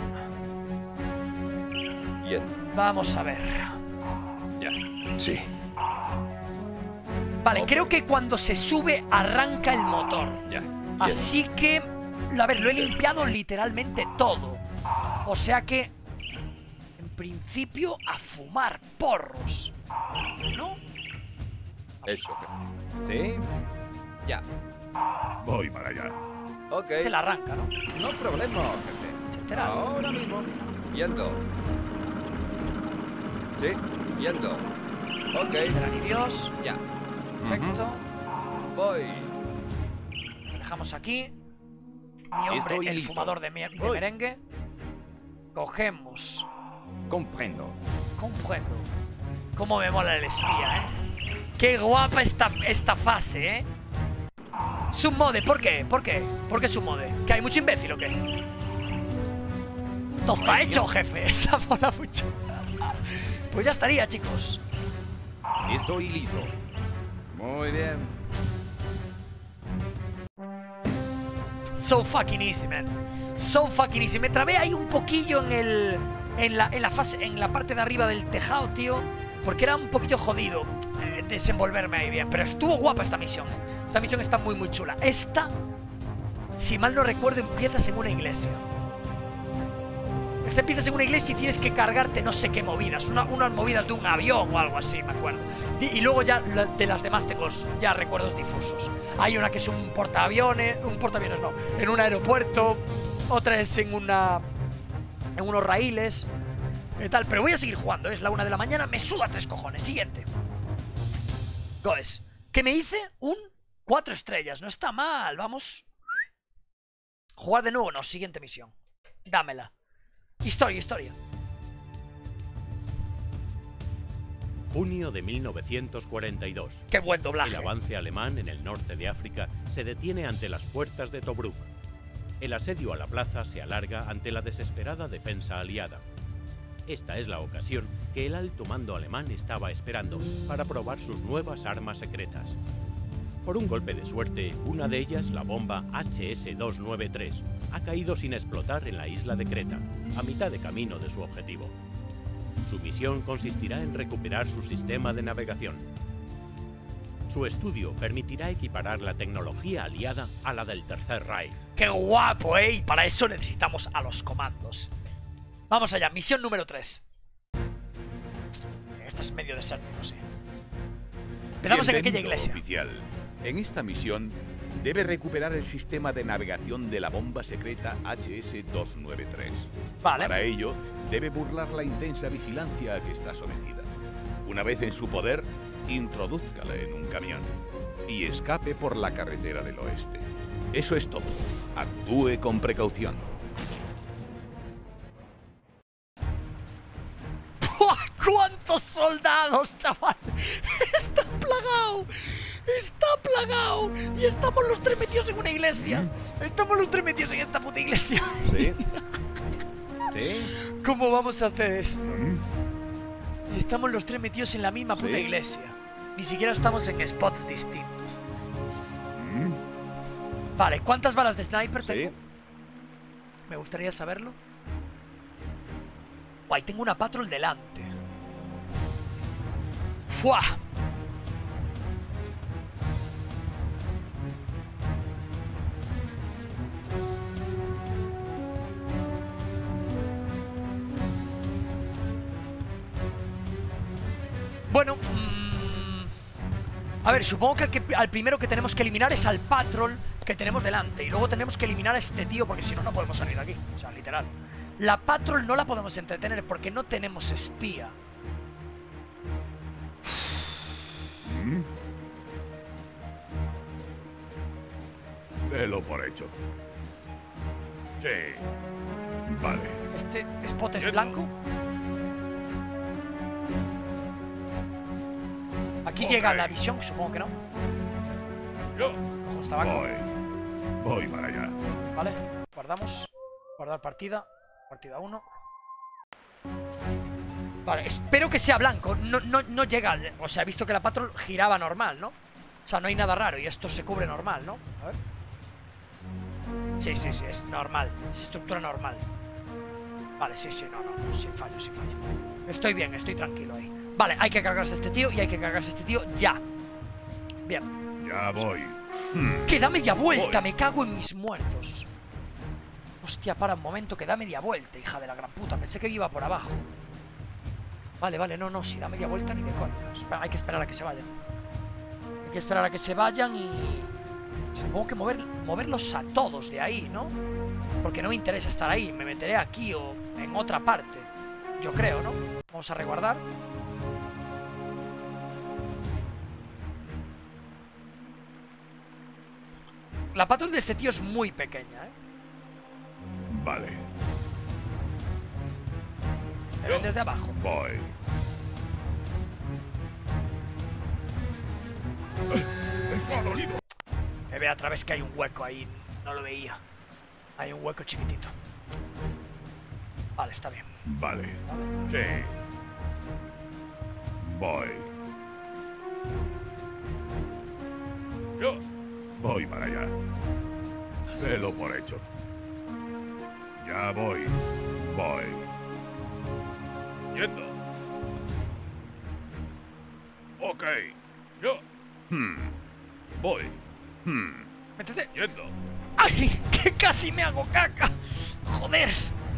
Yendo. Vamos a ver. Ya. Sí. Vale, Ok. creo que cuando se sube arranca el motor. Ya. Así que, a ver, lo he limpiado literalmente todo. O sea que, en principio, a fumar porros. ¿No? Eso, jefe. Sí. Ya. Voy para allá. Ok. Se la arranca, ¿no? No problema, jefe. Se entera. Ahora mismo. Yendo. Sí. Yendo. Ok. Se entera ni Dios. Ya. Perfecto. Voy. Lo dejamos aquí. Mi hombre, Estoy el listo. fumador de Voy. merengue. Cogemos. Comprendo. Comprendo. Cómo me mola el espía, ¿eh? Qué guapa esta fase, ¿eh? Submode, ¿por qué? ¿Por qué? ¿Por qué submode? ¿Que hay mucho imbécil o qué? Todo está hecho, jefe. Esa mola mucho. Pues ya estaría, chicos. Estoy listo. Muy bien. So fucking easy, man. So fucking easy. Me trabé ahí un poquillo en la parte de arriba del tejado, tío, porque era un poquillo jodido desenvolverme ahí bien. Pero estuvo guapa esta misión, ¿eh? Esta misión está muy, muy chula. Esta, si mal no recuerdo, empiezas en una iglesia. Esta empiezas en una iglesia y tienes que cargarte no sé qué movidas. Unas movidas de un avión o algo así, me acuerdo. Y luego ya de las demás tengo ya recuerdos difusos. Hay una que es un portaaviones no, en un aeropuerto. Otra es en unos raíles, tal. Pero voy a seguir jugando, es la 1 de la mañana. Me suda 3 cojones. Siguiente. Goes. ¿Qué me hice? Un 4 estrellas. No está mal, vamos. Jugar de nuevo, no, siguiente misión. Dámela. Historia. Junio de 1942. Qué buen doblaje. El avance alemán en el norte de África se detiene ante las puertas de Tobruk. El asedio a la plaza se alarga ante la desesperada defensa aliada. Esta es la ocasión que el alto mando alemán estaba esperando para probar sus nuevas armas secretas. Por un golpe de suerte, una de ellas, la bomba HS-293, ha caído sin explotar en la isla de Creta, a mitad de camino de su objetivo. Su misión consistirá en recuperar su sistema de navegación. Su estudio permitirá equiparar la tecnología aliada a la del Tercer Reich. ¡Qué guapo, eh! Y para eso necesitamos a los comandos. Vamos allá, misión número 3. Esta es medio desértico, sí. Empezamos en aquella iglesia. Oficial. En esta misión debe recuperar el sistema de navegación de la bomba secreta HS-293. Vale. Para ello, debe burlar la intensa vigilancia a que está sometida. Una vez en su poder, introdúzcala en un camión y escape por la carretera del oeste. Eso es todo. Actúe con precaución. ¡Cuántos soldados, chaval! ¡Está plagado! ¡Está plagado! Y estamos los 3 metidos en una iglesia. Estamos los 3 metidos en esta puta iglesia. ¿Sí? ¿Sí? ¿Cómo vamos a hacer esto? Y estamos los 3 metidos en la misma puta iglesia. Ni siquiera estamos en spots distintos. Vale, ¿cuántas balas de sniper tengo? Me gustaría saberlo. Guay, tengo una patrol delante. ¡Fua! Bueno, a ver, supongo que al primero que tenemos que eliminar es al patrol que tenemos delante. Y luego tenemos que eliminar a este tío porque si no, no podemos salir de aquí. O sea, literal. La patrol no la podemos entretener porque no tenemos espía. Delo por hecho. Sí. Vale. ¿Este spot es blanco? Aquí llega la visión, supongo que no. Yo Ojo, estaba aquí. voy para allá. Vale, guardamos. Guardar partida. Partida 1. Vale, espero que sea blanco. No llega. O sea, he visto que la patrol giraba normal, ¿no? O sea, no hay nada raro y esto se cubre normal, ¿no? A ver. Sí, es normal. Es estructura normal. Vale, sí, no. Sin fallo. Estoy bien, estoy tranquilo ahí. Vale, hay que cargarse a este tío y hay que cargarse a este tío ya. Bien. Ya voy. Que da media vuelta, me cago en mis muertos. Hostia, para un momento, que da media vuelta, hija de la gran puta. Pensé que iba por abajo. Vale, no, si da media vuelta ni de coña. Hay que esperar a que se vayan. Hay que esperar a que se vayan y... Supongo que moverlos a todos de ahí, ¿no? Porque no me interesa estar ahí. Me meteré aquí o en otra parte. Yo creo, ¿no? Vamos a reguardar. La patrón de este tío es muy pequeña, ¿eh? Vale. Me ven desde abajo. Voy. Me ve a través que hay un hueco ahí. No lo veía. Hay un hueco chiquitito. Vale, está bien. Vale. Sí. Voy. Yo voy para allá. Delo por hecho. Ya voy. Voy. Yendo. Ok. Yo. Voy. Métete. Yendo. ¡Ay! ¡Que casi me hago caca! ¡Joder!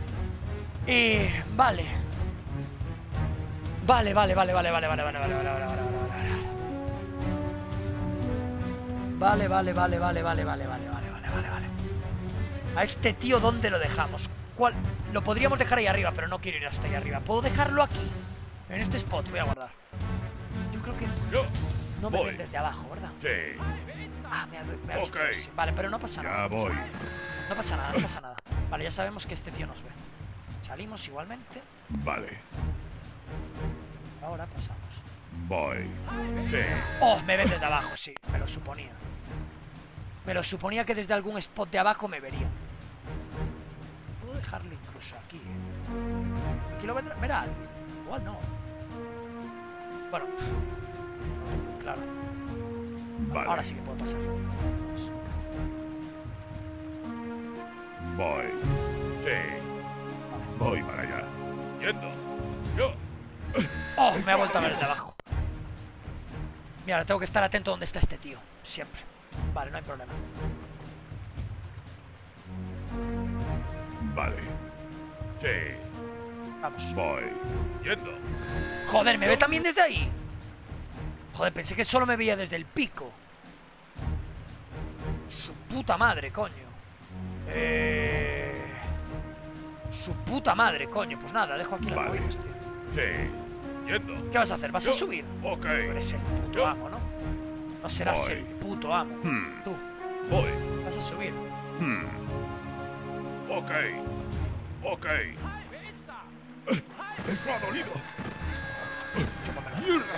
Vale. Vale. A este tío, ¿dónde lo dejamos? ¿Cuál? Lo podríamos dejar ahí arriba, pero no quiero ir hasta ahí arriba. ¿Puedo dejarlo aquí? En este spot, voy a guardar. Yo creo que Yo. no me voy. ven desde abajo, ¿verdad? Sí. Ah, me ha visto. Ok. Sí. Vale, pero no pasa nada. Ya voy. No pasa nada, no pasa nada. Vale, ya sabemos que este tío nos ve. Salimos igualmente. Vale. Ahora pasamos. Voy. Sí. ¡Oh! Me ven desde abajo, sí. Me lo suponía. Me lo suponía que desde algún spot de abajo me vería. Puedo dejarlo incluso aquí, ¿eh? Aquí lo verá alguien. Igual no. Bueno. Claro. Vale. Ahora sí que puedo pasar. Vamos. Voy. Sí. Voy para allá. Yendo. Yo. ¡Oh! Me ha vuelto a ver desde abajo. Mira, tengo que estar atento donde está este tío. Siempre. Vale, no hay problema. Vale. Sí. Vamos. Voy. Yendo. Joder, ¿me ve también desde ahí? Joder, pensé que solo me veía desde el pico. Su puta madre, coño. Su puta madre, coño. Pues nada, dejo aquí las Vale. boinas, tío. Sí. Yendo. ¿Qué vas a hacer? ¿Vas a subir? Ok. Tú eres el puto Yo. amo, ¿no? No serás Voy. el puto amo. Tú, Voy. vas a subir. Ok. Ok. Eso ha dolido. Chúpamelo.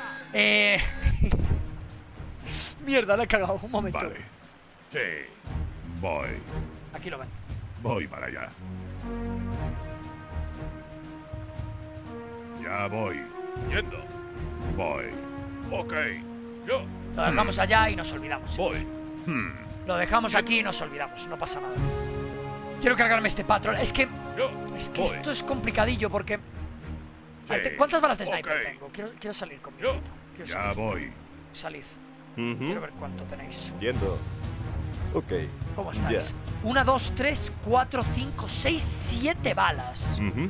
Mierda, la he cagado. Un momento. Vale. Sí. Voy. Aquí lo ven. Voy para allá. Ya voy. Yendo. Voy. Ok. Yo. Lo dejamos allá y nos olvidamos. Voy. chicos. Lo dejamos aquí y nos olvidamos. No pasa nada. Quiero cargarme este patrón. Es que Yo. Voy. Esto es complicadillo porque... Ahí ¿Cuántas balas de sniper Ok. tengo? Quiero salir con mi Yo. equipo. Quiero Ya salir. voy. Salid. Ujú. Quiero ver cuánto tenéis. Yendo. Ok. ¿Cómo estáis? 1, 2, 3, 4, 5, 6, 7 balas. Ujú.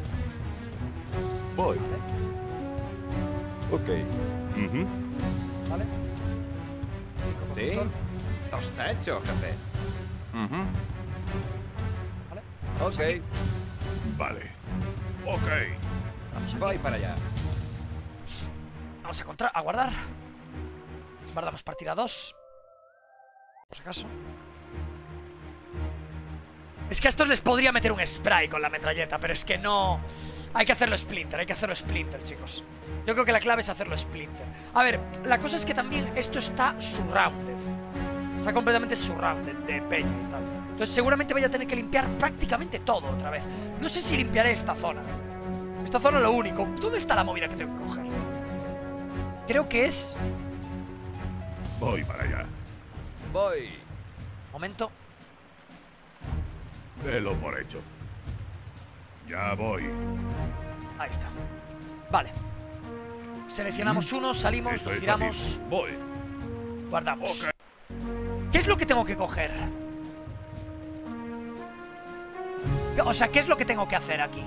Voy. Vale. Ok. Ujú. ¿Vale? 5 con Sí. control. Está hecho, jefe. Ujú. ¿Vale? Ok. Vale. Ok. Vamos aquí. Voy para allá. Vamos a guardar. Guardamos partida 2. Por si acaso. Es que a estos les podría meter un spray con la metralleta, pero es que no... Hay que hacerlo splinter, chicos. Yo creo que la clave es hacerlo splinter. A ver, la cosa es que también esto está surrounded. Está completamente surrounded de peña y tal. Entonces seguramente voy a tener que limpiar prácticamente todo otra vez. No sé si limpiaré esta zona. Esta zona es lo único. ¿Dónde está la movida que tengo que coger? Creo que es... Voy para allá. Voy. Momento. Delo por hecho. Ya voy. Ahí está. Vale. Seleccionamos uno, salimos, Esto nos es giramos, fácil. Voy. guardamos. Ok. ¿Qué es lo que tengo que coger? O sea, ¿qué es lo que tengo que hacer aquí?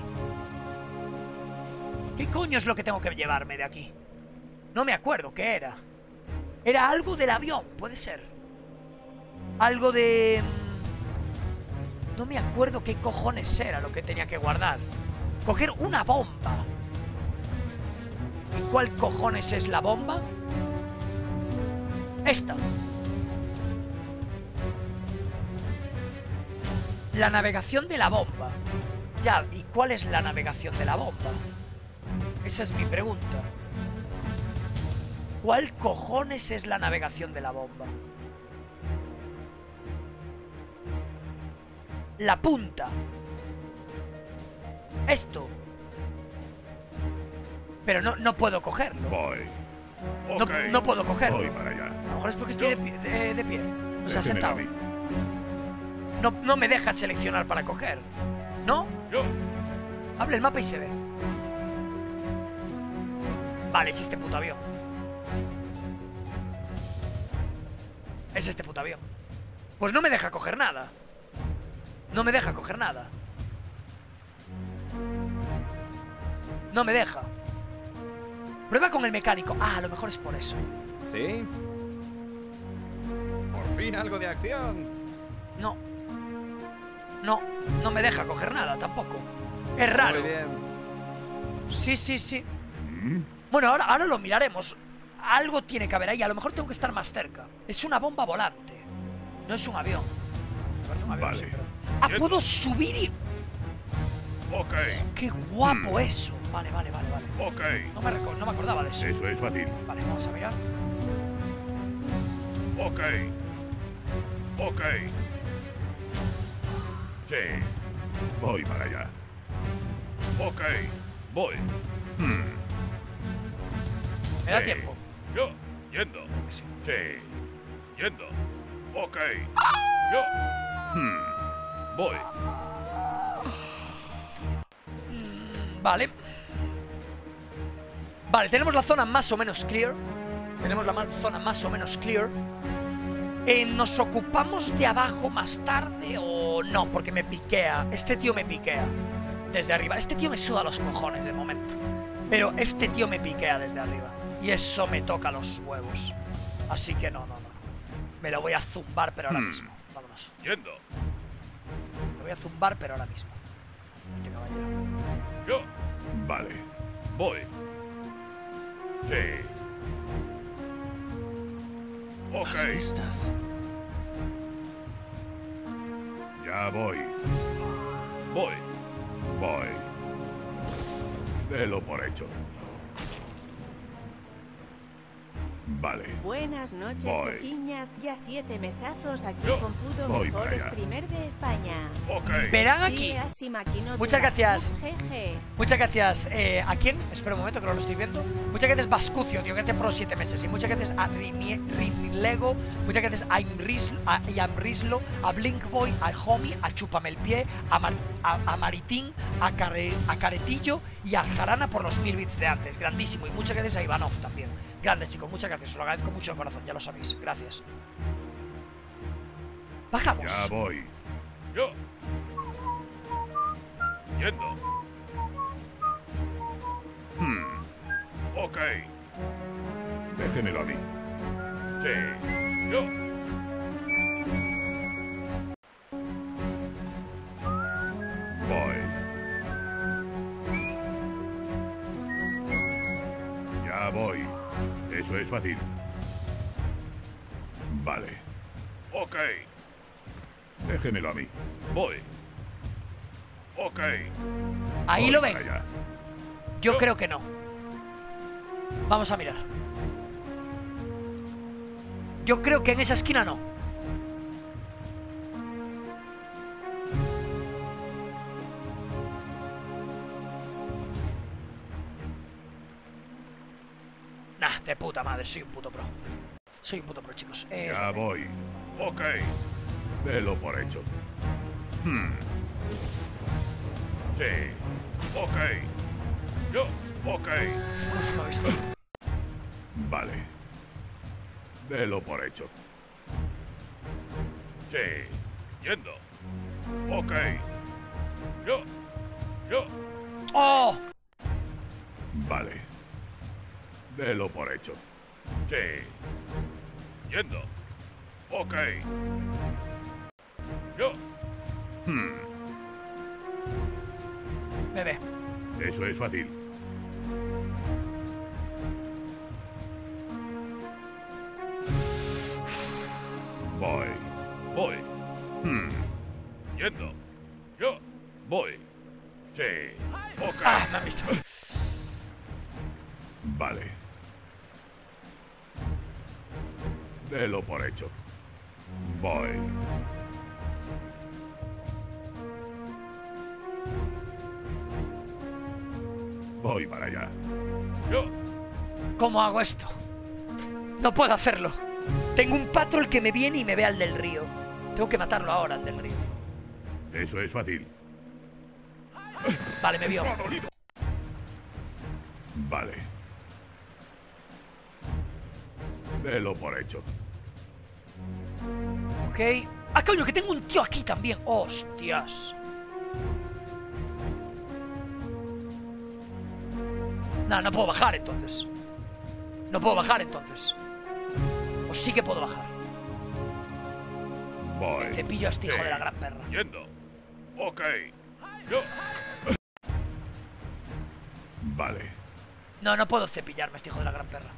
¿Qué coño es lo que tengo que llevarme de aquí? No me acuerdo qué era. Era algo del avión, puede ser. Algo de... No me acuerdo qué cojones era lo que tenía que guardar. Coger una bomba. ¿Y cuál cojones es la bomba? Esta. La navegación de la bomba. Ya, ¿y cuál es la navegación de la bomba? Esa es mi pregunta. ¿Cuál cojones es la navegación de la bomba? La punta. Esto. Pero no puedo cogerlo. Voy. Ok. No puedo coger. Voy para allá. A lo mejor es porque estoy de pie. O sea, Déjemelo sentado. a mí. No me deja seleccionar para coger. ¿No? Yo. Abre el mapa y se ve. Vale, es este puto avión. Es este puto avión. Pues no me deja coger nada. No me deja coger nada. No me deja. Prueba con el mecánico. Ah, a lo mejor es por eso. ¿Sí? Por fin algo de acción. No. No me deja coger nada tampoco. Es raro. Muy bien. Sí, sí, sí. ¿Mm? Bueno, ahora lo miraremos. Algo tiene que haber ahí. A lo mejor tengo que estar más cerca. Es una bomba volante. No es un avión. Me parece un avión, Vale. sí, pero... Ah, puedo subir y... Ok. ¡Qué guapo eso! Vale. Ok. No me acordaba de eso. Eso es fácil. Vale, vamos a mirar. Ok. Ok. Sí. Voy para allá. Ok. Voy. Me da Sí. tiempo. Yo. Yendo. Sí. Sí. Yendo. Ok. Yo. Voy. Vale. Vale, tenemos la zona más o menos clear. Zona más o menos clear. ¿Nos ocupamos de abajo más tarde o no? Porque me piquea. Este tío me piquea desde arriba. Este tío me suda los cojones de momento. Pero este tío me piquea desde arriba. Y eso me toca los huevos. Así que no. Me lo voy a zumbar, pero ahora mismo. Vámonos. Yendo. Me voy a zumbar, pero ahora mismo. Este caballero. Yo. Vale. Voy. Sí. Ok. Ya voy. Voy. Délo por hecho. Vale. Buenas noches, Voy. Soquiñas. Ya 7 mesazos aquí Yo con Pudo, voy mejor para allá. streamer de España. Ok. Verán Sí, aquí. así maquino de Muchas las gracias. subs, jeje. Muchas gracias. ¿A quién? Espera un momento que no lo estoy viendo. Muchas gracias Vascucio, tío, gracias por los 7 meses. Y muchas gracias a Rinilego. Muchas gracias a Yamrislo, a Blinkboy, a Homie, a Chúpame el Pie, a Maritín, a Caretillo y a Jarana por los 1000 bits de antes. Grandísimo. Y muchas gracias a Ivanov también. Grandes, chicos. Muchas gracias. Os lo agradezco mucho de corazón. Ya lo sabéis. Gracias. Bajamos. Ya voy. Yo. Yendo. Ok. Déjemelo a mí. Sí. Yo. Voy. Ya voy. Eso es fácil. Vale. Ok. Déjemelo a mí. Voy. Ok. Ahí Voy lo para ven. allá. Yo creo que no. Vamos a mirar. Yo creo que en esa esquina no. Nah, de puta madre, soy un puto pro. Soy un puto pro, chicos. Ya voy. Ok. Velo por hecho. Sí. Ok. Yo. Ok. No es una bestia. Vale. Velo por hecho. Sí. Yendo. Ok. Yo. ¡Oh! Vale. Velo por hecho. Sí. Yendo. Ok. Yo. Bebé. Eso es fácil. Voy. Yendo. Yo. Voy. Sí. Ok. Ah, me han visto. Vale. Délo por hecho. Voy. Voy para allá. Yo. ¿Cómo hago esto? No puedo hacerlo. Tengo un patrol que me viene y me ve al del río. Tengo que matarlo ahora, al del río. Eso es fácil. Vale, me vio. Vale. Velo por hecho. Ok. ¡Ah, coño! Que tengo un tío aquí también. ¡Hostias! No, no puedo bajar entonces. No puedo bajar entonces. O sí que puedo bajar. Voy. El cepillo a este hijo Sí. de la gran perra. Yendo. Ok. Yo. Vale. No, no puedo cepillarme, este hijo de la gran perra.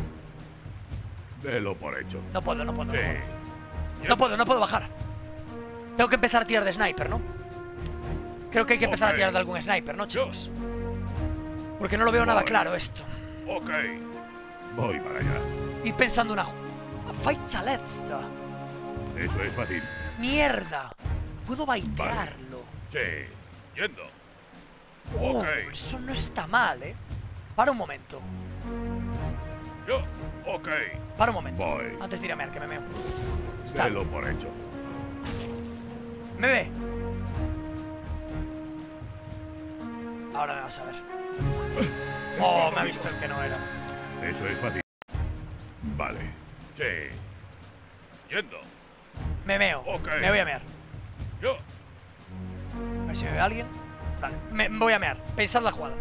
Velo por hecho. No puedo, no puedo. Sí. No puedo, no puedo bajar. Tengo que empezar a tirar de sniper, ¿no? Creo que hay que empezar a tirar de algún sniper, ¿no, chicos? Porque no lo veo nada claro esto. Ok. Voy para allá. Ir pensando una... Faitalezza. Eso es fácil. ¡Mierda! Puedo baitearlo. Sí. Yendo. Oh, Ok. eso no está mal, ¿eh? Para un momento. Yo. Ok. Para un momento. Voy. Antes de ir a mear, que me meo. Está. Velo por hecho. Me ve. Ahora me vas a ver. Oh, me ha visto el que no era. Eso es fácil. Vale. Sí. Yendo. Me meo. Ok. Me voy a mear. Yo. A ver si me ve alguien. Vale, me voy a mear. Pensad la jugada.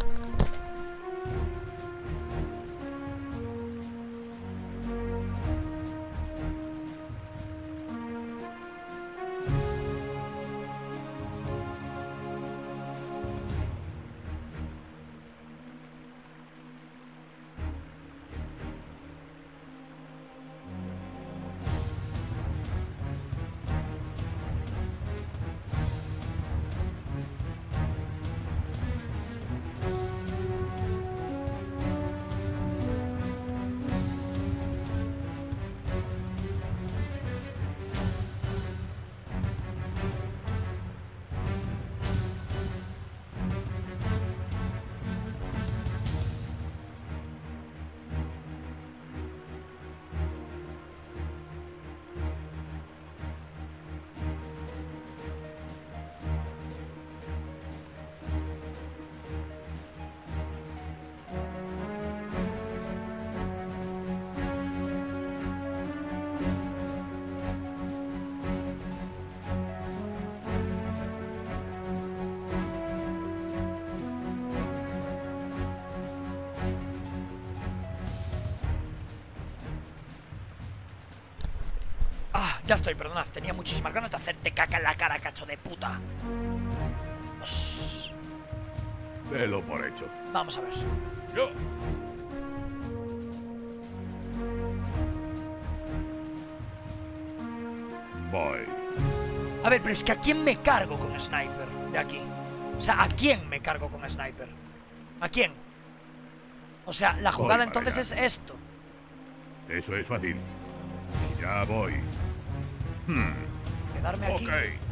Ya estoy, perdonad. Tenía muchísimas ganas de hacerte caca en la cara, cacho de puta. Shh. Velo por hecho. Vamos a ver. Yo. Voy. A ver, pero es que ¿a quién me cargo con sniper de aquí? O sea, ¿a quién me cargo con sniper? ¿A quién? O sea, la jugada Voy para entonces allá. es esto. Eso es fácil. Ya voy. Quedarme aquí. Ok.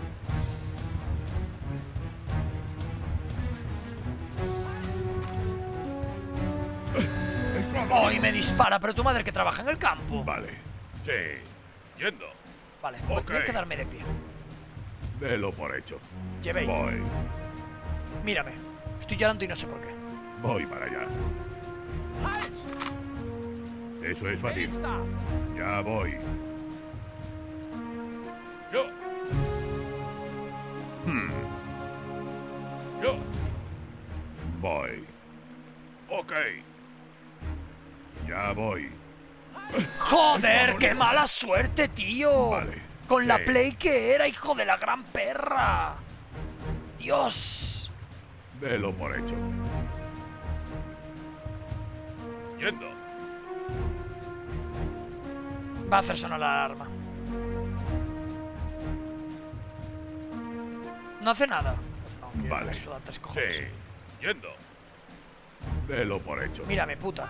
¡Oh, y me dispara! Pero tu madre que trabaja en el campo. Vale. Sí. Yendo. Vale, Ok. voy a quedarme de pie. Velo por hecho. Llevéis. Voy. Mírame. Estoy llorando y no sé por qué. Voy para allá. Eso es fácil. Ya voy. Yo. Yo. Voy. Ok. Ya voy. ¡Joder, qué mala suerte, tío! Vale. Con la Sí. play que era, hijo de la gran perra. Dios. Velo por hecho. Yendo. Va a hacer sonar la alarma. ¿No hace nada? Pues no, que Vale. me suda tres cojones. Sí. Yendo. Velo por hecho. Mírame, puta.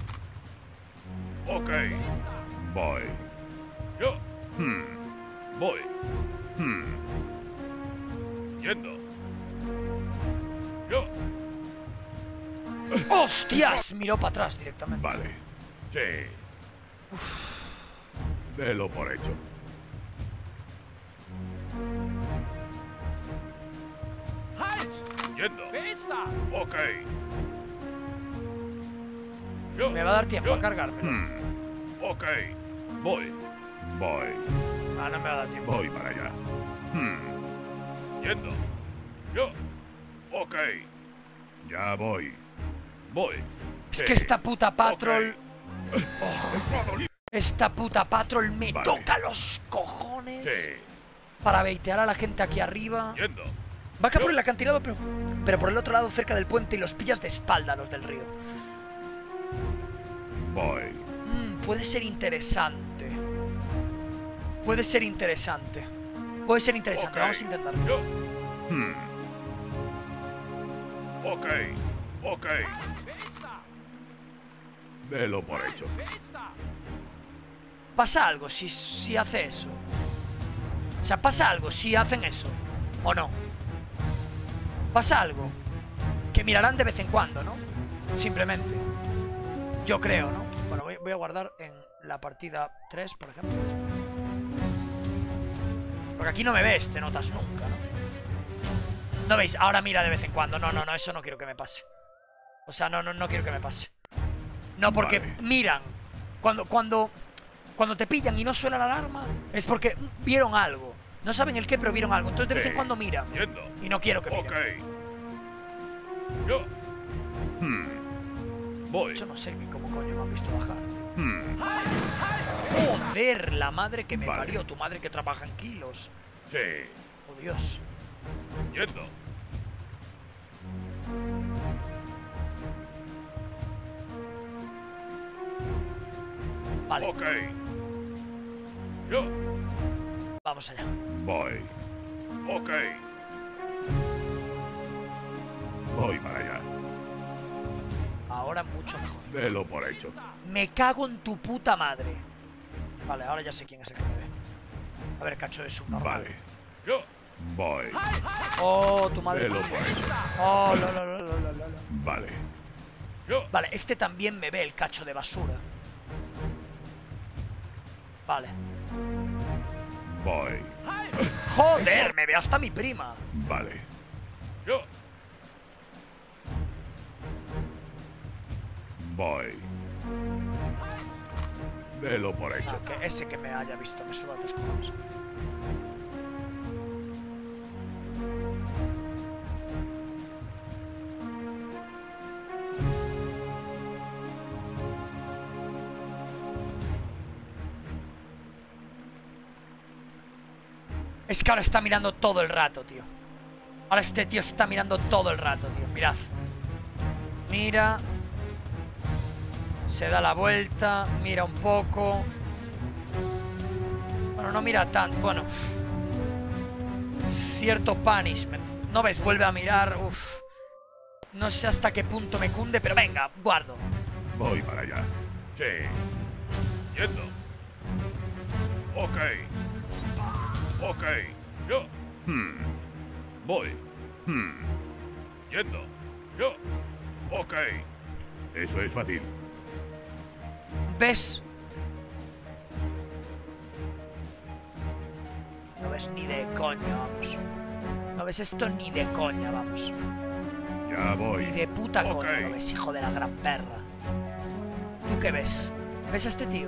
Ok. Voy. Yo. Voy. Yendo. Yo. ¡Hostias! Miró para atrás directamente. Vale. Sí. Delo por hecho. Yendo. Ok. Yo. Me va a dar tiempo a cargármelo. Ok. Voy. Ah, no me va a dar tiempo. Voy para allá. Yendo. Yo. Ok. Ya voy. Es que esta puta patrol... Ok. Esta puta patrol me Vale. toca los cojones Sí. para baitear a la gente aquí arriba. Yendo. Va acá por el acantilado, pero por el otro lado, cerca del puente, y los pillas de espalda los del río. Voy. Puede ser interesante. Puede ser interesante. Puede ser interesante, Ok. vamos a intentarlo. Yo. Ok. Ok. Delo por hecho. ¿Pasa algo si hace eso? O sea, ¿pasa algo si hacen eso? ¿O no? ¿Pasa algo? Que mirarán de vez en cuando, ¿no? Simplemente. Yo creo, ¿no? Bueno, voy a guardar en la partida 3, por ejemplo. Porque aquí no me ves, te notas nunca, ¿no? ¿No veis? Ahora mira de vez en cuando. No, eso no quiero que me pase. O sea, no quiero que me pase. No, porque Vale. miran. Cuando te pillan y no suena la alarma, es porque vieron algo. No saben el qué, pero vieron algo. Entonces de vez en Sí. cuando miran. Yendo. Y no quiero que miren. Ok. Yo. Voy. Yo no sé ni cómo coño me han visto bajar. Hmm. Joder, la madre que me Vale. parió. Tu madre que trabaja en kilos. Sí. Oh, Dios. Yendo. Vale, Ok. Yo. vamos allá. Voy. Ok. Voy para allá. Ahora mucho mejor. Delo por hecho. Me cago en tu puta madre. Vale, ahora ya sé quién es el que me ve. A ver, cacho de subnormal. Vale. Yo. Voy. Oh, tu madre. Velo, con pues. Dios. Oh, lo. Vale. Yo. Vale, este también me ve el cacho de basura. Vale. Voy. Joder, me ve hasta mi prima. Vale. Yo. Voy. Delo por hecho. Ah, que ese que me haya visto me suba tres cojones. Es que ahora está mirando todo el rato, tío. Ahora este tío está mirando todo el rato, tío. Mirad. Mira. Se da la vuelta. Mira un poco. Bueno, no mira tanto. Bueno. Cierto punishment. ¿No ves? Vuelve a mirar. Uf. No sé hasta qué punto me cunde, pero venga, guardo. Voy para allá. Sí. Yendo. Ok. Ok. Yo. Voy. Yendo. Yo. Ok. Eso es fácil. ¿Ves? No ves ni de coña, vamos. No ves esto ni de coña, vamos. Ya voy. Ni de puta Ok. coña lo ves, hijo de la gran perra. ¿Tú qué ves? ¿Ves a este tío?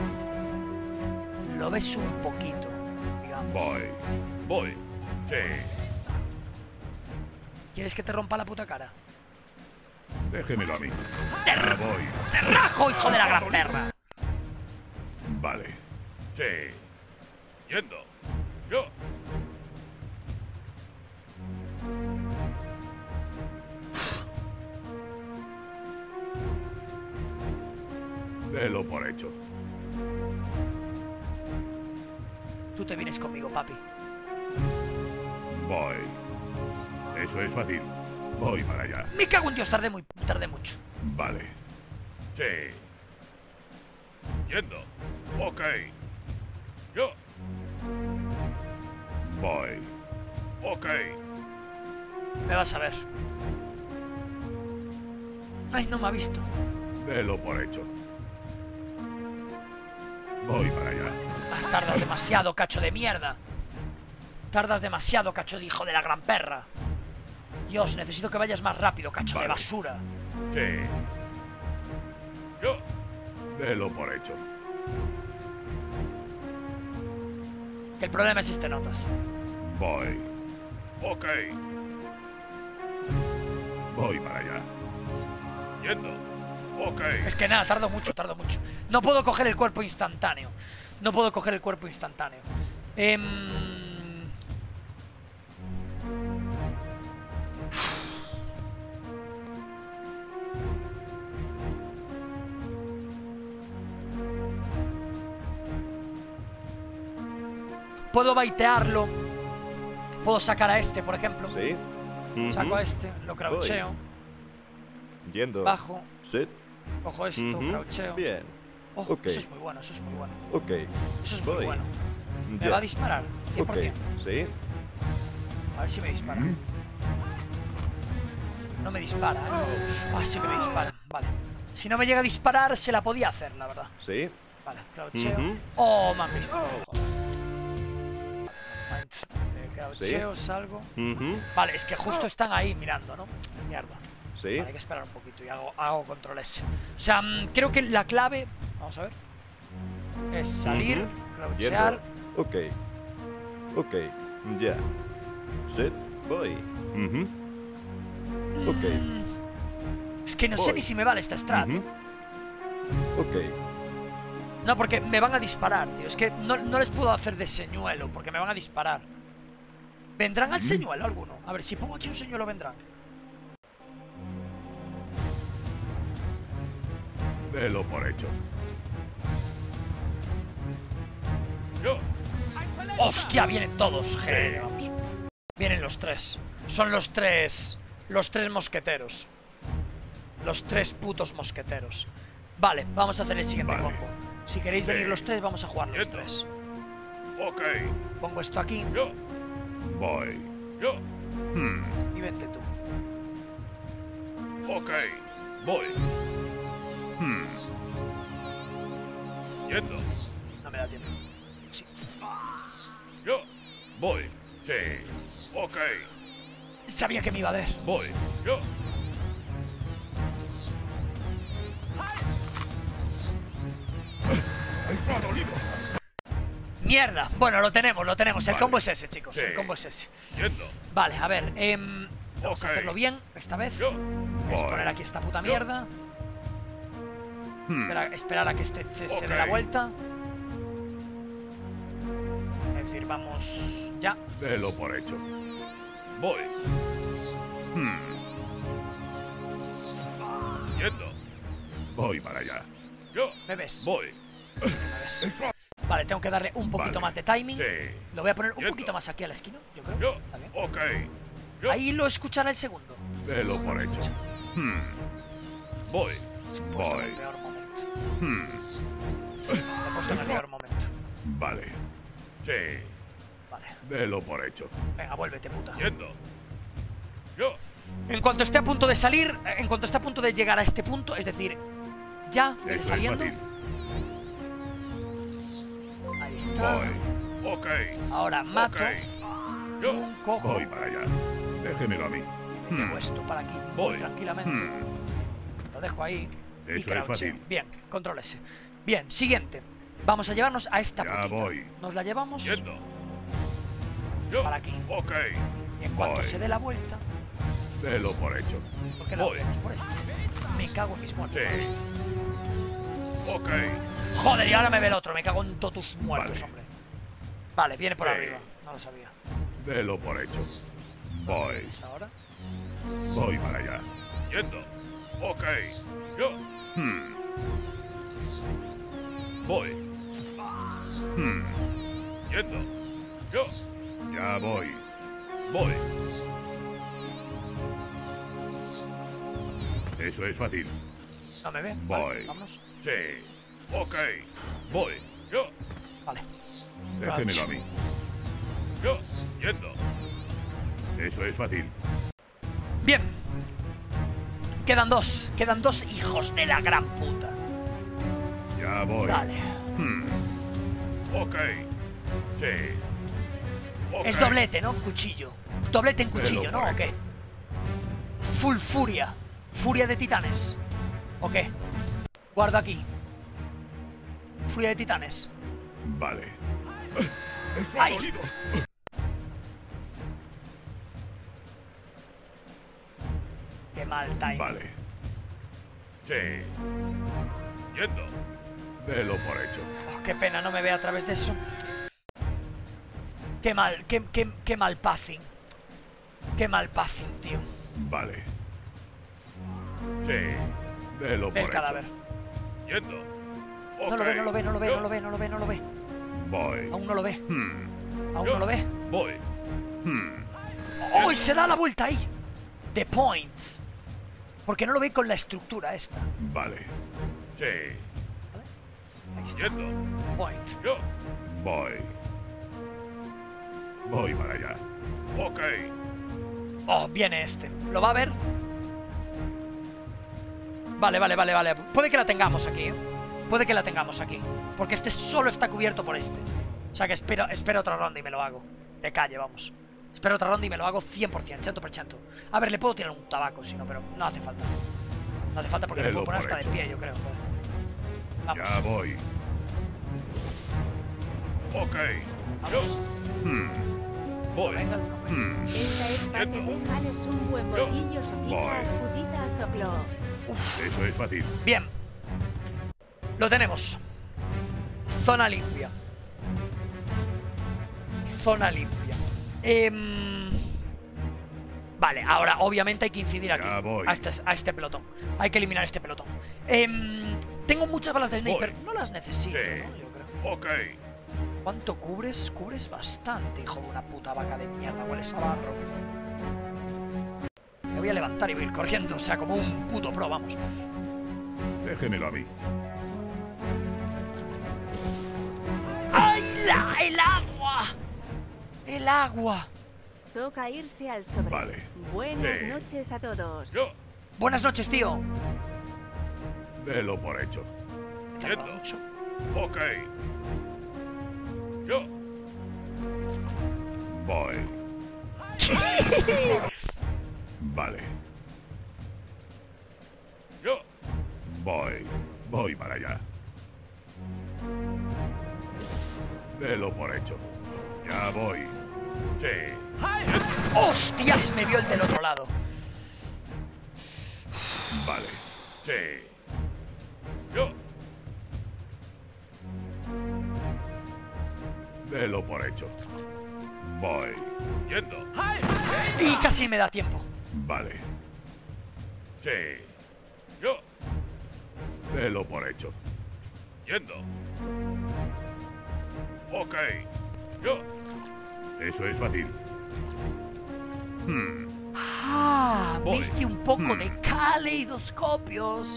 Lo ves un poquito, digamos. Voy. Voy. Sí. ¿Quieres que te rompa la puta cara? Déjemelo a mí. ¡Te, Ya voy. te rajo, hijo de la gran perra! Vale. Sí. Yendo. Yo. Delo por hecho. Tú te vienes conmigo, papi. Voy. Eso es fácil. Voy para allá. Me cago en Dios, tardé mucho. Vale. Sí. Yendo. Ok. Yo. Voy. Ok. Me vas a ver. Ay, no me ha visto. Delo por hecho. Voy para allá. Tardas demasiado, cacho de mierda. Tardas demasiado, cacho de hijo de la gran perra. Dios, necesito que vayas más rápido, cacho de basura. Sí. Yo. Délo por hecho. Que el problema es este, notas. Voy. Ok. Voy para allá. Yendo. Ok. Es que nada, tardo mucho, tardo mucho. No puedo coger el cuerpo instantáneo. No puedo coger el cuerpo instantáneo. Puedo baitearlo. Puedo sacar a este, por ejemplo. Sí. Saco a este, lo croucheo. Yendo. Bajo. Sit. Cojo esto, croucheo. Bien. Oh, Ok. eso es muy bueno, eso es muy bueno. Ok. Eso es muy Voy. bueno. Me Ya. va a disparar, 100%. Ok. Sí. A ver si me dispara. No me dispara, ¿eh? Ah, sí que me dispara. Vale. Si no me llega a disparar, se la podía hacer, la verdad. Sí. Vale, croucheo. Ujú. Oh, me han visto. Croucheo, salgo. Ujú. Vale, es que justo están ahí mirando, ¿no? Mierda. Sí. Vale, hay que esperar un poquito y hago controles. O sea, creo que la clave, vamos a ver, es salir, Ujú. crouchear. Yendo. Ok. Ok. Ya. Sit. Voy. Ujú. Ok. Es que no sé Voy. ni si me vale esta strat. Ujú. Ok. No, porque me van a disparar, tío. Es que no les puedo hacer de señuelo, porque me van a disparar. ¿Vendrán al señuelo alguno? A ver, si pongo aquí un señuelo, vendrán. Délo por hecho. Yo. ¡Hostia! Vienen todos. Genio, vamos. Vienen los tres. Son los tres mosqueteros. Los tres putos mosqueteros. Vale, vamos a hacer el siguiente Vale. combo. Si queréis venir los tres, vamos a jugar los Quieto. tres. Ok. Pongo esto aquí Yo. Voy. Yo. y vente tú. Ok. Voy. Yendo. No me da tiempo. Sí. Yo. Voy. Sí. Ok. Sabía que me iba a ver. Voy. Yo. Eso ha dolido. ¡Mierda! Bueno, lo tenemos. El Vale. combo es ese, chicos. Sí. El combo es ese. Yendo. Vale, a ver. Vamos a Ok. hacerlo bien esta vez. Yo. Es Voy. poner aquí esta puta Yo. mierda. Esperar a que este se dé la Ok. vuelta. Es decir, vamos ya. Délo por hecho. Voy. Yendo. Voy para allá. Yo. ¿Me ves? Voy. Sí que me ves. Eso. Vale, tengo que darle un poquito Vale. más de timing. Sí. Lo voy a poner un Yendo. poquito más aquí a la esquina, yo creo. Yo. Está bien. Ok. Yo. Ahí lo escuchará el segundo. Délo por hecho. Voy. He puesto en el Voy. peor momento. Hmm. Lo he puesto en el peor momento. Vale. Sí. Vale. Délo por hecho. Venga, vuélvete, puta. Yendo. Yo. En cuanto esté a punto de salir, en cuanto esté a punto de llegar a este punto, es decir, ya viene Eso es saliendo. fácil. Ahí está. Voy. Ok. Ahora mato. Ok. Yo. Cojo. Voy para allá. Déjemelo a mí. Me llevo esto para aquí. Voy Voy. tranquilamente. Lo dejo ahí. Y Eso es croucheo. fácil. Bien, contrólese. Bien, siguiente. Vamos a llevarnos a esta Ya putita. voy. Nos la llevamos Yendo. Yo. para aquí. Ok. Y en cuanto Voy. se dé la vuelta, Délo por hecho. ¿por qué no Voy. vienes por este? Me cago en mis muertos. Sí. por este. Ok. Joder, y ahora me ve el otro. Me cago en todos tus muertos, Vale. hombre. Vale, viene por Sí. arriba. No lo sabía. Délo por hecho. Voy. Pues ahora. Voy para allá. Yendo. Ok. Yo. Voy. Yendo. Yo. Ya voy. Voy. Eso es fácil. No me ve. Voy. Vale, vámonos. Sí. Ok. Voy. Yo. Vale. Déjemelo a mí. Yo. Yendo. Eso es fácil. Bien. Quedan dos. Quedan dos hijos de la gran puta. Ya voy. Vale. Ok. Sí. Ok. Es doblete, ¿no? Cuchillo. Doblete en cuchillo, Velo ¿no? por ¿O qué? Full furia. Furia de titanes. ¿O qué? Guarda aquí. Furia de titanes. Vale. Eso ¡Ay! ha dolido. Qué mal time. Vale. Sí. Yendo. Velo por hecho. Oh, qué pena, no me ve a través de eso. Qué mal, qué mal passing. Qué mal passing, tío. Vale. Sí. Velo por Ve el hecho. cadáver. Yendo. No lo ve, Ok. no lo ve, no lo ve, Yo no lo ve, no lo ve, no lo ve. Voy. Aún no lo ve, aún Yo no lo ve. Voy. ¡Oh! Y se da la vuelta ahí. The points. Porque no lo ve con la estructura esta. Vale. Sí. Ahí está. Yendo. Point. Yo voy. Voy para allá. Ok. Oh, viene este. ¿Lo va a ver? Vale, vale, vale, vale. Puede que la tengamos aquí, ¿eh? Puede que la tengamos aquí. Porque este solo está cubierto por este. O sea que espero otra ronda y me lo hago. De calle, vamos. Espero otra ronda y me lo hago 100%, 100%. A ver, le puedo tirar un tabaco, si no, pero no hace falta. No hace falta porque le puedo poner hasta de pie, yo creo, joder. Vamos. Ya voy. Ok. Yo. Voy. Venga, no, venga. Esta es para que Yendo. te jales un buen Yo botillo, soquitas, putitas, soplo. Eso es fácil. Bien. Lo tenemos. Zona limpia. Zona limpia. Vale, ahora obviamente hay que incidir aquí. Ya voy. A este pelotón. Hay que eliminar este pelotón. Tengo muchas balas de sniper. Voy. No las necesito, Sí. ¿no? Yo creo. Ok. ¿Cuánto cubres? Cubres bastante, hijo de una puta vaca de mierda. Hueles a barro. Me voy a levantar y voy a ir corriendo. O sea, como un puto pro, vamos. Déjemelo a mí. ¡Ay, el agua! ¡El agua! Toca irse al sobre. Vale. Buenas Sí. noches a todos. Yo. Buenas noches, tío. Velo por hecho. Te Yendo. lo mucho. Ok. Yo. Voy. Vale. Yo. Voy. Voy para allá. Velo por hecho. Ya voy. Sí. ¡Hostias! Me vio el del otro lado. Vale. Sí. Yo. Velo por hecho. Voy. Yendo. Y casi me da tiempo. Vale. Sí. Yo. Velo por hecho. Yendo. Ok. Yo. Eso es fácil. Ah, me Voy. hice un poco de caleidoscopios.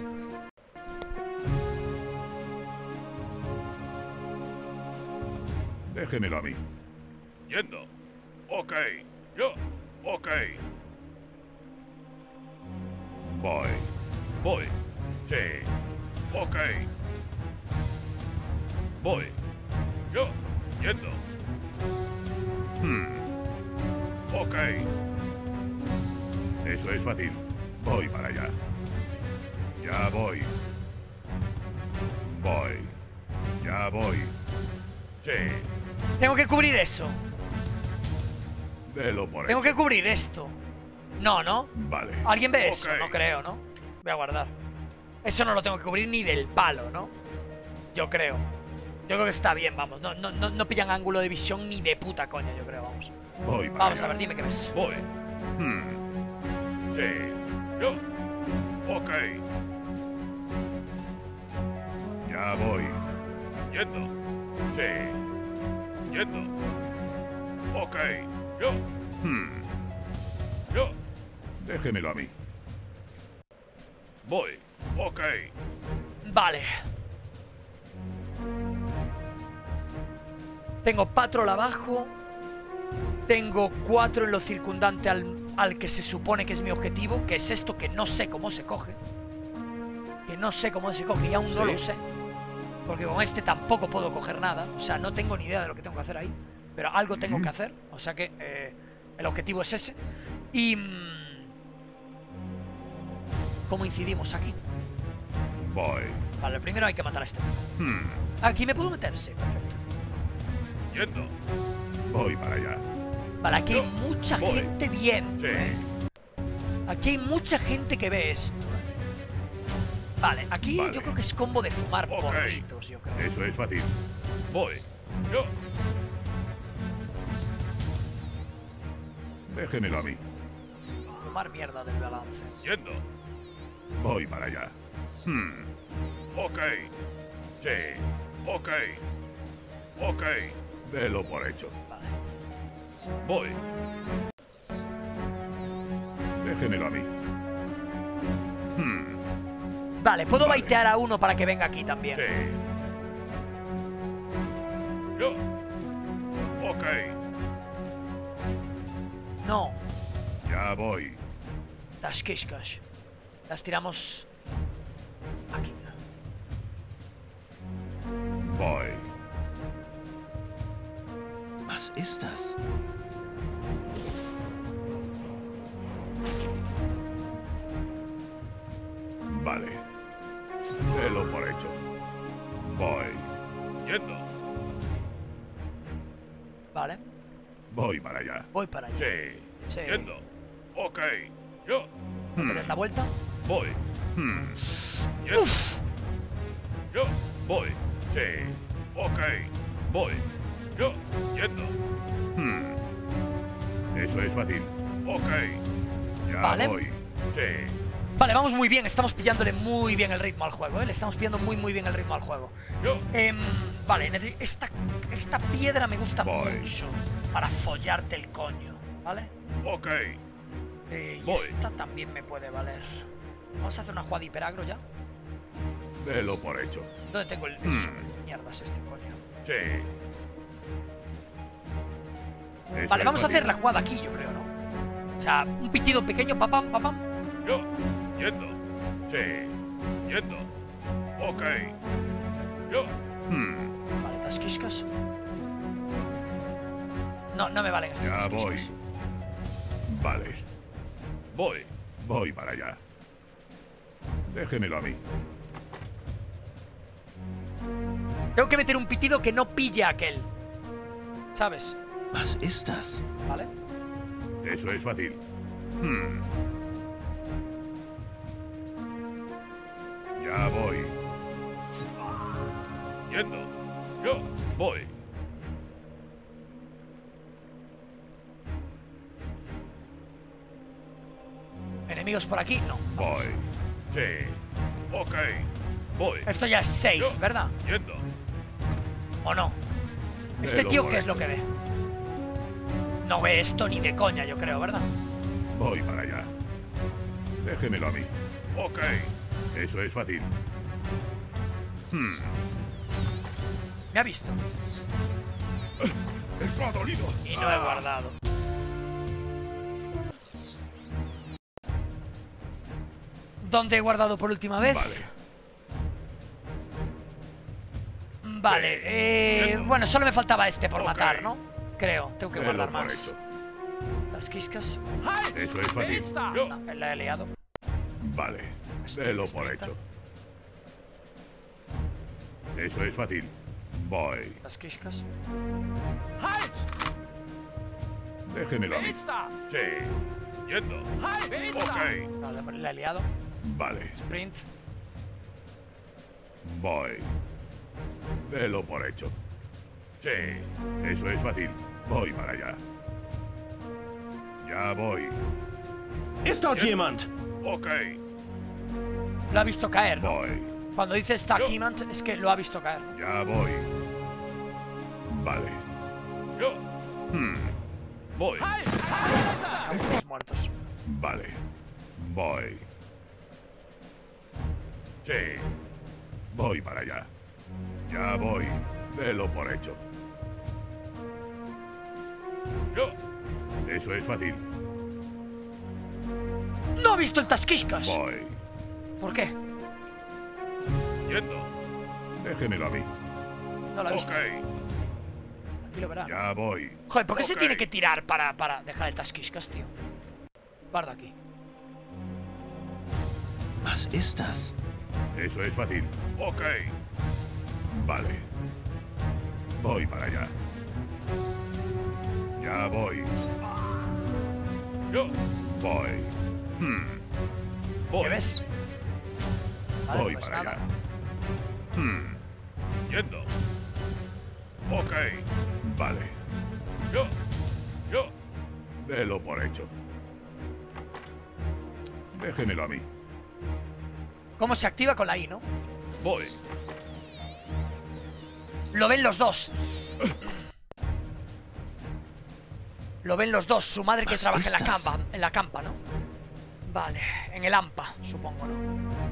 Déjemelo a mí. Yendo. Ok. Yo. Ok. Voy. Voy. Sí. Ok. Voy. Yo. Yendo. Ok. Eso es fácil. Voy para allá. Ya voy. Voy. Ya voy. Sí. Tengo que cubrir eso. Velo por Tengo ahí. que cubrir esto. No, ¿no? Vale. ¿Alguien ve Ok. eso? No creo, ¿no? Voy a guardar. Eso no lo tengo que cubrir ni del palo, ¿no? Yo creo. Yo creo que está bien, vamos. No pillan ángulo de visión ni de puta coña, yo creo, vamos. Voy para Vamos allá. a ver, dime qué ves. Voy. Sí. Yo. Ok. Ya voy. Yendo. Sí. Yendo. Ok. Yo. Yo. Déjemelo a mí. Voy. Ok. Vale. Tengo patrol abajo. Tengo 4 en lo circundante al que se supone que es mi objetivo, que es esto que no sé cómo se coge. Que no sé cómo se coge y aún no Sí. lo sé. Porque con este tampoco puedo coger nada. O sea, no tengo ni idea de lo que tengo que hacer ahí. Pero algo tengo que hacer. O sea que el objetivo es ese. Y... ¿cómo incidimos aquí? Voy. Vale, primero hay que matar a este. ¿Aquí me puedo meter? Sí, perfecto. Yendo. Voy para allá. Vale, aquí hay mucha Voy. gente bien. Sí. Aquí hay mucha gente que ve esto. Vale, aquí Vale. yo creo que es combo de fumar Ok. porritos, yo creo. Eso es fácil. Voy. Yo. Déjemelo a mí. Fumar mierda del balance. Yendo. Voy para allá. Ok. Sí. Ok. Ok. Délo por hecho. Vale. Voy. Déjemelo a mí. Vale, puedo Vale. baitear a uno para que venga aquí también. Sí. Yo. Ok. No, Ya voy. las kishkash. Las tiramos aquí. Voy. Was ist das? Vale. Délo por hecho. Voy. Yendo. Vale, Voy para allá. voy para allá. Sí. Sí. Yendo. Ok. Yo. ¿No te des la vuelta? Voy. Yendo. Yo. Voy. Sí. Ok. Voy. Yo. Yendo. Eso es fácil. Ok. Ya Vale. voy. Sí. Vale, vamos muy bien, estamos pillándole muy bien el ritmo al juego, ¿eh? Le estamos pillando muy bien el ritmo al juego. Yo. Vale, esta piedra me gusta Voy. mucho para follarte el coño, ¿vale? Ok. Y Voy. esta también me puede valer. Vamos a hacer una jugada de hiperagro ya. Délo por hecho. ¿Dónde tengo el...? Eso, mierdas este coño. Sí. Eso Vale, es vamos a fácil. hacer la jugada aquí, yo creo, ¿no? O sea, un pitido pequeño, papam, papam. Yo. Yendo. Sí. Yendo. Ok. Yo. Vale, tasquiscas. No, no me valen estos Ya tasquiscas. voy. Vale. Voy. Voy para allá. Déjemelo a mí. Tengo que meter un pitido que no pille a aquel. ¿Sabes? Was ist das? ¿Vale? Eso es fácil. Ya voy. Yendo. Yo. Voy. ¿Enemigos por aquí? No. Voy. Sí. Ok. Voy. Esto ya es safe, Yo. ¿verdad? Yendo. ¿O no? ¿Este Pero tío por qué es eso. lo que ve? No ve esto ni de coña, yo creo, ¿verdad? Voy para allá. Déjemelo a mí. Ok. Eso es fácil. Me ha visto. Eso ha dolido. Y no he guardado. ¿Dónde he guardado por última vez? Vale, Bien. bueno, solo me faltaba este por Ok. matar, ¿no? Creo, tengo que Délo guardar por más. hecho. Las quiscas. Eso es fácil. Yo. No, la he liado. Vale. Este Délo es por pinta. hecho. Eso es fácil. Voy. Las quiscas. Déjemelo a mí. Sí. Yendo. Ok. Vale, la he liado. Vale. Sprint. Voy. Délo por hecho. Sí. Eso es fácil. Voy para allá. Ya voy. Ist dort jemand? Ok. Lo ha visto caer, ¿no? Voy. Cuando dice está Yo. aquí, es que lo ha visto caer. Ya voy. Vale. Yo. Voy. Cabrones muertos. Vale. Voy. Sí. Voy para allá. Ya voy. Délo por hecho. Yo. Eso es fácil. ¡No ha visto el tasquiscas! Voy. ¿Por qué? Yendo. Déjemelo a mí. No lo ha visto. Ok, Aquí lo verá. ya voy. Joder, ¿por qué se Ok. tiene que tirar para dejar el tasquiscas, tío? Guarda aquí. Was ist das? Eso es fácil. Ok. Vale. Voy para allá. Ya voy. Yo voy. ¿Qué Voy. ves? Vale, Voy pues para nada. allá. Yendo. Ok. Vale. Yo. Delo por hecho. Déjemelo a mí. ¿Cómo se activa con la I, no? Voy. Lo ven los dos. Lo ven los dos. Su madre que trabaja en la campa, ¿no? Vale, en el AMPA, supongo, ¿no?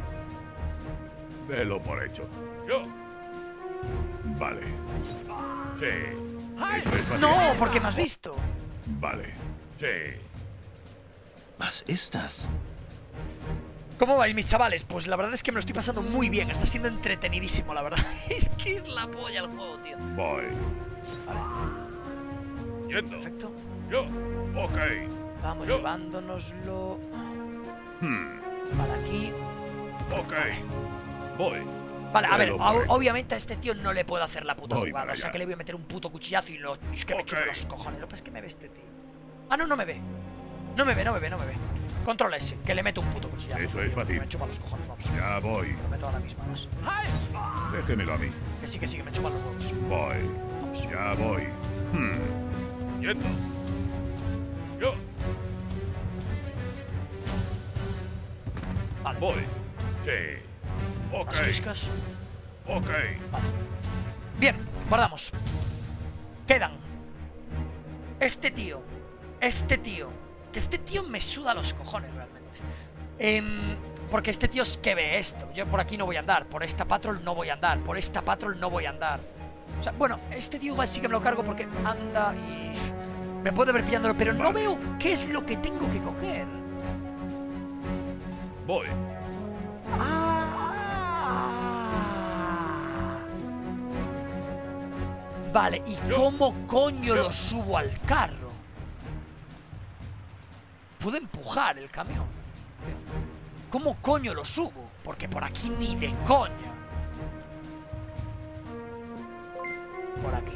Delo por hecho. Yo. Vale. Sí. Eso es fácil. No, porque me has visto. Vale. Sí. Was ist das? ¿Cómo vais, mis chavales? Pues la verdad es que me lo estoy pasando muy bien. Está siendo entretenidísimo, la verdad. Es que es la polla el juego, tío. Voy. Vale, Yendo. perfecto. Yo. Ok. Vamos Yo. llevándonoslo. Hmm. Para aquí. Ok. Voy. Vale, a ver, Delo por hecho. obviamente a este tío no le puedo hacer la puta Voy jugada. para O sea allá. que le voy a meter un puto cuchillazo y es que me Ok. chupe los cojones. Lo que pasa es que me ve este tío. Ah, no me ve. No me ve. Controla ese, que le meto un puto cuchillazo. Eso es fácil. Me chupa los cojones, vamos. Ya voy. Lo meto ahora mismo, más. Déjemelo a mí. Que sí, me chupan los huevos. Voy. Vamos. Ya voy. Yendo. Yo. Vale. Voy. Sí. Ok. Las quiscas. Ok. Bien, guardamos. Quedan este tío. Que este tío me suda los cojones realmente. Porque este tío es que ve esto. Yo por aquí no voy a andar. Por esta patrol no voy a andar. Por esta patrol no voy a andar. O sea, bueno, este tío igual sí que me lo cargo porque anda y me puede ver pillándolo, pero no Vale. veo qué es lo que tengo que coger. Voy. Vale, ¿y Yo. cómo coño Yo. lo subo al carro? Puedo empujar el camión. ¿Cómo coño lo subo? Porque por aquí ni de coña. Por aquí.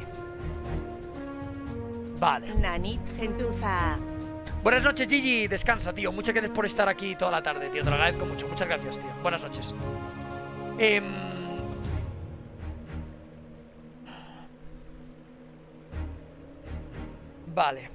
Vale. Nanit Gentuza. Buenas noches, Gigi. Descansa, tío. Muchas gracias por estar aquí toda la tarde, tío. Te lo agradezco mucho. Muchas gracias, tío. Buenas noches. Vale.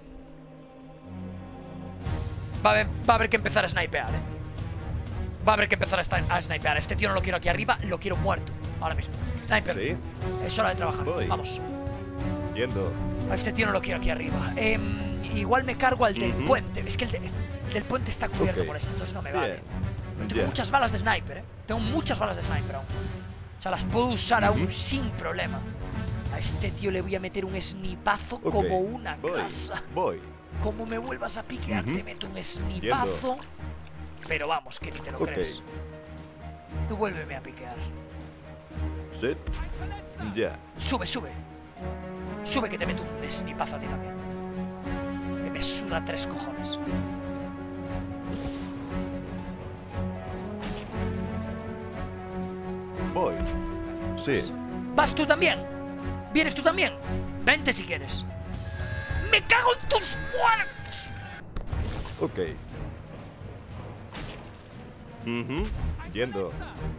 Va a haber que empezar a snipear, Va a haber que empezar a snipear. Este tío no lo quiero aquí arriba, lo quiero muerto. Ahora mismo. Sniper. Sí. Es hora de trabajar. Voy. Vamos. Yendo. A este tío no lo quiero aquí arriba. Igual me cargo al del Ujú. puente. Es que el del puente está cubierto Ok. por esto, entonces no me vale. Bien. Pero tengo Ya. muchas balas de sniper, Tengo muchas balas de sniper aún. O sea, las puedo usar aún Ujú. sin problema. A este tío le voy a meter un snipazo Ok. como una Voy. casa. Voy. Como me vuelvas a piquear, Ujú. te meto un snipazo. Pero vamos, que ni te lo Ok. crees. Tú vuélveme a piquear. Set. Ya. Sube. Sube que te meto un snipazo a ti también. Que me suda 3 cojones. Voy. Sí. ¿Vas tú también? ¿Vienes tú también? Vente si quieres. ¡Me cago en tus muertos! Ok. Yendo.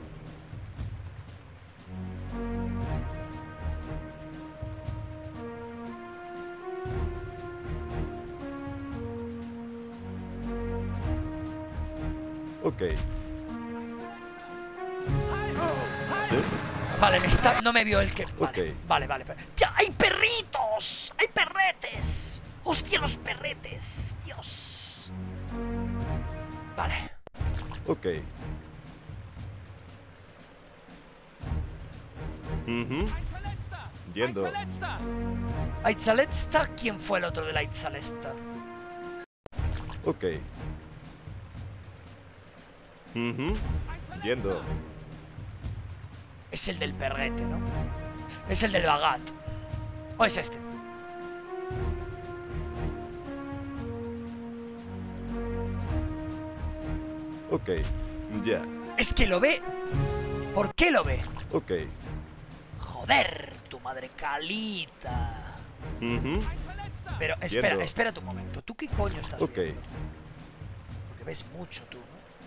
Ok. Sí. Vale, no me vio el que... Vale, Ok. vale. ¡Ya, hay perritos! ¡Hay perretes! ¡Hostia, los perretes! ¡Dios! Vale. Ok. Yendo. ¿Aitzalesta? ¿Quién fue el otro de la Aitzalesta? Ok. Yendo. es el del perguete, ¿no? Es el del bagat. ¿O es este? Ok, ya. Es que lo ve. ¿Por qué lo ve? Ok. Joder, tu madre calita. Pero espera, Entiendo. espérate un momento. ¿Tú qué coño estás Ok. viendo? Porque ves mucho tú, ¿no?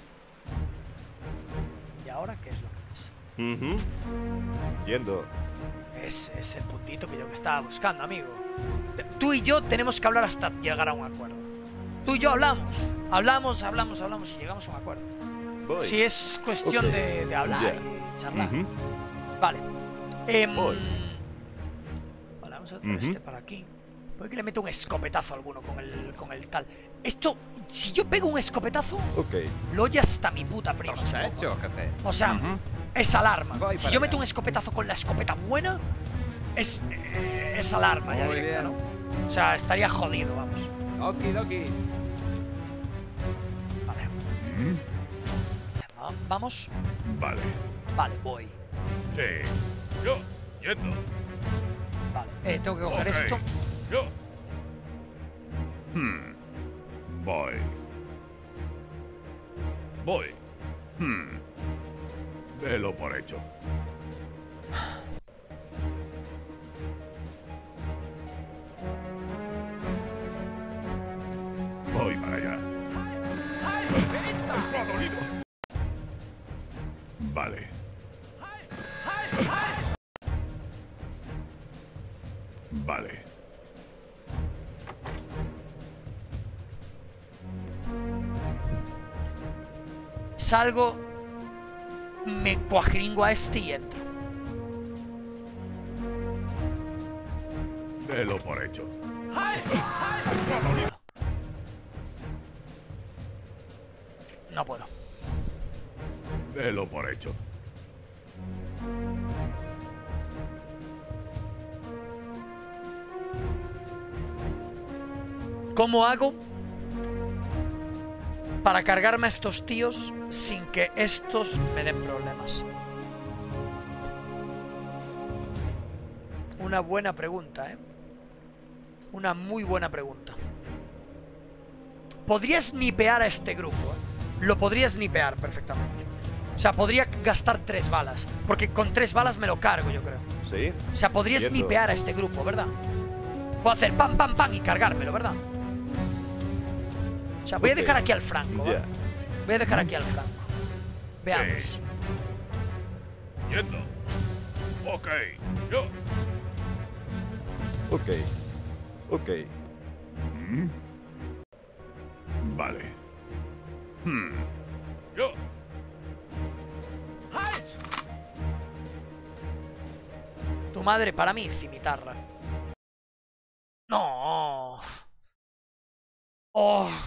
¿Y ahora qué es lo que ves? Entiendo. Es el puntito que yo estaba buscando, amigo. Tú y yo tenemos que hablar hasta llegar a un acuerdo. Tú y yo hablamos y llegamos a un acuerdo. Voy. Si es cuestión Ok. de hablar Ya. y charlar. Ujú. Vale. Voy. Vale, vamos a traer este para aquí. Puede que le meta un escopetazo a alguno con el tal. Esto, si yo pego un escopetazo, Ok. lo oye hasta mi puta prima. Cosa supongo. hecho, jefe. O sea, Ujú. es alarma. Voy Si para yo allá. meto un escopetazo con la escopeta buena, es alarma ya Muy directa, bien. ¿no? O sea, estaría jodido, vamos. Okidoki. Vale. Vamos. Vale. Vale, voy. Sí. Yo. Yendo. Vale, tengo que coger Ok. esto. Yo. Voy. Voy. Delo por hecho. Voy para allá. Eso ha dolido. Vale. Vale. Salgo, me cuajringo a este y entro. Delo por hecho. No puedo. Delo por hecho. ¿Cómo hago para cargarme a estos tíos sin que estos me den problemas? Una buena pregunta, ¿eh? Una muy buena pregunta. Podría snipear a este grupo, ¿eh? Lo podría snipear perfectamente. O sea, podría gastar 3 balas. Porque con 3 balas me lo cargo, yo creo. ¿Sí? O sea, podría Entiendo. snipear a este grupo, ¿verdad? Puedo hacer pam, pam, pam y cargármelo, ¿verdad? O sea, voy a Ok. dejar aquí al Franco, ¿vale? Ya. Voy a dejar aquí al Franco. Veamos. Yendo. Ok. Yo. Ok. Ok. Vale. Yo. Tu madre para mí, cimitarra. No. Oh.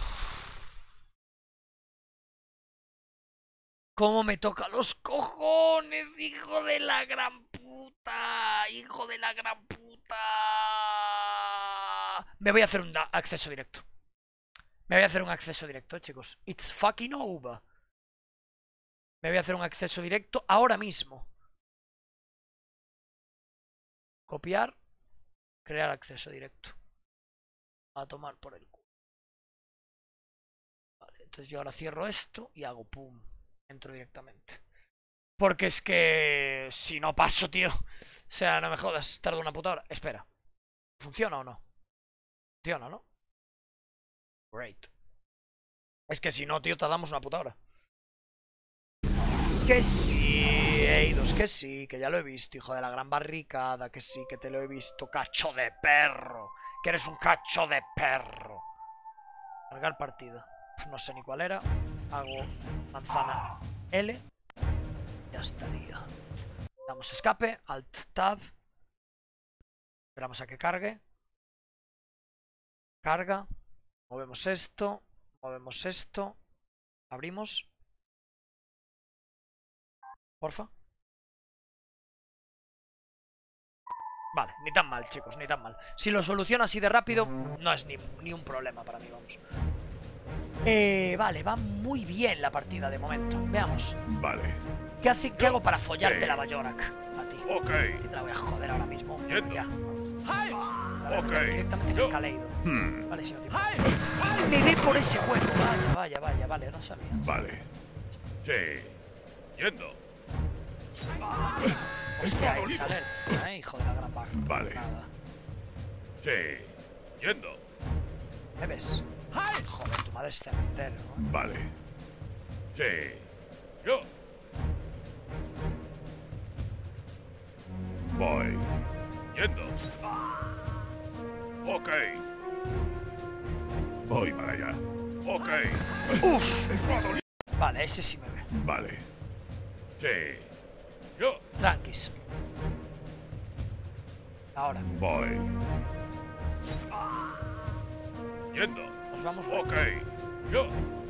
¿Cómo me toca los cojones, hijo de la gran puta? Hijo de la gran puta. Me voy a hacer un acceso directo. Me voy a hacer un acceso directo, chicos. It's fucking over. Me voy a hacer un acceso directo ahora mismo. Copiar. Crear acceso directo. A tomar por el culo. Vale, entonces yo ahora cierro esto y hago pum. Entro directamente. Porque es que... si no paso, tío. O sea, no me jodas. Tardo una puta hora. Espera. ¿Funciona o no? Funciona, ¿no? Great. Es que si no, tío, tardamos una puta hora. Que sí, Eidos, que sí, que ya lo he visto, hijo de la gran barricada, que sí, que te lo he visto, cacho de perro, que eres un cacho de perro. Cargar partida. No sé ni cuál era. Hago manzana L. Ya estaría. Damos escape, Alt Tab. Esperamos a que cargue. Carga. Movemos esto. Movemos esto. Abrimos. Porfa. Vale, ni tan mal, chicos, ni tan mal. Si lo soluciono así de rápido, no es ni un problema para mí, vamos. Vale, va muy bien la partida de momento. Veamos. Vale. ¿Qué hago para follarte la Bayorak? A ti. Ok. Que te la voy a joder ahora mismo. Yendo. Ya. La voy a Ok. meter directamente en el Kaleido. Hmm. Vale, señor. ¡Ay, me ve por ese hueco! Vaya, vale, no sabía. Vale. Sí. Yendo. Hostia, es alerta, hijo de la gran barra. Vale. Nada. Sí. Yendo. ¿Me ves? Joder, tu madre es cementero, ¿no? Vale. Sí. Yo. Voy. Yendo. Ok. Voy para allá. Ok. ¡Uf! Eso ha dolido. Vale, ese sí me ve. Vale. Sí. Yo. Tranquis. Ahora, Voy. Yendo. nos vamos. Ok. Yo.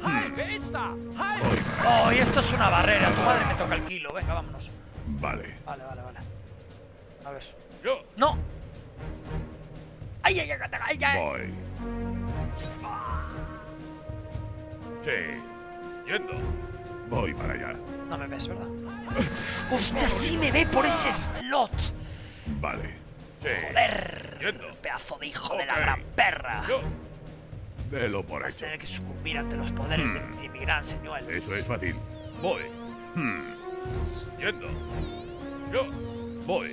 Voy. ¡Oh, y esto es una barrera! Tu madre me toca el kilo. Venga, vámonos. Vale. Vale. A ver. Yo. ¡No! ¡Ay! Voy. Sí. Yendo. Voy para allá. No me ves, ¿verdad? ¡Hostia, sí me ve por ese slot! Vale. Sí. ¡Joder! Yendo. Pedazo de hijo de la Ok. gran perra. Yo. Velo por Vas a hecho. tener que sucumbir ante los poderes de mi gran señuelo. Eso es fácil. Voy. Yendo. Yo. Voy.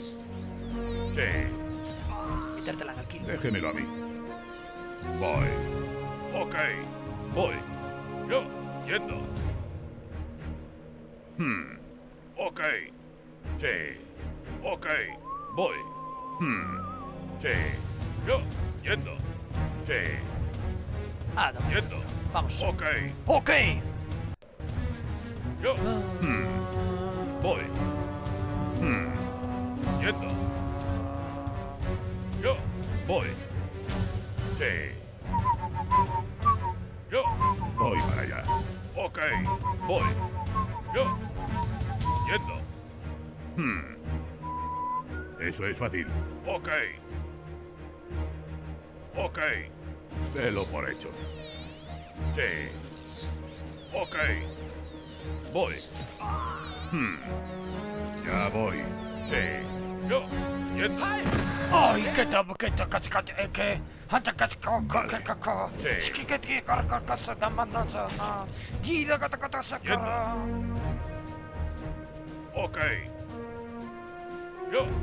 Sí. Metértela en el kilo. Déjemelo a mí. Voy. Ok. Voy. Yo. Yendo. Ok. Sí. Ok. Voy. Sí. Yo. Yendo. Sí. Ah, no. Yendo. Vamos. Ok. ¡Ok! Yo. Voy. Yendo. Yo. Voy. Sí. Yo. Voy para allá. Ok. Voy. Yo. Yendo. Eso es fácil. Ok. Ok. Velo por hecho. Sí. Ok. Voy. Ya voy. Sí. Yo. Yendo. ¡Ay, qué Ok. Yo.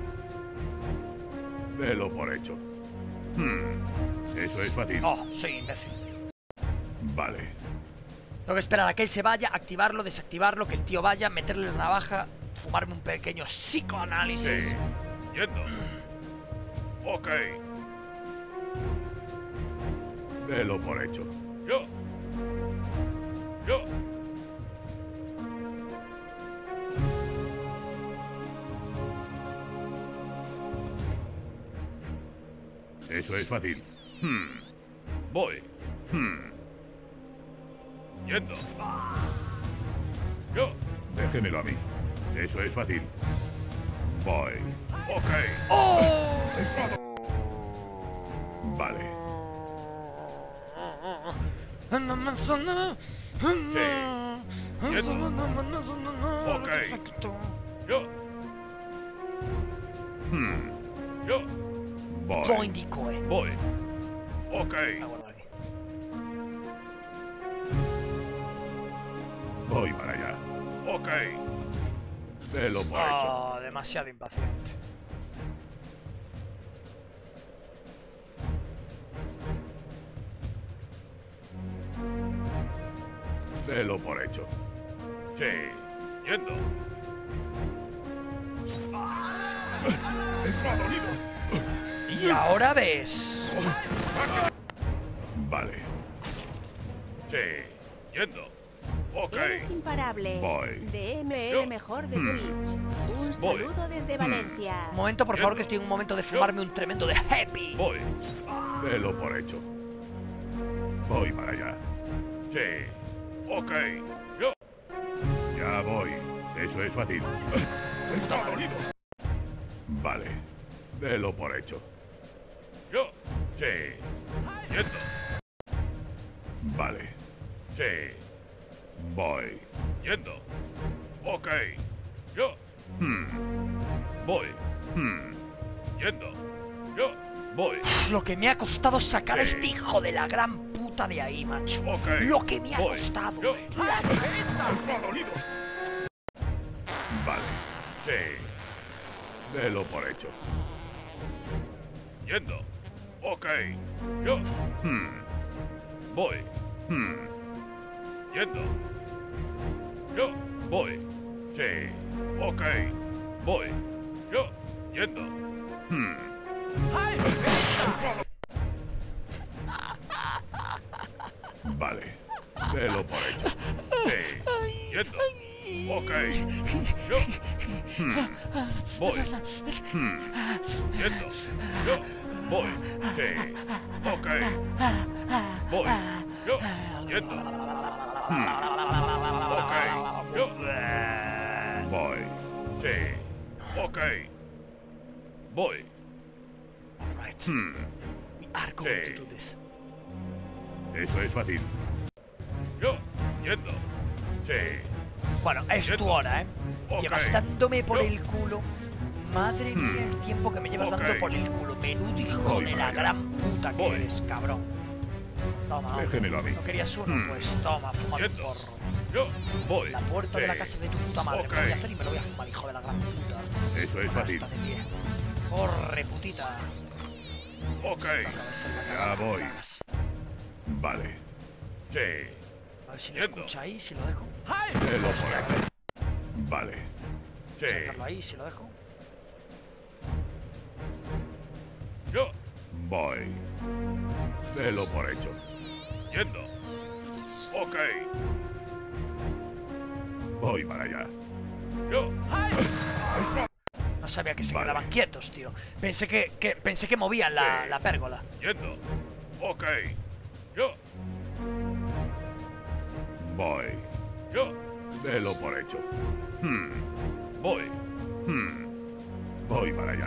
Velo por hecho. Eso es fácil. Oh, soy imbécil. Vale. Tengo que esperar a que él se vaya, activarlo, desactivarlo, que el tío vaya, meterle la navaja, fumarme un pequeño psicoanálisis. Sí. Yendo. Ok. Velo por hecho. Yo. Yo. Eso es fácil. Voy. Yendo. Yo. Déjemelo a mí. Eso es fácil. Voy. Ok. ¡Oh! Vale. Ok. Yo. Yo. Voy. Lo indico, Voy. Ok. Me guardo aquí. Voy para allá. Ok. Velo por hecho. Oh, demasiado impaciente. Velo por hecho. Sí. Yendo. Eso ha dolido. Y ahora ves. Vale. Sí. Yendo. Ok. Eres imparable. Voy. DM Yo. el mejor de Twitch. Un saludo desde Valencia. Un momento, por favor, que estoy en un momento de fumarme un tremendo de happy. Voy. Velo por hecho. Voy para allá. Sí. Ok. Yo. Ya voy. Eso es fácil. Está dolido. Vale. Velo por hecho. Yo. Sí. Yendo. Vale. Sí. Voy. Yendo. Ok. Yo. Voy. Yendo. Yo. Voy. Lo que me ha costado sacar a Sí. este hijo de la gran puta de ahí, macho. Ok. Lo que me ha Voy. costado. Yo. La- Eso ha dolido. Vale. Sí. Délo por hecho. Yendo. Ok. Yo. Voy. Yendo. Yo. Voy. Sí. Ok. Voy. Yo. Yendo. Vale. Délo por hecho. Sí. Yendo. Ok. Yo. Voy. Yendo. Yo. Voy. Sí. Ok. Voy. Yo. Yendo. Ok. Yo. Voy. Sí. Ok. Voy. Alright. We are going Sí. to do this. Eso es fácil. Yo. Yendo. Sí. Bueno, es tu hora, ¿eh? Ok. Llevas dándome por Yo. el culo. Madre mía, el tiempo que me llevas Ok. dando por el culo. Menudo hijo Voy de para la allá. gran puta que Voy. eres, cabrón. Toma, hombre. Déjemelo a mí. ¿No querías uno? Pues toma, fuma un Yendo. porro. Yo. Voy. La puerta de la Sí. casa de tu puta madre. Ok. Me lo voy a hacer y me lo voy a fumar, hijo de la gran puta. Eso es Ahora fácil. está de pie. Corre, putita. Ok. Acaba de ser la Ya cagada que voy. cagas. Vale. Sí. A ver si lo Yendo. escucha ahí, si lo dejo. Délo por Hostia, hecho. Vale. Sí. sacarlo ahí, si lo dejo. Yo. Voy. Délo por hecho. Yendo. Ok. Voy para allá. Yo. No sabía que se Vale. quedaban quietos, tío. Pensé que movían la, Sí. la pérgola. Yendo. Ok. Yo. Voy. Yo. Délo por hecho. Voy. Voy para allá.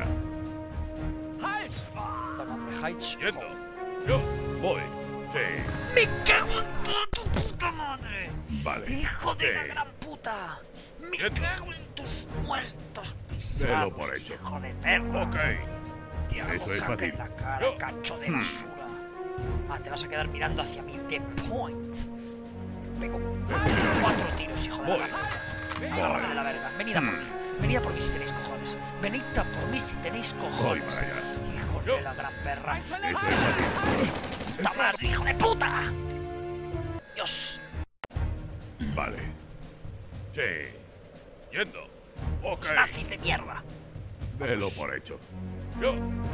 Toma, hombre, Haich. Yendo. Joder. Yo. Voy. Sí. ¡Me cago en toda tu puta madre! Vale. ¡Hijo de la Sí. gran puta! ¡Me Yendo. cago en tus muertos pisados! Délo por hecho. ¡Hijo de perra! Ok. Te hago Eso es caca fácil. en la cara, Yo. cacho de basura. Ah, te vas a quedar mirando hacia mí. The point. Pego 4 tiros, hijo de Voy. la gran puta. Voy. Hijo de la verga. Venid a por mí. Venid a por mí si tenéis cojones. Venid a por mí si tenéis Voy cojones. para allá. Hijos Yo. de la gran perra. Eso es fácil. ¡Puta madre, hijo de puta! Dios. Vale. Sí. Yendo. Ok. Nazis de mierda. Délo por hecho. Yo.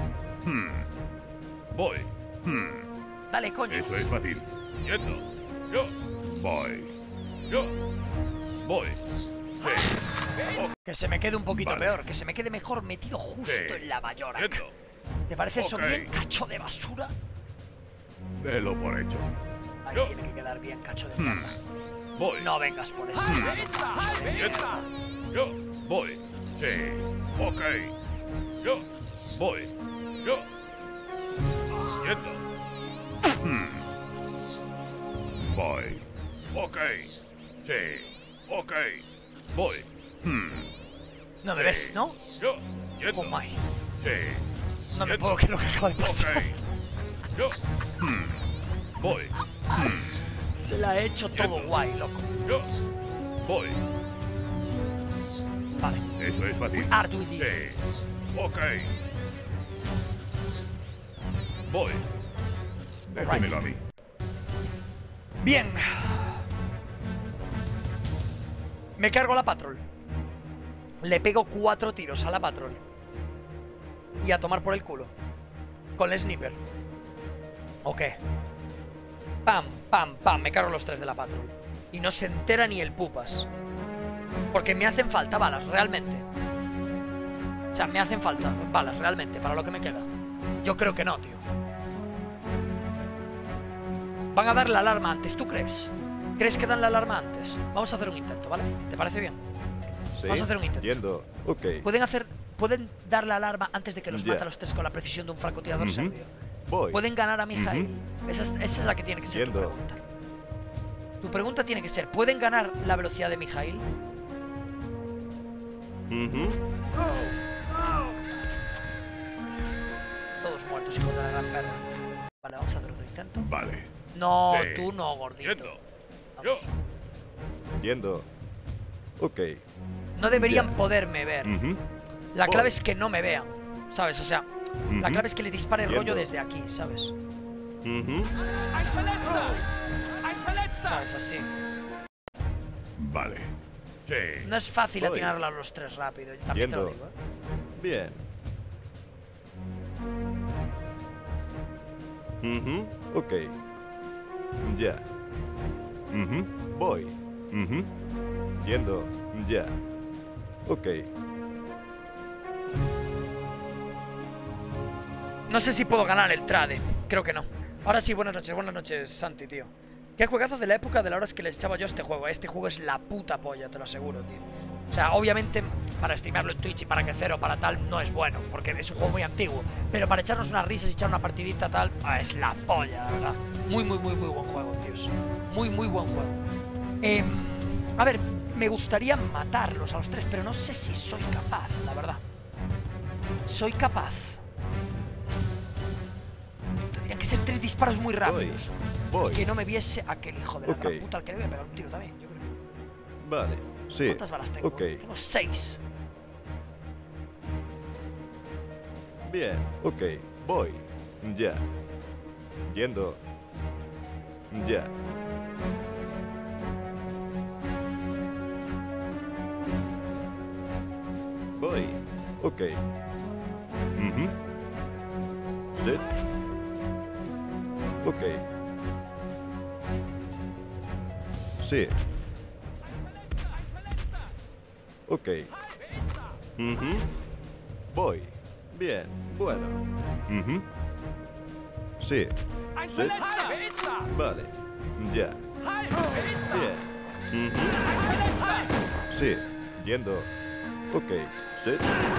Voy. Dale, coño. Eso es fácil. Yendo. Yo. Voy. Yo. Voy. Sí. Que se me quede un poquito Vale. peor. Que se me quede mejor metido justo Sí. en la Bayorak. Yendo. ¿Te parece eso Ok. bien, cacho de basura? Délo por hecho. Ahí Yo. tiene que quedar bien, cacho de mierda. Voy. No vengas por eso. Yendo. Yo. Voy. Sí. Ok. Yo. Voy. Yo. Yendo. Voy. Ok. Sí. Ok. Voy. No me ves, ¿no? Yo. Yendo. Oh my. Sí. No me Yendo. puedo creer lo que acaba de Ok. pasar. Yo. Voy. Se la ha hecho todo Yendo. guay, loco. Yo. Voy. Vale. Eso es fácil. Are doing this. Sí. Ok. Voy. Déjamelo a mí. Bien. Me cargo la patrol. Le pego 4 tiros a la patrol. Y a tomar por el culo. Con el sniper. ¿O qué? Pam, pam, pam. Me cargo los 3 de la patrol. Y no se entera ni el pupas. Porque me hacen falta balas, realmente. O sea, me hacen falta balas, realmente, para lo que me queda. Yo creo que no, tío. Van a dar la alarma antes, ¿tú crees? ¿Crees que dan la alarma antes? Vamos a hacer un intento, ¿vale? ¿Te parece bien? Sí, Vamos a hacer un intento. Yendo. Ok. Pueden dar la alarma antes de que los Ya. mate a los 3 con la precisión de un francotirador Ujú. serbio. Voy. Pueden ganar a Mijail. Ujú. Esa es la que tiene que ser tu Yendo. pregunta. Tu pregunta tiene que ser, ¿pueden ganar la velocidad de Mijail? Todos muertos, hijos de la gran perra. Vale, vamos a hacer otro intento. Vale. No, Sí. tú no, gordito. Yendo. Vamos. Yendo. Ok. No deberían Ya. poderme ver. Ujú. La clave Voy. es que no me vean, ¿sabes? O sea, la Ujú. clave es que le dispare el rollo Yendo. desde aquí, ¿sabes? Ujú. ¿Sabes? Así. Vale. Sí. No es fácil Voy. atinarla a los tres rápido, también te lo Yendo. digo, ¿eh? Bien. Ujú. Ok. Ya. Ujú. Voy. Ujú. Yendo. Ya. Ok. No sé si puedo ganar el trade, creo que no. Ahora sí, buenas noches, Santi, tío. Qué juegazo de la época de las horas que les echaba yo a este juego. Este juego es la puta polla, te lo aseguro, tío. O sea, obviamente, para streamearlo en Twitch y para crecer o para tal, no es bueno, porque es un juego muy antiguo. Pero para echarnos unas risas y echar una partidita tal, es la polla, la verdad. Muy buen juego, tíos. Muy buen juego. A ver, me gustaría matarlos a los tres, pero no sé si soy capaz, la verdad. Soy capaz. Tendrían que ser 3 disparos muy rápidos. Voy. Que no me viese aquel hijo de la Ok. gran puta al que le voy a pegar un tiro también, yo creo. Vale. Sí. ¿Cuántas balas tengo? Ok. Tengo 6. Bien. Ok. Voy. Ya. Yendo. Ya. Voy. Ok. Ujú. Sit. Ok. Sí. Ok. Ujú. Voy. Bien. Bueno. Ujú. Sí. Sit. Vale. Ya. Bien. Ujú. Sí. Yendo. Ok. Sit.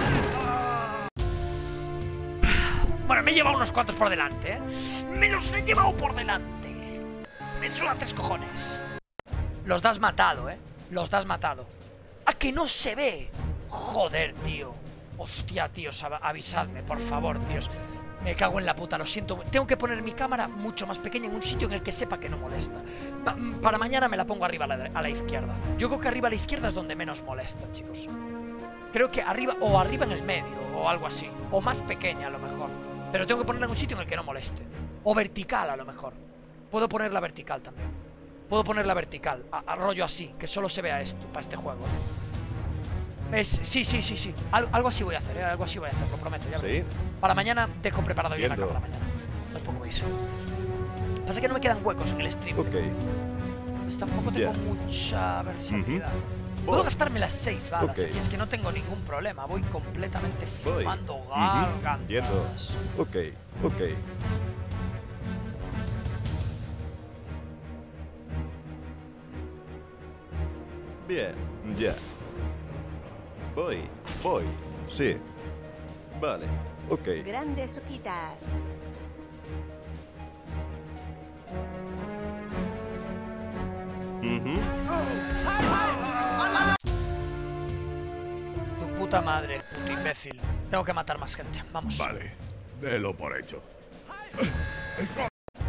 Bueno, me he llevado unos cuantos por delante, ¿eh? ¡Me los he llevado por delante! ¡Me suda 3 cojones! Los das matado, ¿eh? Los das matado. ¡Ah, que no se ve! Joder, tío. Hostia, tíos, avisadme, por favor, tíos. Me cago en la puta, lo siento. Tengo que poner mi cámara mucho más pequeña en un sitio en el que sepa que no molesta. Para mañana me la pongo arriba a la izquierda. Yo creo que arriba a la izquierda es donde menos molesta, chicos. Creo que arriba, o arriba en el medio, o algo así. O más pequeña, a lo mejor. Pero tengo que ponerla en un sitio en el que no moleste. O vertical, a lo mejor. Puedo ponerla vertical también. Puedo ponerla vertical, a rollo así, que solo se vea esto, para este juego. Sí. Algo así voy a hacer, algo así voy a hacer, lo prometo, ya veréis. Sí. Para mañana dejo preparado bien la Yendo. cámara mañana. No os preocupéis. Pasa que no me quedan huecos en el stream. Ok. Pues tampoco tengo Ya. mucha versatilidad. Puedo Voy. gastarme las 6 balas, Ok. y es que no tengo ningún problema. Voy completamente Voy. fumando Ujú. gargantas. Yendo. Ok. Ok. Bien. Ya. Voy. Sí. Vale. Ok. Grandes ojitas. Ujú. Tu puta madre, puto imbécil. Tengo que matar más gente. Vamos. Vale. Delo por hecho. Eso.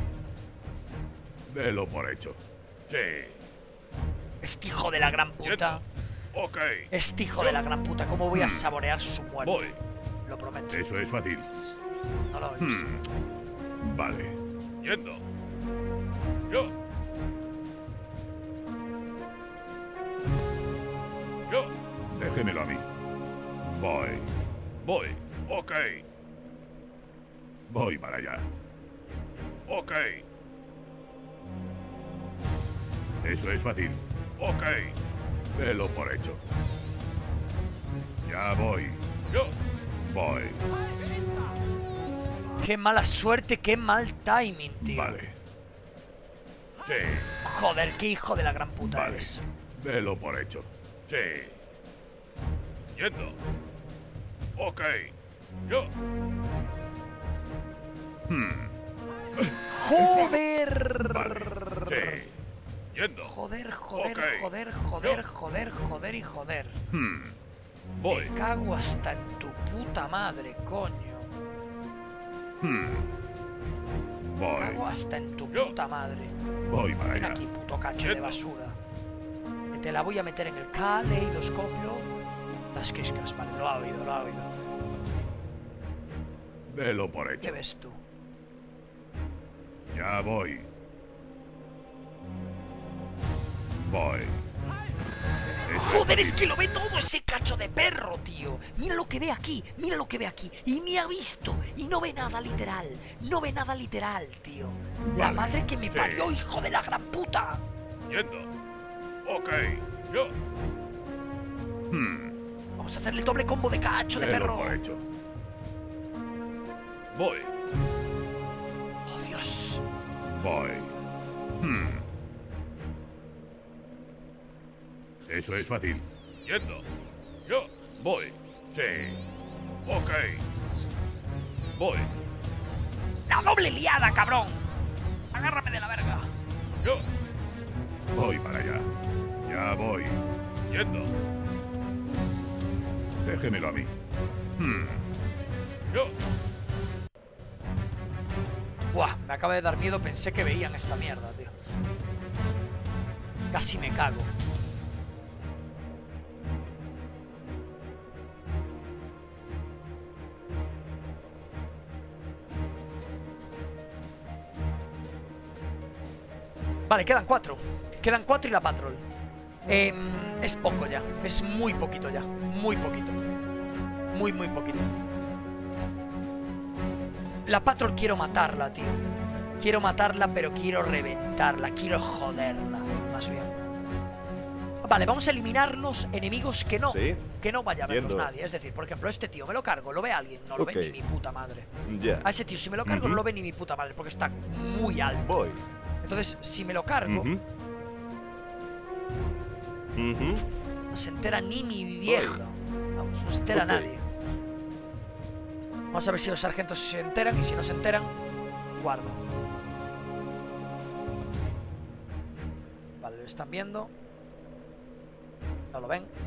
Delo por hecho. Sí. Este hijo de la gran puta. Ok. Este hijo de la gran puta. ¿Cómo voy a saborear su muerte? Voy. Lo prometo. Eso es fácil. No lo veis. Vale. Yendo. Yo. Déjemelo a mí. Voy. Ok. Voy para allá. Ok. Eso es fácil. Ok. Delo por hecho. Ya voy. Yo. Voy. Qué mala suerte, qué mal timing, tío. Vale. Sí. Joder, qué hijo de la gran puta Vale. eres. Delo por hecho. Sí. Yendo. Ok. Yo. ¡Joder! Vale. Sí. Yendo. Joder, Ok. y joder. Voy. Me cago hasta en tu puta madre, coño. Me cago Voy. hasta en tu Yo. puta madre. Voy para Ven allá. aquí, puto cacho de basura. Que te la voy a meter en el caleidoscopio. Las quiscas, vale, lo ha oído, lo ha oído. Velo por ¿Qué hecho. ves tú? Ya voy. Voy. Joder, es que lo ve todo ese cacho de perro, tío. Mira lo que ve aquí, mira lo que ve aquí. Y me ha visto. Y no ve nada literal. No ve nada literal, tío. La Vale, madre que me sí. parió, hijo de la gran puta. Yendo. Ok. Yo. Vamos a hacer el doble combo de cacho de Velo perro. por hecho. Voy. Oh, Dios. Voy. Eso es fácil. Yendo. Yo. Voy. Sí. Ok. Voy. La doble liada, cabrón. Agárrame de la verga. Yo. Voy para allá. Ya voy. Yendo. Déjemelo a mí. Yo. Buah, me acaba de dar miedo. Pensé que veían esta mierda, tío. Casi me cago. Vale, quedan 4. Quedan 4 y la patrol. Es poco ya. Es muy poquito ya. Muy poquito. Muy, muy poquito. La patrol quiero matarla, tío. Quiero matarla, pero quiero reventarla. Quiero joderla, más bien. Vale, vamos a eliminar los enemigos que no. Sí. Que no vaya a verlos Yendo. nadie. Es decir, por ejemplo, este tío me lo cargo, lo ve alguien, no lo Ok. ve ni mi puta madre. Ya. A ese tío, si me lo cargo, no lo ve ni mi puta madre, porque está muy alto. Voy. Entonces, si me lo cargo, no se entera ni mi vieja. Vamos, no se entera Ok. nadie. Vamos a ver si los sargentos se enteran, y si no se enteran, guardo. Vale, lo están viendo. No lo ven.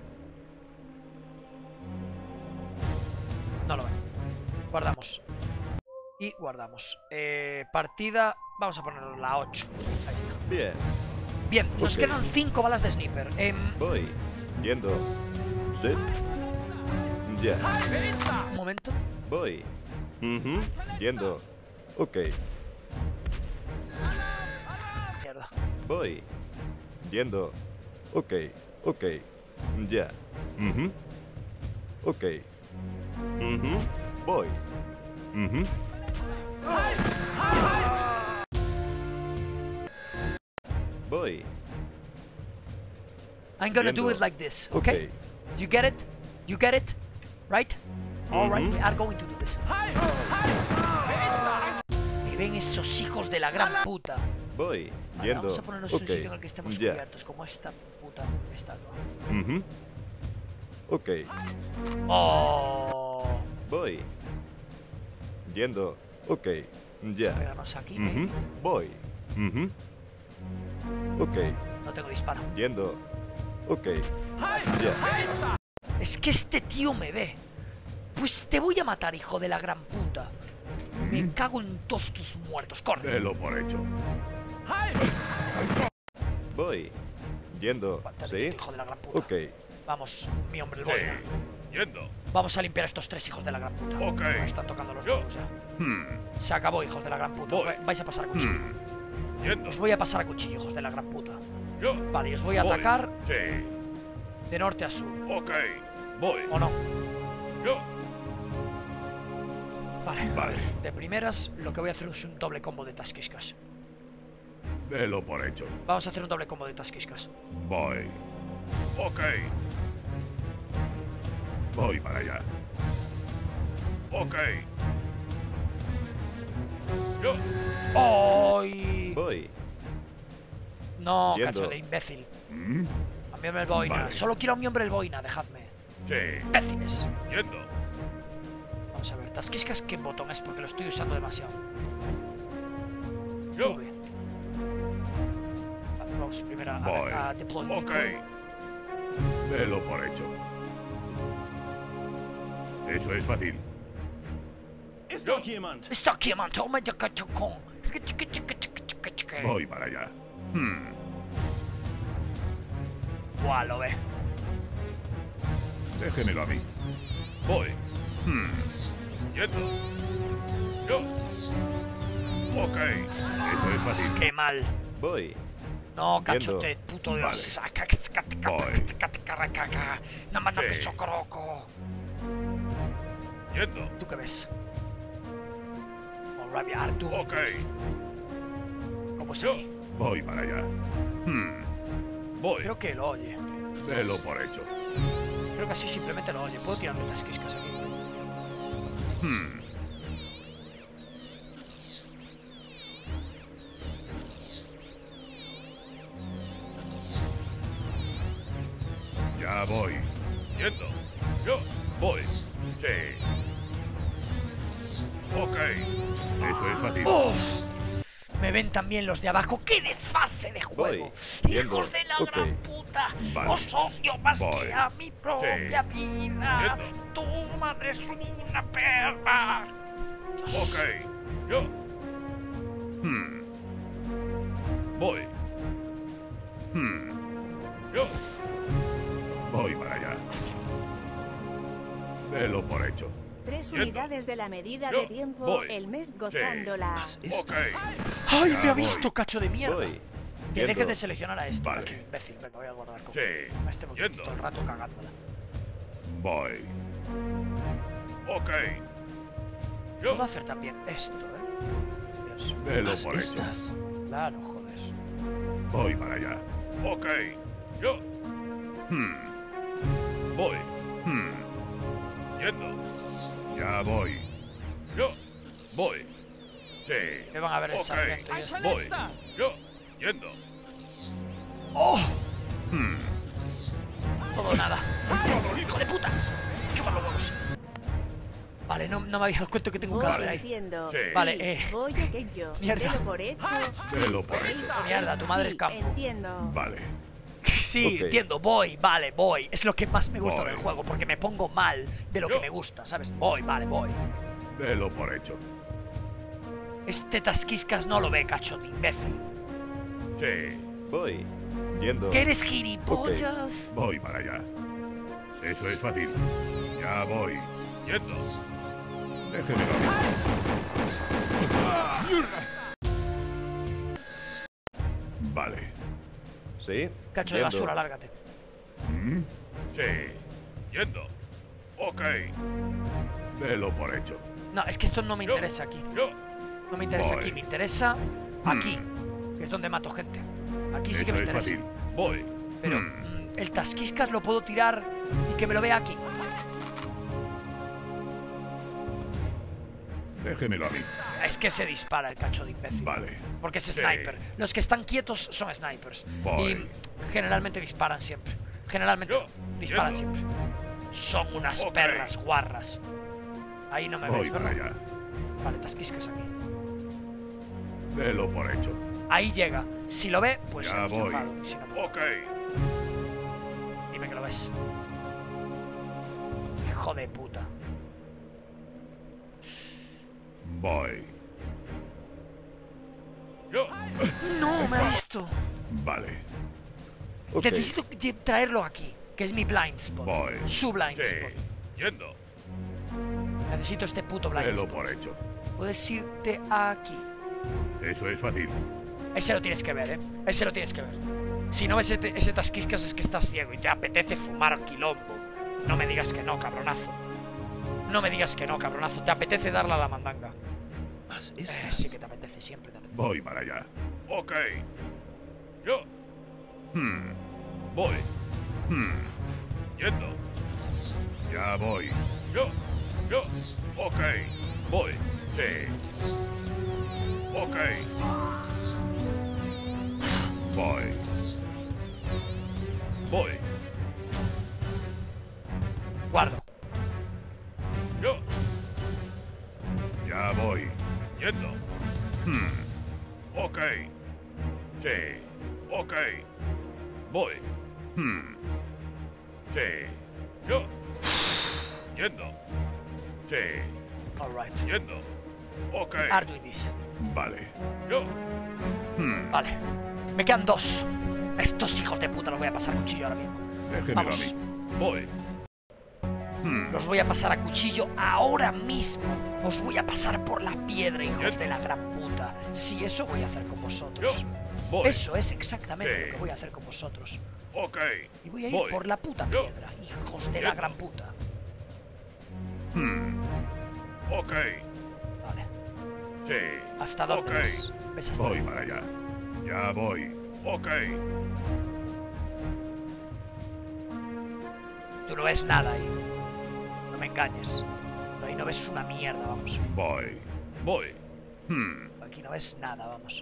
No lo ven. Guardamos. Y guardamos. Partida. Vamos a ponerlo la 8. Ahí está. Bien. Bien, nos Ok. quedan 5 balas de sniper. Voy. Yendo. Sí. Ya. Un momento. Voy. Yendo. Ok. Mierda. Voy. Yendo. Ok. Ok. Ya. Ok. Voy. Voy. I'm gonna do Yendo. it like this, okay? Ok. You get it? You get it? Right? Alright, Mhm. we are going to do this. Me ven esos hijos de la gran puta. Voy. Vale, Yendo. vamos a ponernos en un Ok. sitio en el que estemos Ya. cubiertos, como esta puta estatua. Ok. Oh. Voy. Yendo. Ok. Ya. Pegarnos aquí, baby. Voy. Ok. No tengo disparo. Yendo. Ok. Ya. Es que este tío me ve. Pues te voy a matar, hijo de la gran puta. Me cago en todos tus muertos. Corre. Velo por hecho. Voy. Yendo. Aguántale, ¿Sí? hijo de la gran puta. Ok. Vamos, mi hombre, el boina. Yendo. Vamos a limpiar a estos 3 hijos de la gran puta. Ok. Me están tocando los huevos ya. Se acabó, hijos de la gran puta. Voy. Vais a pasar a cuchillo. Yendo. Os voy a pasar a cuchillo, hijos de la gran puta. Yo. Vale, y os voy a Voy. atacar Sí. de norte a sur. Ok. Voy. ¿O no? Yo. Vale. Vale. De primeras, lo que voy a hacer es un doble combo de tasquiscas. Velo por hecho. Vamos a hacer un doble combo de tasquiscas. Voy. Ok. Voy para allá. Ok. Yo. ¡Ay! Voy. No, Yendo. cacho de imbécil. A mi hombre el boina. Vale. Solo quiero a mi hombre el boina, dejadme. Sí. Imbéciles. Yendo. Vamos a ver, tasquiscas, ¿qué botón es? Porque lo estoy usando demasiado. Yo. V. Vale, vamos primero Voy. a deploy. Ok. Velo por hecho. Eso es fácil. Ist doch jemand. Está aquí, man. Toma ya cachocón. Voy para allá. Buah, lo ve. Déjemelo a mí. Voy. Quieto. Yo. Ok. Eso es fácil. Qué mal. Voy. No, Yendo. cachote, puto Vale. Dios. Voy. No manda que Sí. socoroco. Yendo. ¿Tú qué ves? Alright, Artu. Ok. ¿Cómo es Yo. aquí? Voy para allá. Voy. Creo que lo oye. Delo por hecho. Creo que así simplemente lo oye. Puedo tirarle tasquiscas aquí. Ya voy. Yendo. Yo. Voy. Sí. Ok. Eso es fácil. ¡Uf! Me ven también los de abajo. ¡Qué desfase de juego! Voy. ¡Hijos Yendo. de la Ok. gran puta! Vale. ¡Os odio más Voy. que a mi propia vida! Yendo. ¡Tu madre es una perra! Ok. Yo. Voy. Yo. Voy para allá. Delo por hecho. 3 Yendo. unidades de la medida Yo de tiempo, voy. el mes gozándola. Ok. ¡Ay, Ya me ha voy. visto, cacho de mierda! Voy. Que dejes Yendo. de seleccionar a este, Vale. cacho imbécil. Venga, voy a guardar con Sí. a este mosquito Yendo. todo el rato cagándola. Voy. Ok. Yo. Puedo hacer también esto, ¿eh? Dios. Delo por hecho. Claro, joder. Voy para allá. Ok. Yo. Voy. Yendo. Ya voy. Yo. Voy. Sí. Me van a ver el Ok. sargento y esto. Voy. Yo. Yendo. ¡Oh! Todo o nada. ¡Hijo de puta! ¡Chupa los huevos! Vale, no me había dado cuenta que tengo un Voy, cadáver ahí. entiendo. Sí. Sí, Vale, voy que yo. Mierda. Delo por hecho. Delo por hecho. Mierda, tu madre Sí, el campo. entiendo. Vale. Sí, Ok. entiendo, voy, vale, voy. Es lo que más me gusta Voy. del juego, porque me pongo mal de lo que Yo. me gusta, ¿sabes? Voy, vale, voy. Delo por hecho. Este tasquiscas no lo ve, cacho de imbécil. Sí. Voy. Yendo. ¿Qué eres gilipollas? Voy para allá. Eso es fácil. Ya voy. Yendo. Déjemelo a mí. Vale. Sí. Cacho de Yendo. basura, lárgate. Sí. Yendo. Ok. Delo por hecho. No, es que esto no me Yo. interesa aquí. Yo. No me interesa Voy. aquí, me interesa aquí, que es donde mato gente. Aquí sí que me Eso es interesa. fácil. Voy. Pero el tasquiscas lo puedo tirar y que me lo vea aquí. Déjemelo a mí. Es que se dispara el cacho de imbécil. Vale. Porque es Sí. sniper. Los que están quietos son snipers. Voy. Y generalmente disparan siempre. Generalmente Yo. disparan Yendo. siempre. Son unas Ok. perras guarras. Ahí no me Voy ves, para ¿verdad? allá. Vale, tasquiscas aquí. Delo por hecho. Ahí llega. Si lo ve, pues Ya voy. triunfado. Y si no, pues, Ok. dime que lo ves. Hijo de puta. Voy. Yo. No, me ha visto. Vale. Ok. Necesito traerlo aquí, que es mi blind spot. Voy. Su blind Sí. spot. Yendo. Necesito este puto blind Delo spot. por hecho. Puedes irte aquí. Eso es fácil. Ese lo tienes que ver, ¿eh? Ese lo tienes que ver. Si no ves ese tasquiscas es que estás ciego y te apetece fumar quilombo. No me digas que no, cabronazo. No me digas que no, cabronazo. Te apetece darle a la mandanga. Sí que te apetece, siempre te apetece. Voy para allá. Ok. Yo. Voy. Yendo. Ya voy. Yo. Ok. Voy. Sí. Ok. Voy. Voy. Guardo. Yo. Ya voy. Yendo. Ok. Sí. Ok. Voy. Sí. Yo. Yendo. Sí. Alright. Yendo. Ok. Are doing this. Vale. Yo. Vale. Me quedan 2. Estos hijos de puta los voy a pasar a cuchillo ahora mismo. Déjemelo Vamos. a mí. Voy. Los voy a pasar a cuchillo ahora mismo. Os voy a pasar por la piedra, hijos de la gran puta. Si eso voy a hacer con vosotros. Voy. Eso es exactamente Sí. lo que voy a hacer con vosotros. Ok. Y voy a ir Voy. por la puta Yo. piedra, hijos de la gran puta. Ok. Vale. Sí. ¿Hasta dónde Ok. ves? ¿Ves hasta Voy dónde? para allá. Ya voy. Ok. Tú no ves nada ahí. No me engañes. Ahí no ves una mierda, vamos. Voy. Voy. Aquí no ves nada, vamos.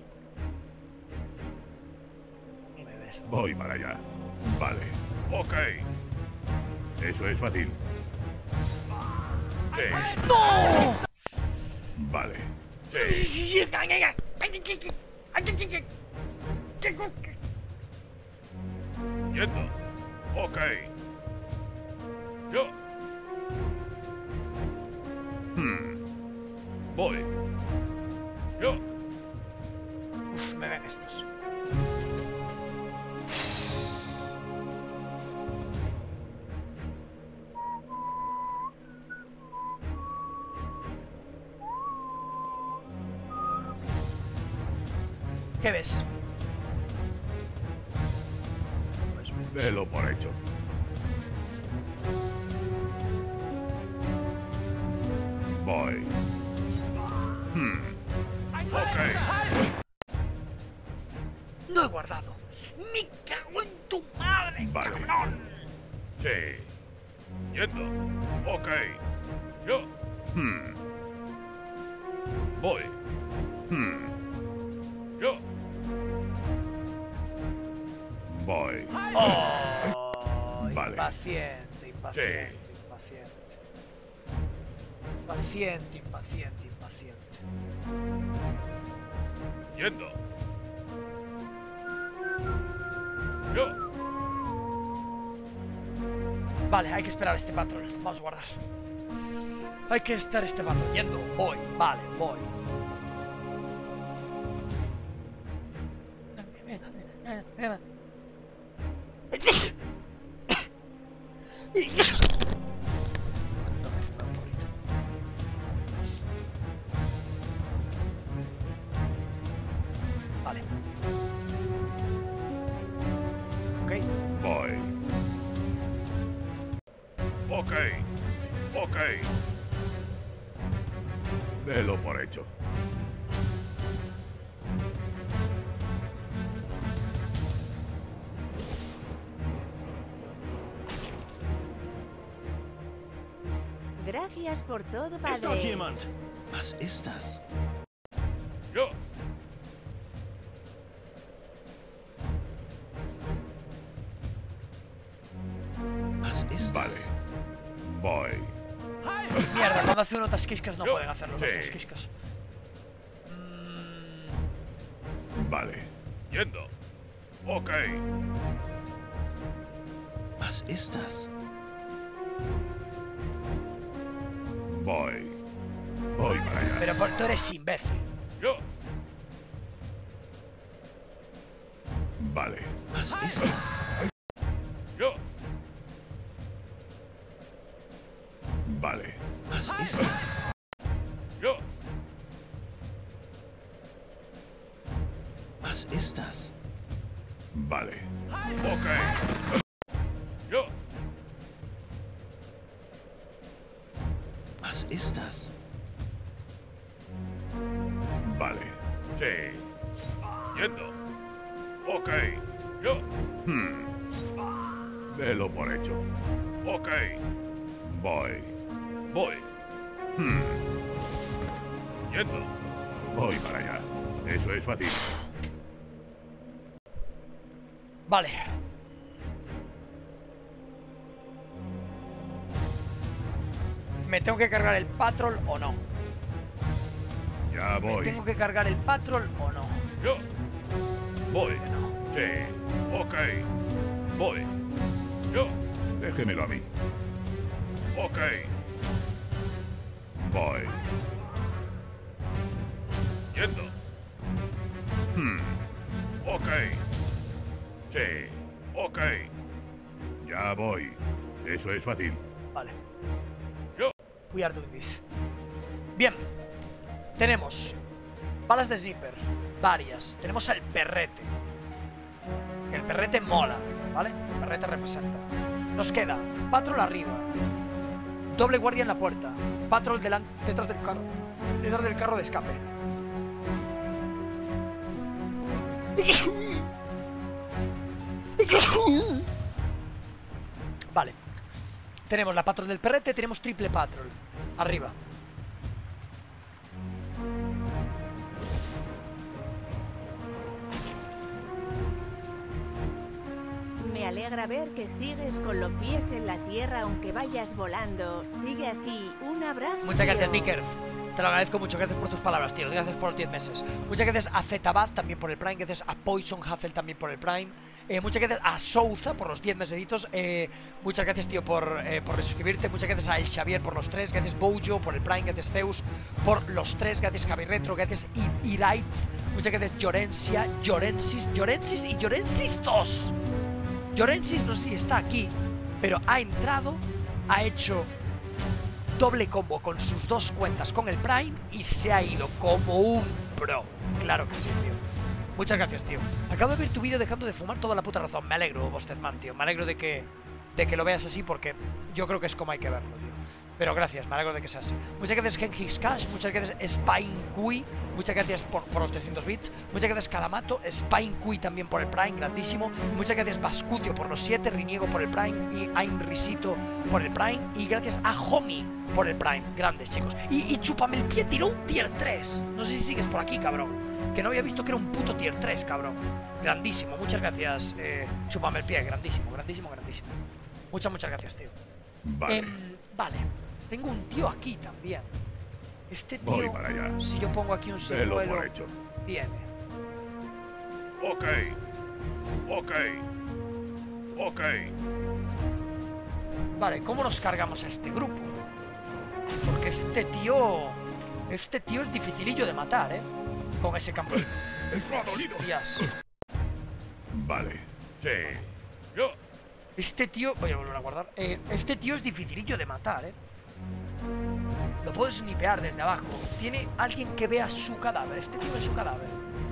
Ni me ves. Voy para allá. Vale. Ok. Eso es fácil. Sí. ¡No! Vale. Sí. Yendo. Ok. Yo. Voy. Yo. Uf, me ven estos. ¿Qué ves? Delo por hecho. Voy. Ok. No he guardado. ¡Me cago en tu madre, Vale. cabrón! Sí. Yendo. Ok. Yo. Voy. Yo. Voy. Oh, Vale. impaciente, impaciente, Sí. impaciente. Impaciente, impaciente, impaciente. Yendo. Yo. Vale, hay que esperar a este patrón. Vamos a guardar. Hay que estar este patrón. Yendo, voy, vale, voy. Vale. Ok. Voy. Ok. Ok. Delo por hecho. Gracias por todo, padre. Was ist das? Yo. Was ist Vale. das? Voy. Mierda, cuando hace uno tasquiscas no Yo. pueden hacerlo los Sí. tasquiscas. Vale. Yendo. Ok. Was ist das? Voy. Voy para allá. Pero tú eres imbécil. Yo. Vale. Was ist das? Yo. Vale. Was ist das? Yo. Was ist das? Vale. Ok. Yo. Was ist das? Vale. Sí. Yendo. Ok. Yo. Delo por hecho. Ok. Voy. Voy. Yendo. Voy para allá. Eso es fácil. Vale. ¿Me tengo que cargar el patrol o no? Ya ¿Me voy. tengo que cargar el patrol o no? Yo. Voy. No. Sí. Ok. Voy. Yo. Déjemelo a mí. Ok. Voy. Yendo. Ok. Sí. Ok. Ya voy. Eso es fácil. Vale. Yo. We are doing this. Bien. Tenemos balas de sniper. Varias. Tenemos el perrete. El perrete mola, ¿vale? El perrete representa. Nos queda patrol arriba. Doble guardia en la puerta. Patrol detrás del carro. Detrás del carro de escape. Vale. Tenemos la patrol del perrete, tenemos triple patrol. Arriba. Me alegra ver que sigues con los pies en la tierra aunque vayas volando. Sigue así. Un abrazo. Muchas gracias, Nickers. Te lo agradezco mucho. Gracias por tus palabras, tío. Gracias por los 10 meses. Muchas gracias a Zetabaz también por el Prime. Gracias a Poison Hazel también por el Prime. Muchas gracias a Souza por los 10 mesecitos. Muchas gracias, tío, por resuscribirte. Muchas gracias a El Xavier por los 3. Gracias Bojo por el Prime. Gracias Zeus por los 3. Gracias Javi Retro. Gracias Iraitz. Muchas gracias Llorencia, Llorensis y Llorensis 2. Llorensis no sé si está aquí, pero ha entrado, ha hecho doble combo con sus 2 cuentas con el Prime y se ha ido como un pro. Claro que sí, tío. Muchas gracias, tío. Acabo de ver tu vídeo dejando de fumar toda la puta razón. Me alegro, Bostezman, tío. Me alegro de que lo veas así porque yo creo que es como hay que verlo, tío. Pero gracias, me alegro de que sea así. Muchas gracias Genghis Cash, muchas gracias Spinecui, muchas gracias por los 300 bits, muchas gracias Kalamato, Spinecui también por el Prime, grandísimo, muchas gracias Bascucio por los 7, Riniego por el Prime y Ainrisito por el Prime y gracias a Homie por el Prime, grandes chicos. Y Chúpame el Pie tiró un tier 3, no sé si sigues por aquí, cabrón, que no había visto que era un puto tier 3, cabrón. Grandísimo, muchas gracias Chúpame el Pie, grandísimo. Muchas gracias, tío. Vale. Vale. Tengo un tío aquí también. Este tío, Voy para allá. si yo pongo aquí un Velo señuelo, por hecho. viene. Ok. Vale, ¿cómo nos cargamos a este grupo? Porque este tío es dificilillo de matar, ¿eh? Con ese campo. Eso ha dolido. Hostias. Vale. Sí. Yo. Este tío, voy a volver a guardar. Este tío es dificilillo de matar, ¿eh? Lo puedo snipear desde abajo. Tiene alguien que vea su cadáver. Este tío ve su cadáver.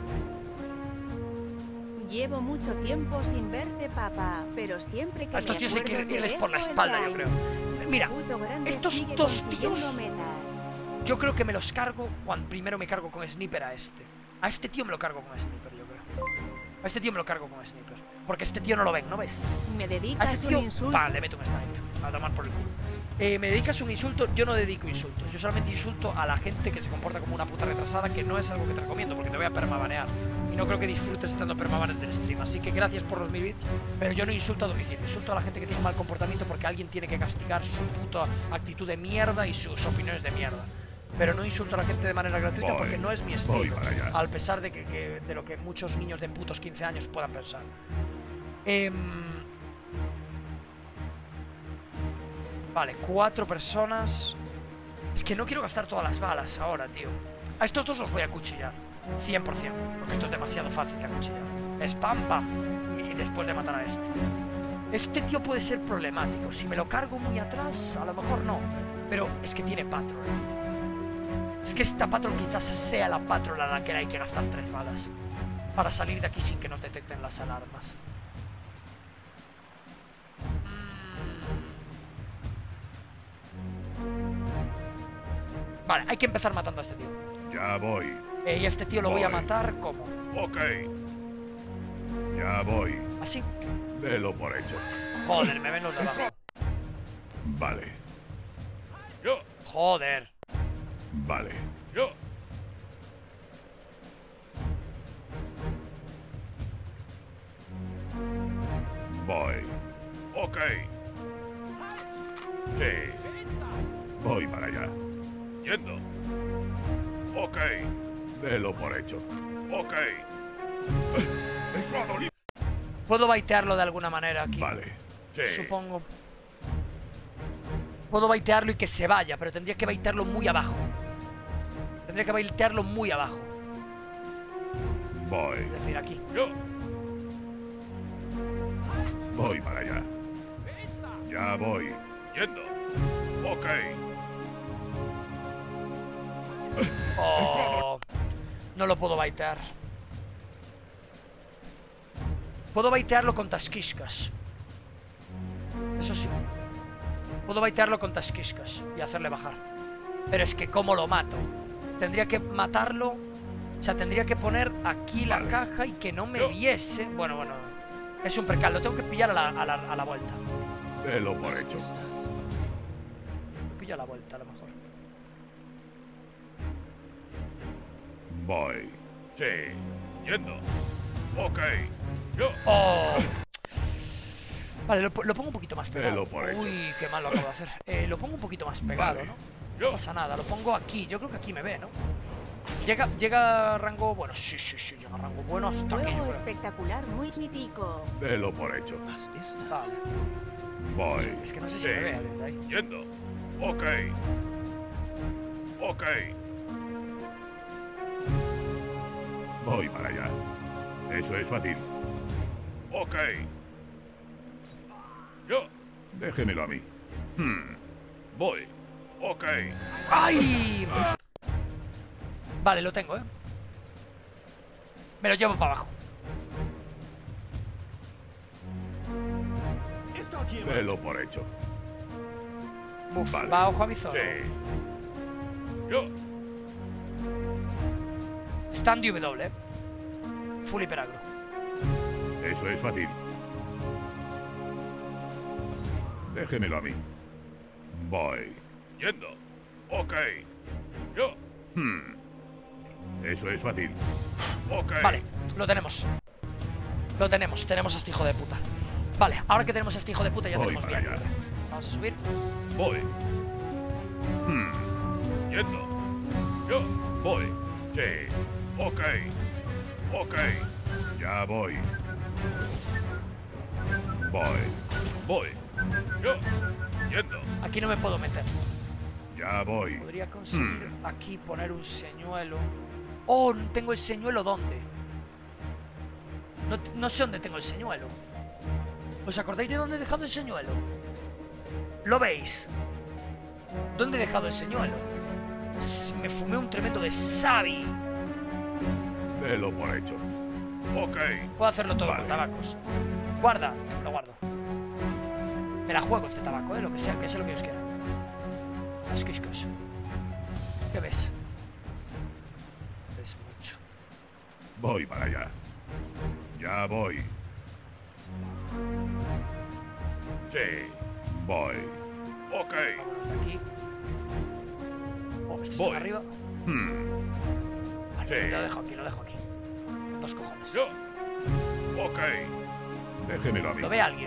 Llevo mucho tiempo sin verte, papá, pero siempre que A estos me tíos hay que acuerdo te irles por la dejo el espalda, yo Prime. creo. Mira, Puto grande estos sigue 2 consiguiendo tíos, metas. yo creo que me los cargo cuando primero me cargo con Sniper a este. A este tío me lo cargo con Sniper, yo creo. A este tío me lo cargo con Sniper. Porque este tío no lo ven, ¿no ves? Me A dedicas ese un tío, insulto. le meto un sniper. A tomar por el culo. Me dedicas un insulto, yo no dedico insultos. Yo solamente insulto a la gente que se comporta como una puta retrasada, que no es algo que te recomiendo porque te voy a permabanear. Y no creo que disfrutes estando permabaneado en el stream. Así que gracias por los 1000 bits. Pero yo no insulto a domicilio. Insulto a la gente que tiene un mal comportamiento porque alguien tiene que castigar su puta actitud de mierda y sus opiniones de mierda. Pero no insulto a la gente de manera gratuita porque no es mi estilo. Al pesar de de lo que muchos niños de putos 15 años puedan pensar. Vale, 4 personas. Es que no quiero gastar todas las balas ahora, tío. A estos 2 los voy a acuchillar 100%, porque esto es demasiado fácil de acuchillar. Spam, pam. Y después de matar a este. Este tío puede ser problemático. Si me lo cargo muy atrás, a lo mejor no. Pero es que tiene patrol. Es que esta patrol quizás sea la patrol a la que hay que gastar 3 balas para salir de aquí sin que nos detecten las alarmas. Vale, hay que empezar matando a este tío. Ya voy. Y a este tío lo voy a matar como. Ok. Ya voy. Así. Velo por hecho. Joder, me ven los de abajo. Vale. Yo. Joder. Vale. Yo. Voy. Ok. Sí. Voy para allá. Yendo. Ok. Velo por hecho. Ok. Eso ha dolido. Puedo baitearlo de alguna manera aquí. Vale. Sí. Supongo. Puedo baitearlo y que se vaya, pero tendría que baitearlo muy abajo. Tendría que baitearlo muy abajo. Voy. Es decir, aquí. Yo. Voy para allá. Ya voy. Yendo. Ok. Oh, no lo puedo baitear. Puedo baitearlo con tasquiscas. Eso sí. Puedo baitearlo con tasquiscas y hacerle bajar. Pero es que ¿cómo lo mato? Tendría que matarlo. O sea, tendría que poner aquí la caja y que no me viese. Bueno. Es un percal. Lo tengo que pillar a la vuelta. Lo por hecho. Lo pillo a la vuelta, a lo mejor. Voy. Sí. Yendo. Ok. Yo. ¡Oh! Vale, lo pongo un poquito más pegado. por hecho. Uy, qué mal lo acabo de hacer. Lo pongo un poquito más pegado, Vale. ¿no? Yo. No pasa nada, lo pongo aquí. Yo creo que aquí me ve, ¿no? Llega a rango... Bueno, sí, llega a rango bueno hasta aquí. yo Juego creo. espectacular, muy mítico. Lo por hecho. Vale. Voy. Es que no sé si Sí. me ve desde ahí. Yendo. Ok. Ok. Voy para allá. Eso es fácil. Ok. Yo. Déjemelo a mí. Voy. Ok. ¡Ay! Vale, lo tengo, ¿eh? Me lo llevo para abajo. Lo por hecho. Uf, Vale. va ojo a visor. Sí. Yo. Stand W, ¿eh? Full hiperagro. Eso es fácil. Déjemelo a mí. Voy. Yendo. Ok. Yo. Eso es fácil. Ok. Vale, lo tenemos. Lo tenemos, tenemos a este hijo de puta. Vale, ahora que tenemos a este hijo de puta ya Voy tenemos para bien. allá. Vamos a subir. Voy. Yendo. Yo. Voy. Sí. Ok. Ok. Ya voy. Voy. Yo. Yendo. Aquí no me puedo meter. Ya voy. Podría conseguir aquí poner un señuelo. Oh, no tengo el señuelo, ¿dónde? No sé dónde tengo el señuelo. ¿Os acordáis de dónde he dejado el señuelo? ¿Lo veis? ¿Dónde he dejado el señuelo? Me fumé un tremendo de Sabi. Lo por hecho. Ok. Puedo hacerlo todo Vale. con tabacos. Guarda, lo guardo. Me la juego este tabaco, lo que sea lo que os quiera. Las quiscos. ¿Qué ves? Ves mucho. Voy para allá. Ya voy. Sí. Voy. Ok. Vámonos de aquí. Oh, esto está Voy. arriba. Vale, Sí. lo dejo aquí. Dos cojones. Yo. Ok. Déjemelo a mí. ¿Lo ve alguien?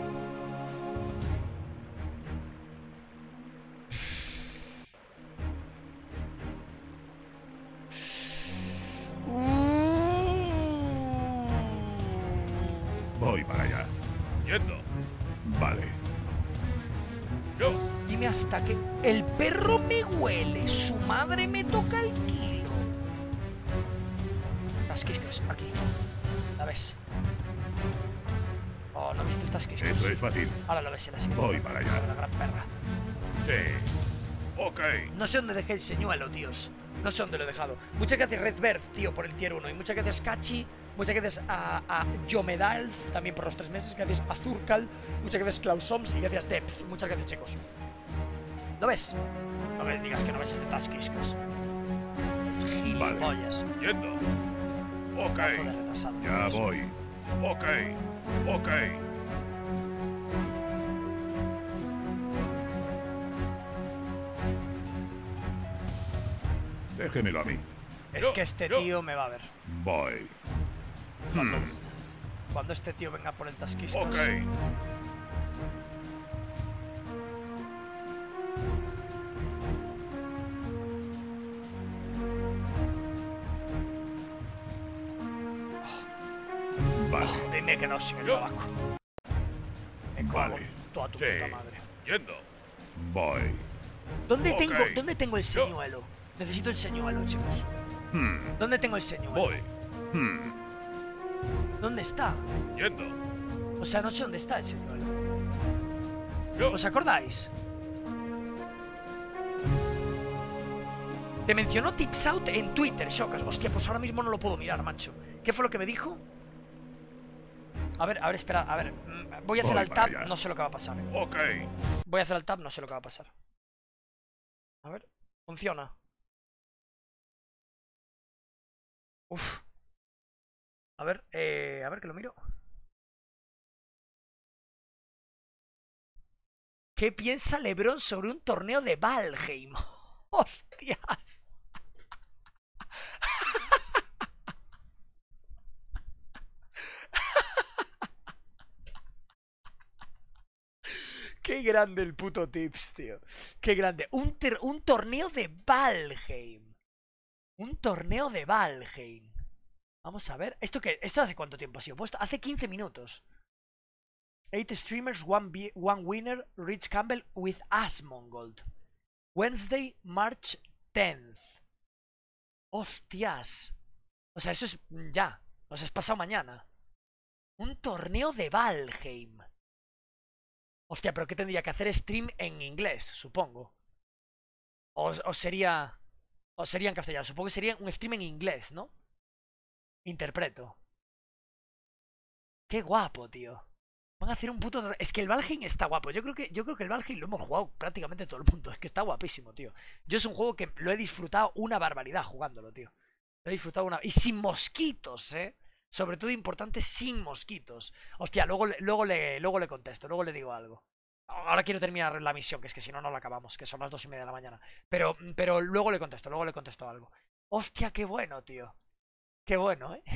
Voy para allá. Yendo. Vale. Yo. Dime hasta que el perro me huele, su madre me toca el kilo. Las quiscos, aquí. ¿La ves? Oh, ¿no viste el tasquiscos? Eso es fácil. Ahora lo ves en la siguiente. Voy para allá. La gran perra. Sí. Ok. No sé dónde dejé el señuelo, tíos. No sé dónde lo he dejado. Muchas gracias Redbird, tío, por el tier 1. Y muchas gracias Kachi. Muchas gracias a Jomedalz, también por los 3 meses. Gracias a Zurkal. Muchas gracias Klausoms. Y gracias Depth. Muchas gracias, chicos. ¿Lo ves? No me digas que no ves este Taskiscos. Es gilipollas. Yendo. Ok. Pedazo de retrasado. Ya voy. Ok. Ok. Déjemelo a mí. Es que este tío me va a ver. Voy. Cuando este tío venga por el Taskiscos. Ok. Vale. Y me he quedado sin el tabaco. Me cago Vale. en toda tu Sí. puta madre. Yendo. Voy. ¿Dónde Ok. tengo el señuelo? Necesito el señuelo, chicos. ¿Dónde tengo el señuelo? Voy. ¿Dónde está? Yendo. O sea, no sé dónde está el señuelo. Yo. ¿Os acordáis? Te mencionó Tips Out en Twitter, Shocas. Hostia, pues ahora mismo no lo puedo mirar, macho. ¿Qué fue lo que me dijo? A ver, espera, a ver. Voy a hacer Voy al para tab, allá. no sé lo que va a pasar. Ok. Voy a hacer al tab, no sé lo que va a pasar. A ver, funciona. Uf. A ver que lo miro. ¿Qué piensa LeBron sobre un torneo de Valheim? ¡Hostias! Qué grande el puto Tips, tío. Qué grande. Un torneo de Valheim. Un torneo de Valheim. Vamos a ver. ¿Esto qué? ¿Esto hace cuánto tiempo ha sido puesto? Hace 15 minutos. 8 streamers, one winner, Rich Campbell with Asmongold. Wednesday, March 10th. Hostias. O sea, eso es ya. O sea, es pasado mañana. Un torneo de Valheim. Hostia, pero ¿qué tendría que hacer? Stream en inglés, supongo. O sería en castellano. Supongo que sería un stream en inglés, ¿no? Interpreto. Qué guapo, tío. Van a hacer un puto... Es que el Valheim está guapo. Yo creo que el Valheim lo hemos jugado prácticamente todo el mundo. Es que está guapísimo, tío. Yo es un juego que lo he disfrutado una barbaridad jugándolo, tío. Lo he disfrutado una... Y sin mosquitos, ¿eh? Sobre todo importante, sin mosquitos. Hostia, luego le contesto. Luego le digo algo. Ahora quiero terminar la misión, que es que si no, no la acabamos. Que son las 2:30 de la mañana. Pero luego le contesto algo. Hostia, qué bueno, tío. Qué bueno, ¿eh?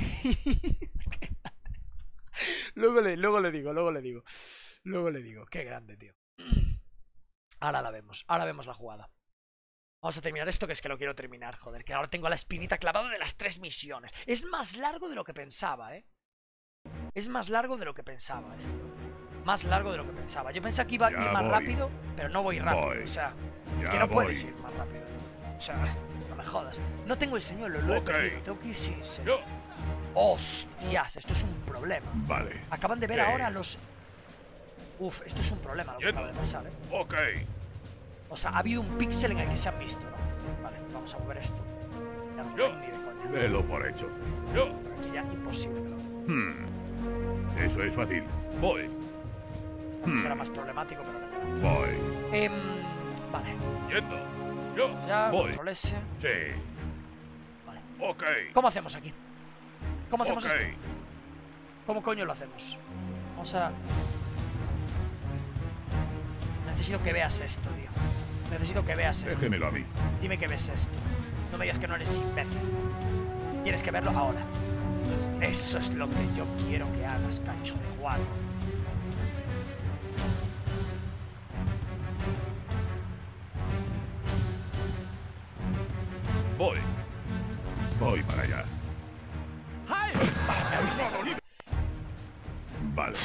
Luego le digo. Qué grande, tío. Ahora vemos la jugada. Vamos a terminar esto, que es que lo quiero terminar, joder. Que ahora tengo la espinita clavada de las 3 misiones. Es más largo de lo que pensaba, ¿eh? Es más largo de lo que pensaba esto. Más largo de lo que pensaba. Yo pensaba que iba a ir más rápido, pero no voy rápido. O sea, es que no puedes ir más rápido. O sea, no me jodas. No tengo el señuelo, lo he perdido. Tengo que ir sin señuelo. ¡Hostias! Esto es un problema. Vale. Acaban de ver ahora los... Uf, esto es un problema lo que acaba de pasar, ¿eh? Ok. O sea, ha habido un píxel en el que se han visto, ¿no? Vale, vamos a mover esto. Ya no hay ni de coña. Delo por hecho. Pero aquí ya imposible que lo haga. Eso es fácil. Voy. Será más problemático, pero no. Voy. Vale. Yendo. Yo. Ya, voy. control S. Sí. Vale. Ok. ¿Cómo hacemos aquí? ¿Cómo hacemos Ok. esto? ¿Cómo coño lo hacemos? Vamos a... Necesito que veas esto, tío. Necesito que veas esto. Déjemelo a mí. Dime que ves esto. No me digas que no eres imbécil. Tienes que verlo ahora. Eso es lo que yo quiero que hagas, cacho de guarro. Voy para allá. Me avisé. Vale.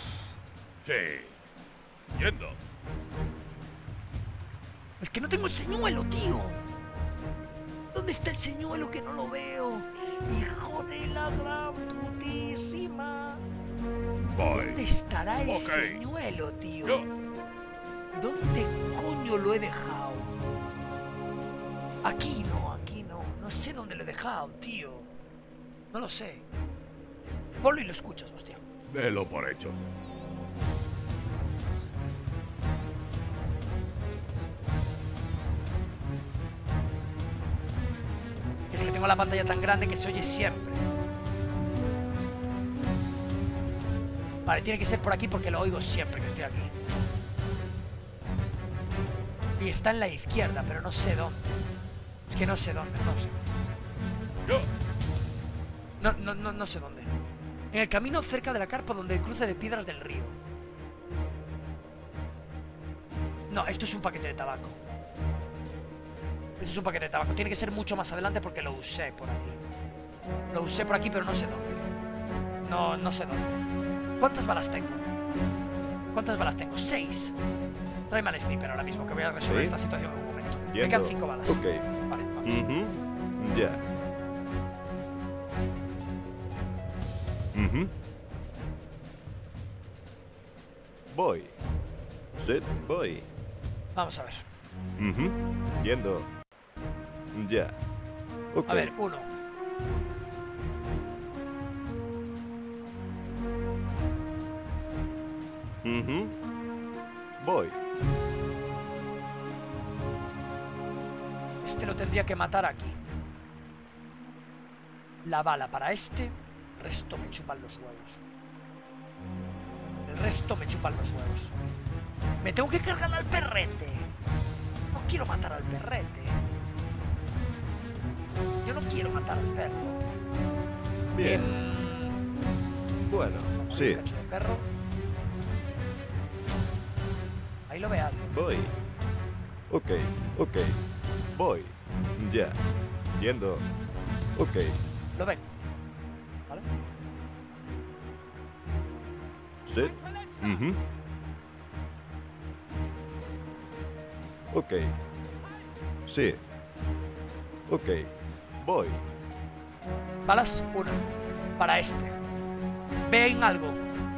Sí. Yendo. Es que no tengo el señuelo, tío. ¿Dónde está el señuelo que no lo veo? Hijo de la gran putísima. ¿Dónde Voy. estará el Ok. señuelo, tío? Yo. ¿Dónde coño lo he dejado? Aquí no, aquí no. No sé dónde lo he dejado, tío. No lo sé. Ponlo y lo escuchas, hostia. Delo por hecho. Es que tengo la pantalla tan grande que se oye siempre. Vale, tiene que ser por aquí porque lo oigo siempre que estoy aquí. Y está en la izquierda, pero no sé dónde. Es que no sé dónde, no sé. Yo. No sé dónde. En el camino cerca de la carpa donde el cruce de piedras del río. No, esto es un paquete de tabaco. Esto es un paquete de tabaco. Tiene que ser mucho más adelante porque lo usé por aquí. Lo usé por aquí, pero no sé dónde. No sé dónde. ¿Cuántas balas tengo? ¿Cuántas balas tengo? 6. Tráeme al sniper ahora mismo, que voy a resolver esta situación en un momento. Me Yendo. quedan 5 balas. Ok. Vale, vamos. Ya. Voy. Sit, voy. Vamos a ver. Yendo. Ya. Ok. A ver, 1. Voy. Este lo tendría que matar aquí. La bala para este. El resto me chupan los huevos. El resto me chupan los huevos. Me tengo que cargar al perrete. No quiero matar al perrete. Yo no quiero matar al perro. Bien. Bueno, sí. Un cacho de perro. Ahí lo ve alguien. Voy. Ok, ok. Voy. Ya. Yendo. Ok. Lo ven. ¿Vale? Sit. Ok. Sí. Ok. Voy. Balas, 1. Para este. Ven algo.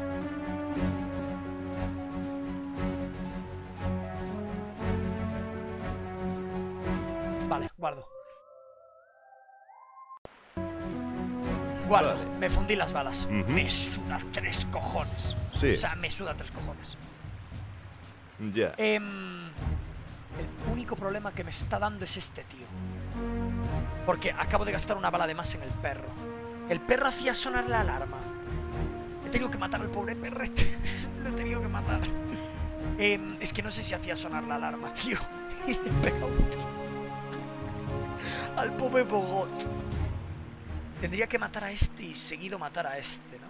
Vale, guardo. Guardo. Vale. Me fundí las balas. Me suda 3 cojones. Sí. O sea, me suda 3 cojones. Ya. El único problema que me está dando es este tío. Porque acabo de gastar una bala de más en el perro. El perro hacía sonar la alarma. He tenido que matar al pobre perrete. Lo he tenido que matar. Es que no sé si hacía sonar la alarma, tío. Y le he pegado un tiro al pobre Bogot. Tendría que matar a este y seguido matar a este, ¿no?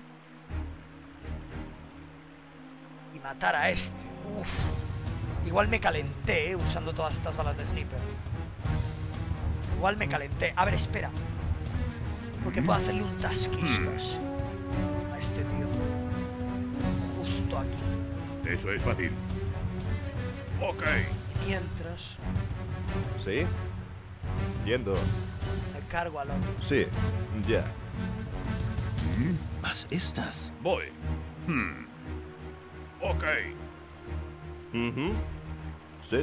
Y matar a este. Uff. Igual me calenté, usando todas estas balas de sniper. Igual me calenté. A ver, espera. Porque puedo hacerle un tasquiscas a este tío. Justo aquí. Eso es fácil. Ok. Y mientras Sí. Yendo. me cargo al otro. Sí. Ya. Was ist das? Voy. Ok. Sit.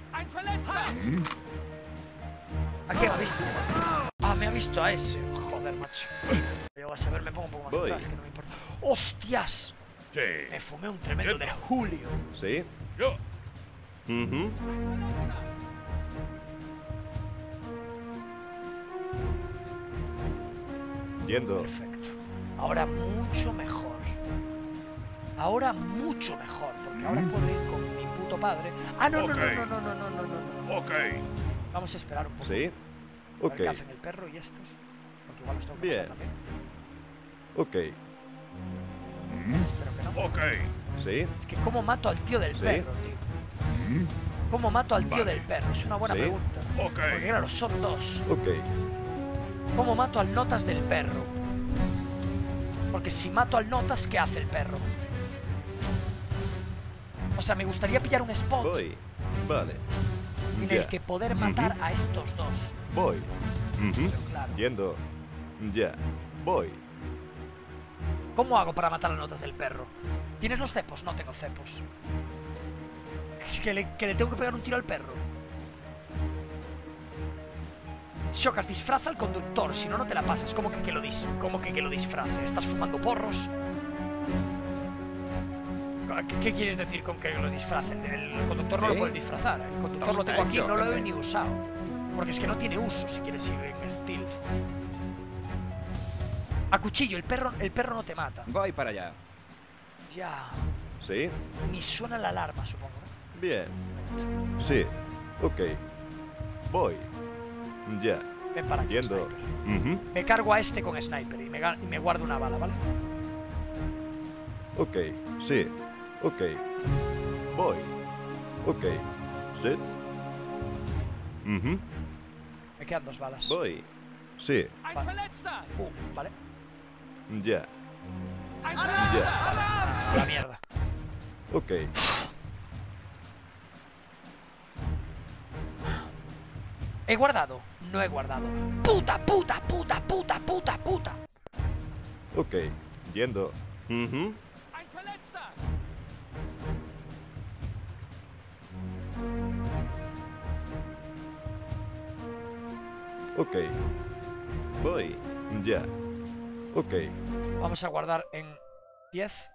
¿A quién ha visto? Ah, me ha visto a ese. Joder, macho. Yo vas a ver, me pongo un poco más Voy. atrás, que no me importa. ¡Hostias! Sí. Me fumé un tremendo de Julio. Sí. Yo. Yendo. Perfecto. Ahora mucho mejor. Ahora mucho mejor, porque ahora puedo ir con mi puto padre. Ah, no, Ok. no. Ok. Vamos a esperar un poco. Sí. A ver Ok. qué hacen el perro y estos. Porque igual los tengo que Bien. matar también. Ok. Espero que no. Ok. Sí. Es que ¿cómo mato al tío del Sí. perro, tío? ¿Cómo mato al tío Vale. del perro? Es una buena Sí. pregunta. Ok. Porque claro, son 2. Ok. ¿Cómo mato al notas del perro? Porque si mato al notas, ¿qué hace el perro? O sea, me gustaría pillar un spot Voy. Vale. en Ya. el que poder matar a estos 2. Voy. Pero claro, Yendo. Ya. Voy. ¿cómo hago para matar a notas del perro? ¿Tienes los cepos? No tengo cepos. Es que le tengo que pegar un tiro al perro. Shockard, disfraza al conductor, si no, no te la pasas. ¿Cómo que lo disfrace? ¿Estás fumando porros? ¿Qué quieres decir con que lo disfracen? El conductor no lo puedes disfrazar. El conductor lo tengo aquí, no lo he ni usado. Porque es que no tiene uso si quieres ir en stealth. A cuchillo, el perro no te mata. Voy para allá. Ya. Sí. Ni suena la alarma, supongo, ¿no? Bien. Sí. Ok. Voy. Ya. Ven para aquí, Yendo. sniper. Me cargo a este con sniper y me guardo una bala, ¿vale? Ok. Sí. Ok. Voy. Ok. Sit. Me quedan 2 balas. Voy. Sí. Vale. Ya. Ya. A la mierda. Ok. ¿He guardado? No he guardado. ¡Puta, puta, puta, puta, puta, puta! Ok, yendo. Ujú. Ok. Voy. Ya. Ok. Vamos a guardar en 10.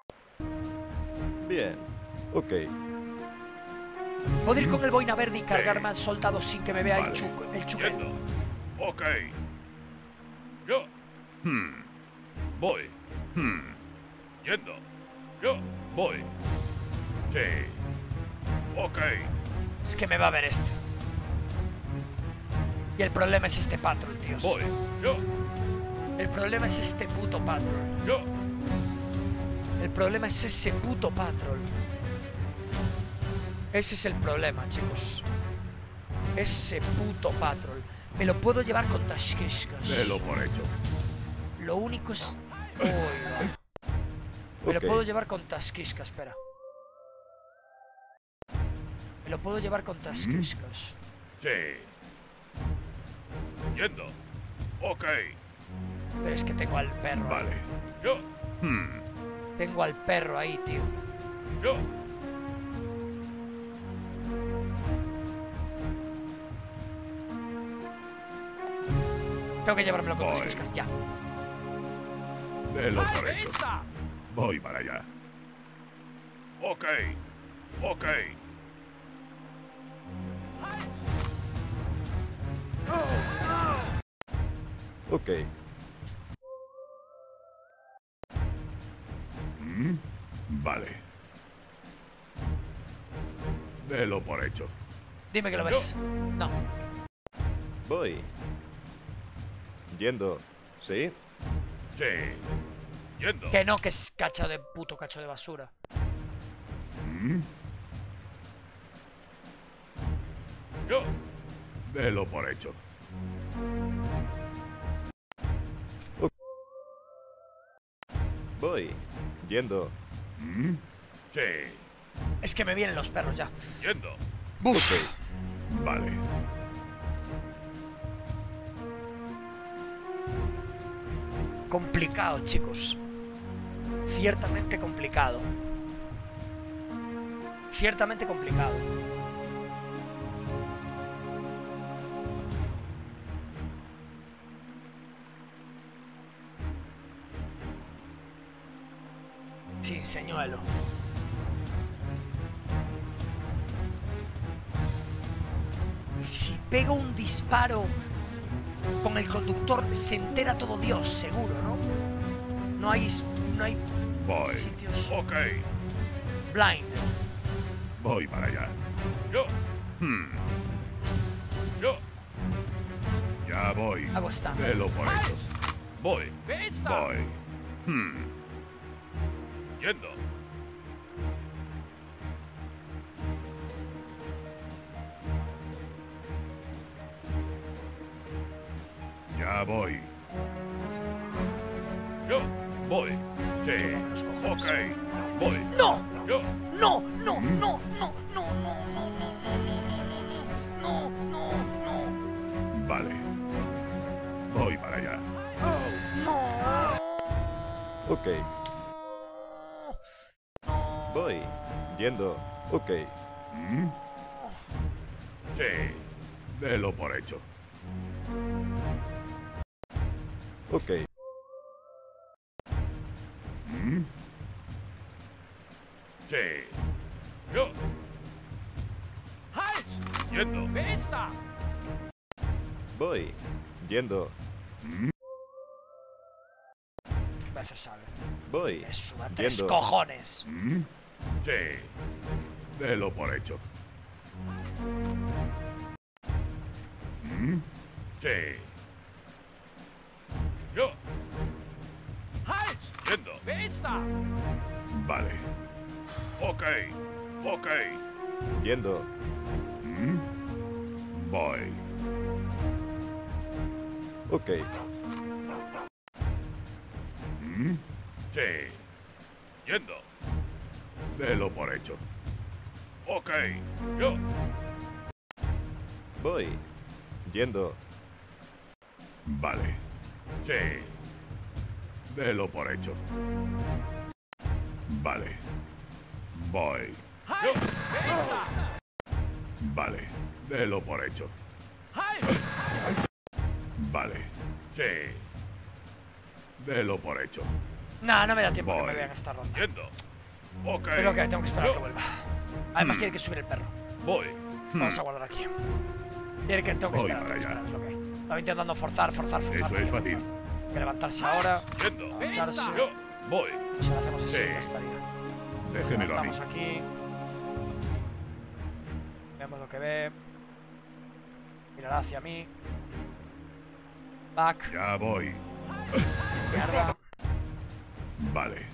Bien. Ok. ¿Puedo ir con el boina verde y cargar más soldados sin que me vea Vale. el chuque? Yendo. Ok. Yo. Voy. Yendo. Yo. Voy. Sí. Ok. Es que me va a ver este. Y el problema es este patrol, tíos. Voy. Yo. El problema es este puto patrol. Yo. El problema es ese puto patrol. Ese es el problema, chicos. Ese puto patrol. Me lo puedo llevar con Tashkishkas. Délo por hecho. Lo único es... Oiga. Me lo Ok. puedo llevar con Tashkishkas, espera. Me lo puedo llevar con Tashkishkas. Sí. Yendo. Ok. Pero es que tengo al perro. Vale. Ahí. Yo. Tengo al perro ahí, tío. Yo. Tengo que llevármelo con Voy. Tashkishkas, ya. Délo por hecho. Voy para allá. Ok. Ok. Ok. Vale. Délo por hecho. Dime que lo ves. No. Voy. Yendo. ¿Sí? Sí. Yendo. Que no, que es puto cacho de basura. Yo. Délo por hecho. Voy. Yendo. Sí. Es que me vienen los perros ya. Yendo. Buf. Vale. Complicado, chicos. Ciertamente complicado. Ciertamente complicado. Sí, señuelo. Si pego un disparo con el conductor, se entera todo Dios, seguro, ¿no? No hay Voy. sitios. Ok. Blind. Voy para allá. Yo. Yo. Ya voy. Hago stand. Délo por hecho. Voy. Voy. Yendo. Ya voy. Yo voy. Sí. Los cojones. Ok. Voy. ¡No! Yo. ¡No! ¡No! ¡No! ¡No! ¡No! ¡No! ¡No! ¡No! ¡No! ¡No! Vale. Voy para allá. ¡No! Ok. Voy. Yendo. Ok. Sí. Délo por hecho. Ok. Sí. Yo. Yendo. Voy. Yendo. Veces sale. Voy. Me suda tres Yendo. cojones. Sí. Délo por hecho. Sí. Yo. Yendo. Vale. Ok. Ok. Yendo. Voy. Ok. Sí. Yendo. Délo por hecho. Ok. Yo. Voy. Yendo. Vale. Sí. Delo por hecho. Vale. Voy. Vale. Delo por hecho. Vale. Sí. Delo por hecho. Nah, no me da tiempo que Voy. me vean esta ronda. Yendo. Ok. Creo que tengo que esperar a que vuelva. Además tiene que subir el perro. Voy. Vamos a guardar aquí. Tiene que, tengo que Voy esperar, para tengo que allá. esperar, es lo que hay. Estaba intentando forzar. Eso es forzar. fácil. Hay que levantarse ahora. Yendo. Agacharse. Yo. Voy. Si lo hacemos así, Sí. ya estaría. Déjemelo a mí. Estamos aquí. Vemos lo que ve. Mirará hacia mí. Back. Ya voy. Mierda. Vale.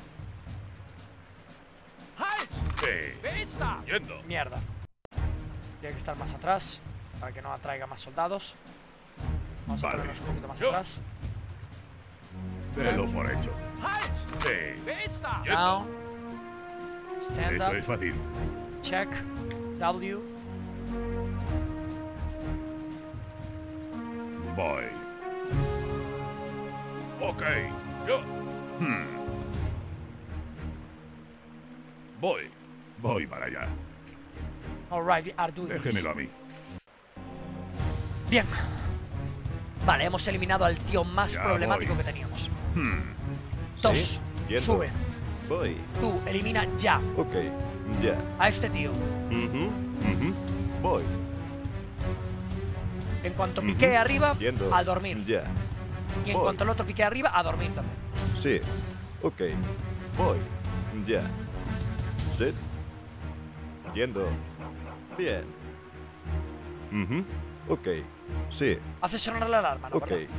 Sí. Yendo. Mierda. Tiene que estar más atrás para que no atraiga más soldados. Vamos a Vale. ponernos un poquito más Yo. atrás. Delo por hecho. Sí. Yendo. Down. Stand Eso up. es fácil. Check. W. Voy. Ok. Yo. Voy. Voy para allá. Alright, we are doing this. Déjemelo a mí. Bien. Vale, hemos eliminado al tío más Ya problemático voy. que teníamos. Hmm. 2. Yendo. Sube. Voy. Tú, elimina ya Ok. Ya. a este tío. Voy. En cuanto piquee arriba, Yendo. a dormir. Ya. Y en voy. cuanto el otro piquee arriba, a dormir también. Sí. Ok. Voy. Ya. Sit. Yendo. Bien. Ok. Sí. Hace sonar la alarma, ¿no? Ok. ¿Verdad?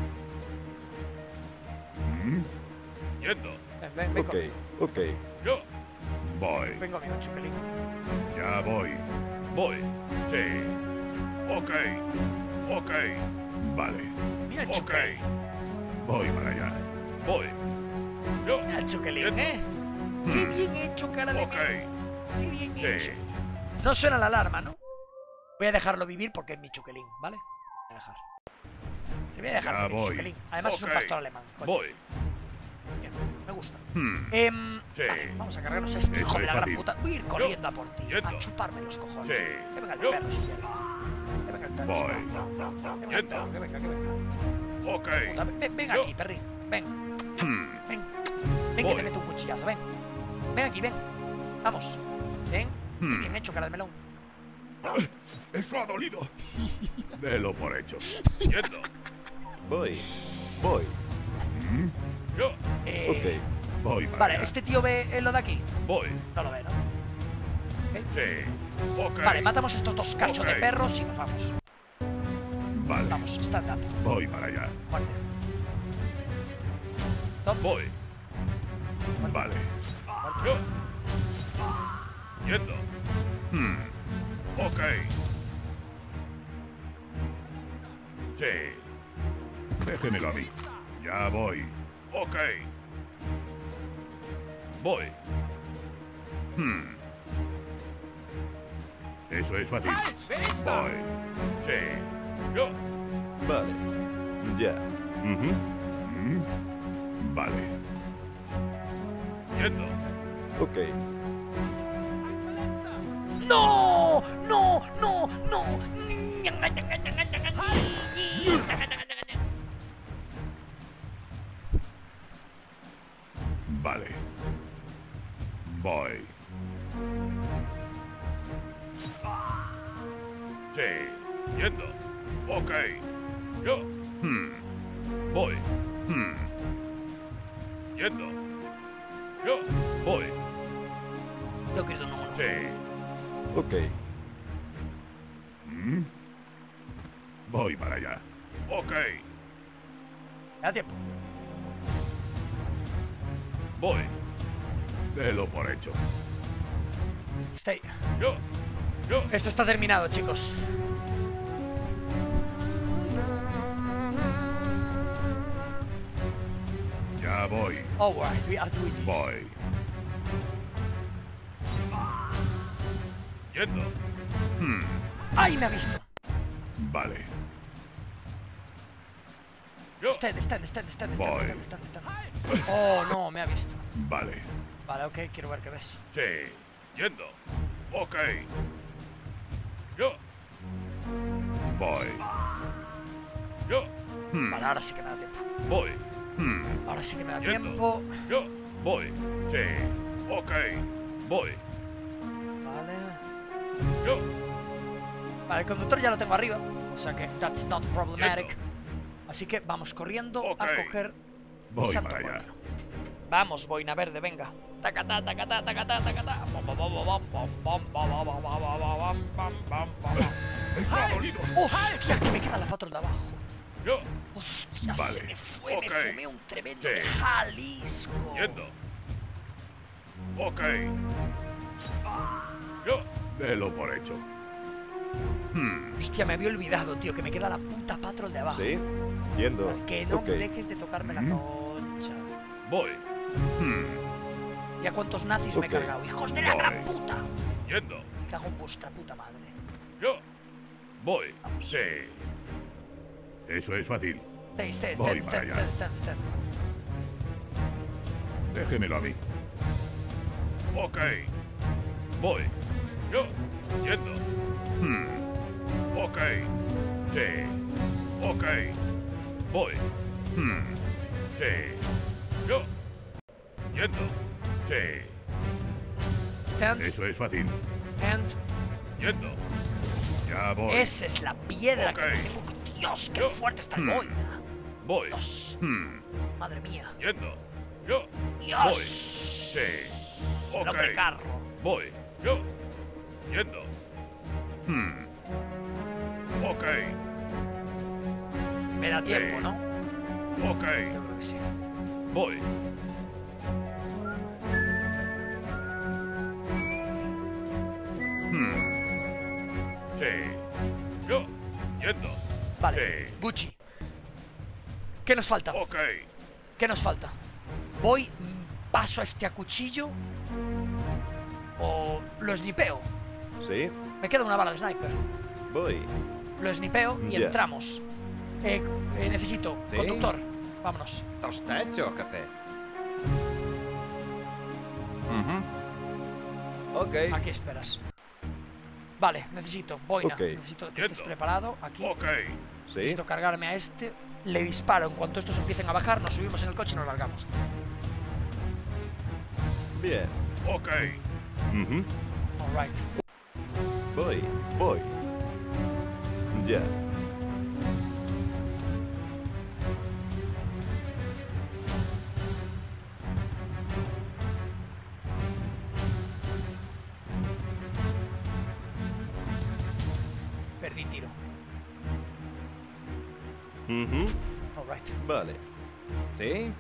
Yendo. Ven Ok. conmigo. Ok. Yo. Voy. Ven conmigo, chuquelín. Ya voy. Voy. Sí. Ok. Ok. Vale. Mira el Ok. chuquelín. Voy para allá. Voy. Yo. Mira el chuquelín, Yendo. ¿eh? Qué bien hecho, cara de Ok. Qué bien hecho. Sí. No suena la alarma, ¿no? Voy a dejarlo vivir porque es mi chuquelín, ¿vale? Voy a dejar. Te voy a dejar Ya porque es mi voy. chuquelín. Además es un Ok. pastor alemán. Coño. Voy. Bien, me gusta. Sí. Vale, vamos a cargarnos a este Eso hijo de es la gran fácil. puta. Voy a ir corriendo a por ti, Yendo. a chuparme los cojones. Sí. Que venga el Yo. perro si quiere. Que venga el perro. Voy. si quiere. Que venga el Yendo. perro, que venga. Ok. Puta, ven Yo. aquí, perrín. Ven, Hmm. ven. Ven que Voy. te meto un cuchillazo, ven. Ven aquí, ven. Vamos. Ven. Qué Hmm. bien hecho, cara de melón. Eso ha dolido. Delo por hecho. Yendo. Voy. Voy. Yo. Ok. Voy para Vale, allá. ¿este tío ve lo de aquí? Voy. No lo ve, ¿no? Sí. Ok. Vale, matamos estos dos cachos de Ok. perros y nos vamos. Vale. Vamos, stand up. Voy para allá. Muerte. Stop. Voy. Vale. Yo. Yendo. Ok. Sí. Déjemelo a mí. Ya voy. Ok. Voy. Eso es fácil. Voy. Sí. Yo. Vale. Ya. Vale. Yendo. Ok. ¡No! ¡No! ¡No! ¡No! Vale. Voy. Sí. Yendo. Ok. Yo. Voy. Yendo. Yo. Voy. Yo quiero uno. Sí. Ok. Voy para allá. Ok. Me da tiempo. Voy. Delo por hecho. Stay. Yo. Yo. Esto está terminado, chicos. Ya voy. Alright, we are doing this. Voy. Yendo. ¡Ay, me ha visto! Vale. Stand. Oh, no, me ha visto. Vale. Vale, ok, quiero ver qué ves. Sí. Yendo. Ok. Yo. Voy. Yo. Vale, ahora sí que me da tiempo. Voy. Ahora sí que me da Yendo. tiempo. Yo. Voy. Sí. Ok. Voy. Vale. Yo. Vale, el conductor ya lo tengo arriba. O sea que that's not problematic. Así que vamos corriendo Ok. a coger Voy Santo para allá. Pueblo. Vamos, boina verde, venga. Tacatá, tacatá, tacatá, tacatá. ¡Hostia, que me queda la patrón de abajo! Yo. ¡Hostia, Vale. se me fue! Ok. Me fumé un tremendo Sí. de Jalisco. Yendo. Ok. Yo. Délo por hecho. Hostia, me había olvidado, tío, que me queda la puta patrol de abajo. Sí. Yendo. Que no Ok. dejes de tocarme la concha. Voy. ¿Ya cuántos nazis me he Ok. cargado? ¡Hijos de la Voy. gran puta! Yendo. Me cago en vuestra puta madre. Yo. Voy. Sí. Eso es fácil. Stand. Voy para allá. Déjemelo a mí. Ok. Voy. Yo. Yendo. Ok. Sí. Ok. Voy. Sí. Yo. Yendo. Sí. Stand. Eso es fácil. And. Yendo. Ya voy. Esa es la piedra que Ok. tengo. Dios, qué Yo. fuerte está el boina. Voy. Dios. Madre mía. Yendo. Yo. Dios. Voy. Sí. El Ok. hombre carro. Voy. Yo. Yendo. Ok. Me da tiempo, Sí. ¿no? Ok. Yo creo que sí. Voy. Sí. Yo. Yendo. Vale. Sí. Gucci. ¿Qué nos falta? Ok. ¿Qué nos falta? ¿Voy, paso a este a cuchillo? ¿O lo snipeo? Sí. Me queda una bala de sniper. Voy. Lo snipeo y Ya. entramos. Necesito, ¿Sí? conductor. Vámonos. ¿Tostacho o café? Ok. Aquí esperas. Vale, necesito boina. Ok. Necesito que estés preparado. Aquí. Ok. Sí. Necesito cargarme a este. Le disparo. En cuanto estos empiecen a bajar, nos subimos en el coche y nos largamos. Bien. Ok. Ujú. Alright. Voy. Ya. Perdí tiro. Ujú. Alright. Vale. ¿Sí?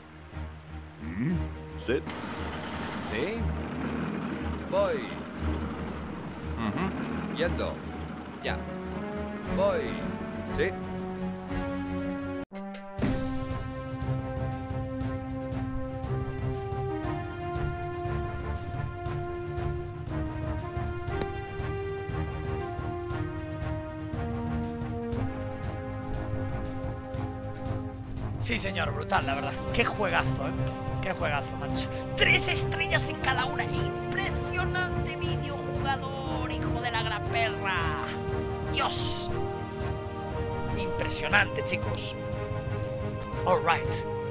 Set. ¿Sí? Voy. Yendo. Ya. Voy. ¿Sí? Sí, señor, brutal, la verdad. Qué juegazo, Qué juegazo, macho. 3 estrellas en cada una. Impresionante videojugador, hijo de la gran perra. Dios. Impresionante, chicos. Alright.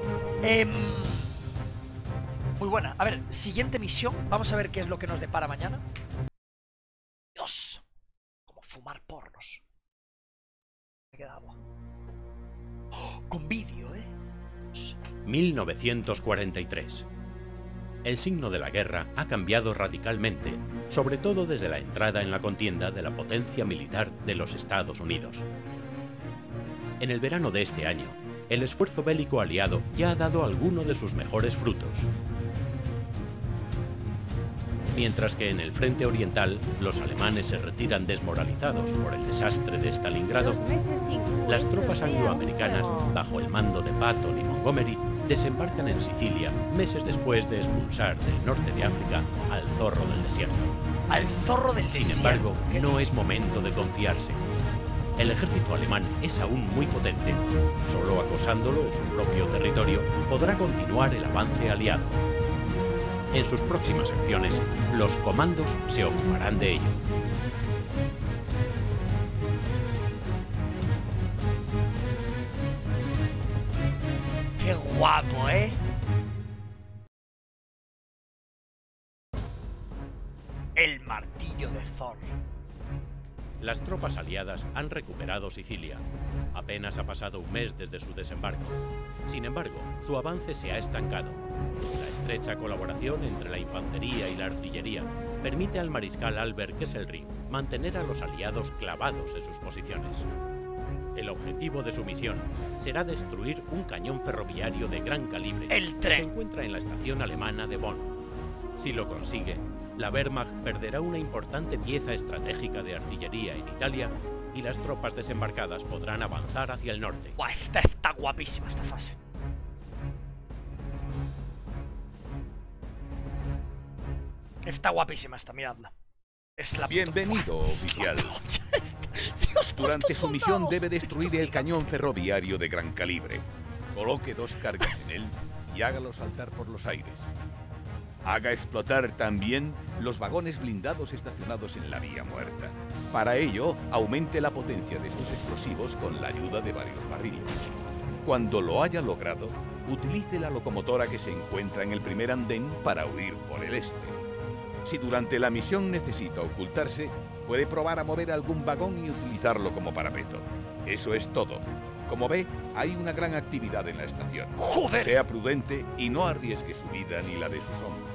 Muy buena. A ver, siguiente misión. Vamos a ver qué es lo que nos depara mañana. Dios. Como fumar porros. Me queda agua. Oh, con vídeo, 1943. El signo de la guerra ha cambiado radicalmente, sobre todo desde la entrada en la contienda de la potencia militar de los Estados Unidos. En el verano de este año, el esfuerzo bélico aliado ya ha dado alguno de sus mejores frutos. Mientras que en el frente oriental, los alemanes se retiran desmoralizados por el desastre de Stalingrado, 2 meses sin que las esto tropas sea angloamericanas, un bajo el mando de Patton y Montgomery, desembarcan en Sicilia meses después de expulsar del norte de África al zorro del desierto. Al zorro del Sin desierto. embargo, no es momento de confiarse. el ejército alemán es aún muy potente. Solo acosándolo en su propio territorio podrá continuar el avance aliado. En sus próximas acciones, los comandos se ocuparán de ello. ¡Qué guapo, eh! El martillo de Thor. Las tropas aliadas han recuperado Sicilia. Apenas ha pasado un mes desde su desembarco. Sin embargo, su avance se ha estancado. La estrecha colaboración entre la infantería y la artillería permite al mariscal Albert Kesselring mantener a los aliados clavados en sus posiciones. El objetivo de su misión será destruir un cañón ferroviario de gran calibre El que tren. se encuentra en la estación alemana de Bonn. Si lo consigue, la Wehrmacht perderá una importante pieza estratégica de artillería en Italia y las tropas desembarcadas podrán avanzar hacia el norte. Buah, esta está guapísima esta fase. Está guapísima esta, miradla. Es la puta- Bienvenido, Buah, oficial. Dios, Durante ¿cuántos su misión soldados? debe destruir Estos el cañón ferroviario de gran calibre. Coloque 2 cargas en él y hágalo saltar por los aires. Haga explotar también los vagones blindados estacionados en la vía muerta. Para ello, aumente la potencia de estos explosivos con la ayuda de varios barriles. Cuando lo haya logrado, utilice la locomotora que se encuentra en el primer andén para huir por el este. Si durante la misión necesita ocultarse, puede probar a mover algún vagón y utilizarlo como parapeto. Eso es todo. Como ve, hay una gran actividad en la estación. ¡Joder! Sea prudente y no arriesgue su vida ni la de sus hombres.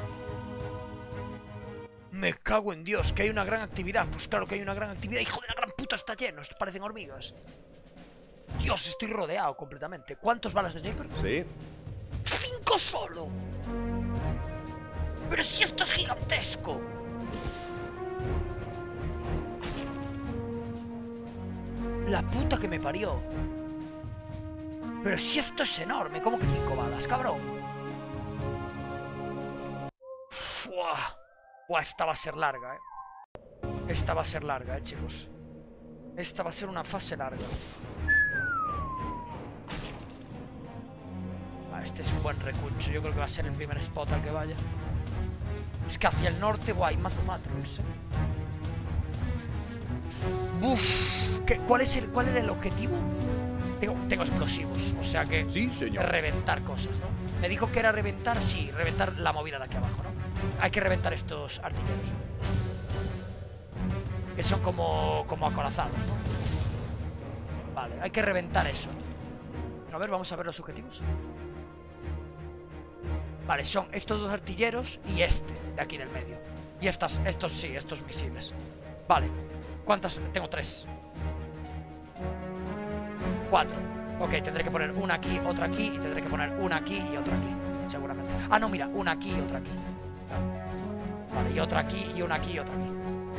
Me cago en Dios, que hay una gran actividad. Pues claro que hay una gran actividad. ¡Hijo de la gran puta, está lleno! Esto parecen hormigas. Dios, estoy rodeado completamente. ¿Cuántos balas de sniper? Sí. 5 solo. Pero si esto es gigantesco. La puta que me parió. Pero si esto es enorme, ¿cómo que 5 balas, cabrón? Buah. Buah, esta va a ser larga, Esta va a ser larga, chicos. Esta va a ser una fase larga. Ah, este es un buen recuncho. Yo creo que va a ser el primer spot al que vaya. Es que hacia el norte, guay, mazo Matrix, Buf. ¿Cuál era el objetivo? Tengo explosivos, o sea que Sí, señor. reventar cosas, ¿no? Me dijo que era reventar, sí, reventar la movida de aquí abajo, ¿no? Hay que reventar estos artilleros, que son como acorazados, ¿no? Vale, hay que reventar eso. A ver, vamos a ver los objetivos. Vale, son estos 2 artilleros y este, de aquí del medio. Y estos misiles. Vale, ¿cuántas? Tengo 3. 4. Ok, tendré que poner una aquí, otra aquí, y tendré que poner una aquí y otra aquí, seguramente. Ah, no, mira, una aquí y otra aquí. Vale, y otra aquí, y una aquí y otra aquí.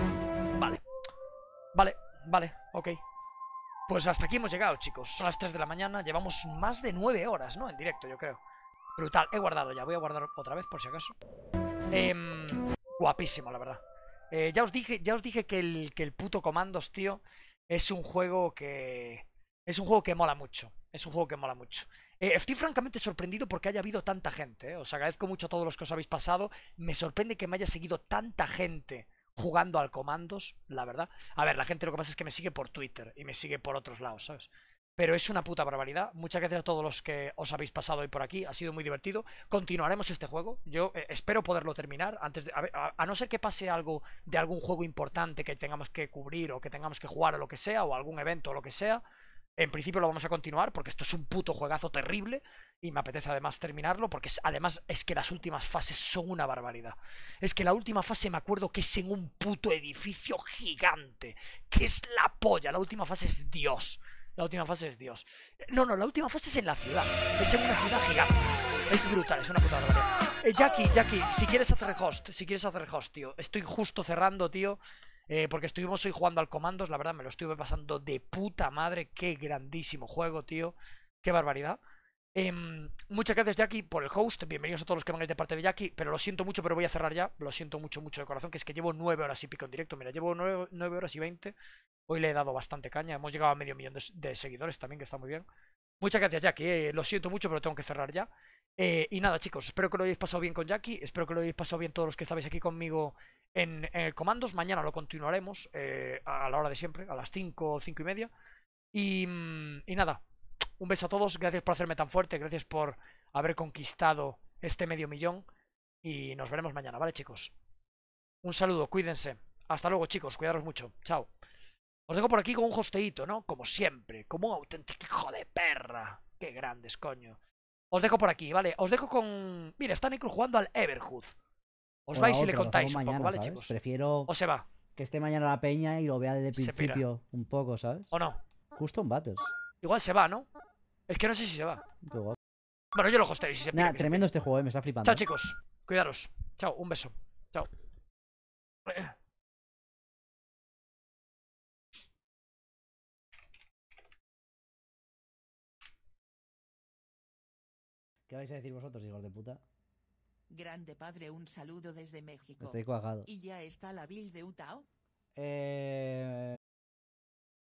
Vale, ok. Pues hasta aquí hemos llegado, chicos. Son las 3 de la mañana, llevamos más de 9 horas, ¿no? En directo, yo creo. Brutal, he guardado ya, voy a guardar otra vez por si acaso. Guapísimo, la verdad. Ya os dije que el puto Commandos, tío, es un juego que... Es un juego que mola mucho. Es un juego que mola mucho. Estoy francamente sorprendido porque haya habido tanta gente, Os agradezco mucho a todos los que os habéis pasado. Me sorprende que me haya seguido tanta gente jugando al Commandos, la verdad. A ver, la gente lo que pasa es que me sigue por Twitter y me sigue por otros lados, ¿sabes? Pero es una puta barbaridad. Muchas gracias a todos los que os habéis pasado hoy por aquí. Ha sido muy divertido. Continuaremos este juego. Yo espero poderlo terminar antes de... A no ser que pase algo de algún juego importante que tengamos que cubrir o que tengamos que jugar o lo que sea, o algún evento o lo que sea. En principio lo vamos a continuar porque esto es un puto juegazo terrible y me apetece además terminarlo porque además es que las últimas fases son una barbaridad. Es que la última fase me acuerdo que es en un puto edificio gigante, que es la polla. La última fase es Dios. La última fase es Dios. No, la última fase es en la ciudad. Es en una ciudad gigante. Es brutal, es una puta barbaridad. Jackie, si quieres hacer host, tío. Estoy justo cerrando, tío. Porque estuvimos hoy jugando al Commandos, la verdad me lo estuve pasando de puta madre. Qué grandísimo juego, tío. Qué barbaridad. Muchas gracias, Jackie, por el host. Bienvenidos a todos los que vengáis de parte de Jackie. Pero lo siento mucho, pero voy a cerrar ya. Lo siento mucho, mucho de corazón, que es que llevo 9 horas y pico en directo. Mira, llevo 9 horas y 20. Hoy le he dado bastante caña. Hemos llegado a medio millón de seguidores también, que está muy bien. Muchas gracias, Jackie. Lo siento mucho, pero tengo que cerrar ya. Y nada, chicos, espero que lo hayáis pasado bien con Jackie. Espero que lo hayáis pasado bien todos los que estabais aquí conmigo en el Comandos. Mañana lo continuaremos a la hora de siempre, a las 5, 5 y media. Y nada, un beso a todos. Gracias por hacerme tan fuerte. Gracias por haber conquistado este medio millón. Y nos veremos mañana, ¿vale, chicos? Un saludo, cuídense. Hasta luego, chicos. Cuidaros mucho. Chao. Os dejo por aquí con un hosteíto, ¿no? Como siempre. Como un auténtico hijo de perra. Qué grandes, coño. Os dejo por aquí, ¿vale? Os dejo con... Mira, está Necro jugando al Everhood. Os vais y le contáis un poco, ¿vale, ¿sabes? chicos? Prefiero O se va. que esté mañana la peña y lo vea desde el Se pira. principio un poco, ¿sabes? ¿O no? Custom Battles. Igual se va, ¿no? Es que no sé si se va. Qué guapo. Bueno, yo lo hosteo y si se pira. Nah, que se tremendo este juego, me está flipando. Chao, chicos. Cuidaros. Chao, un beso. Chao. ¿Qué vais a decir vosotros, hijos de puta? Grande padre, un saludo desde México. Estoy cuajado. ¿Y ya está la build de Utao?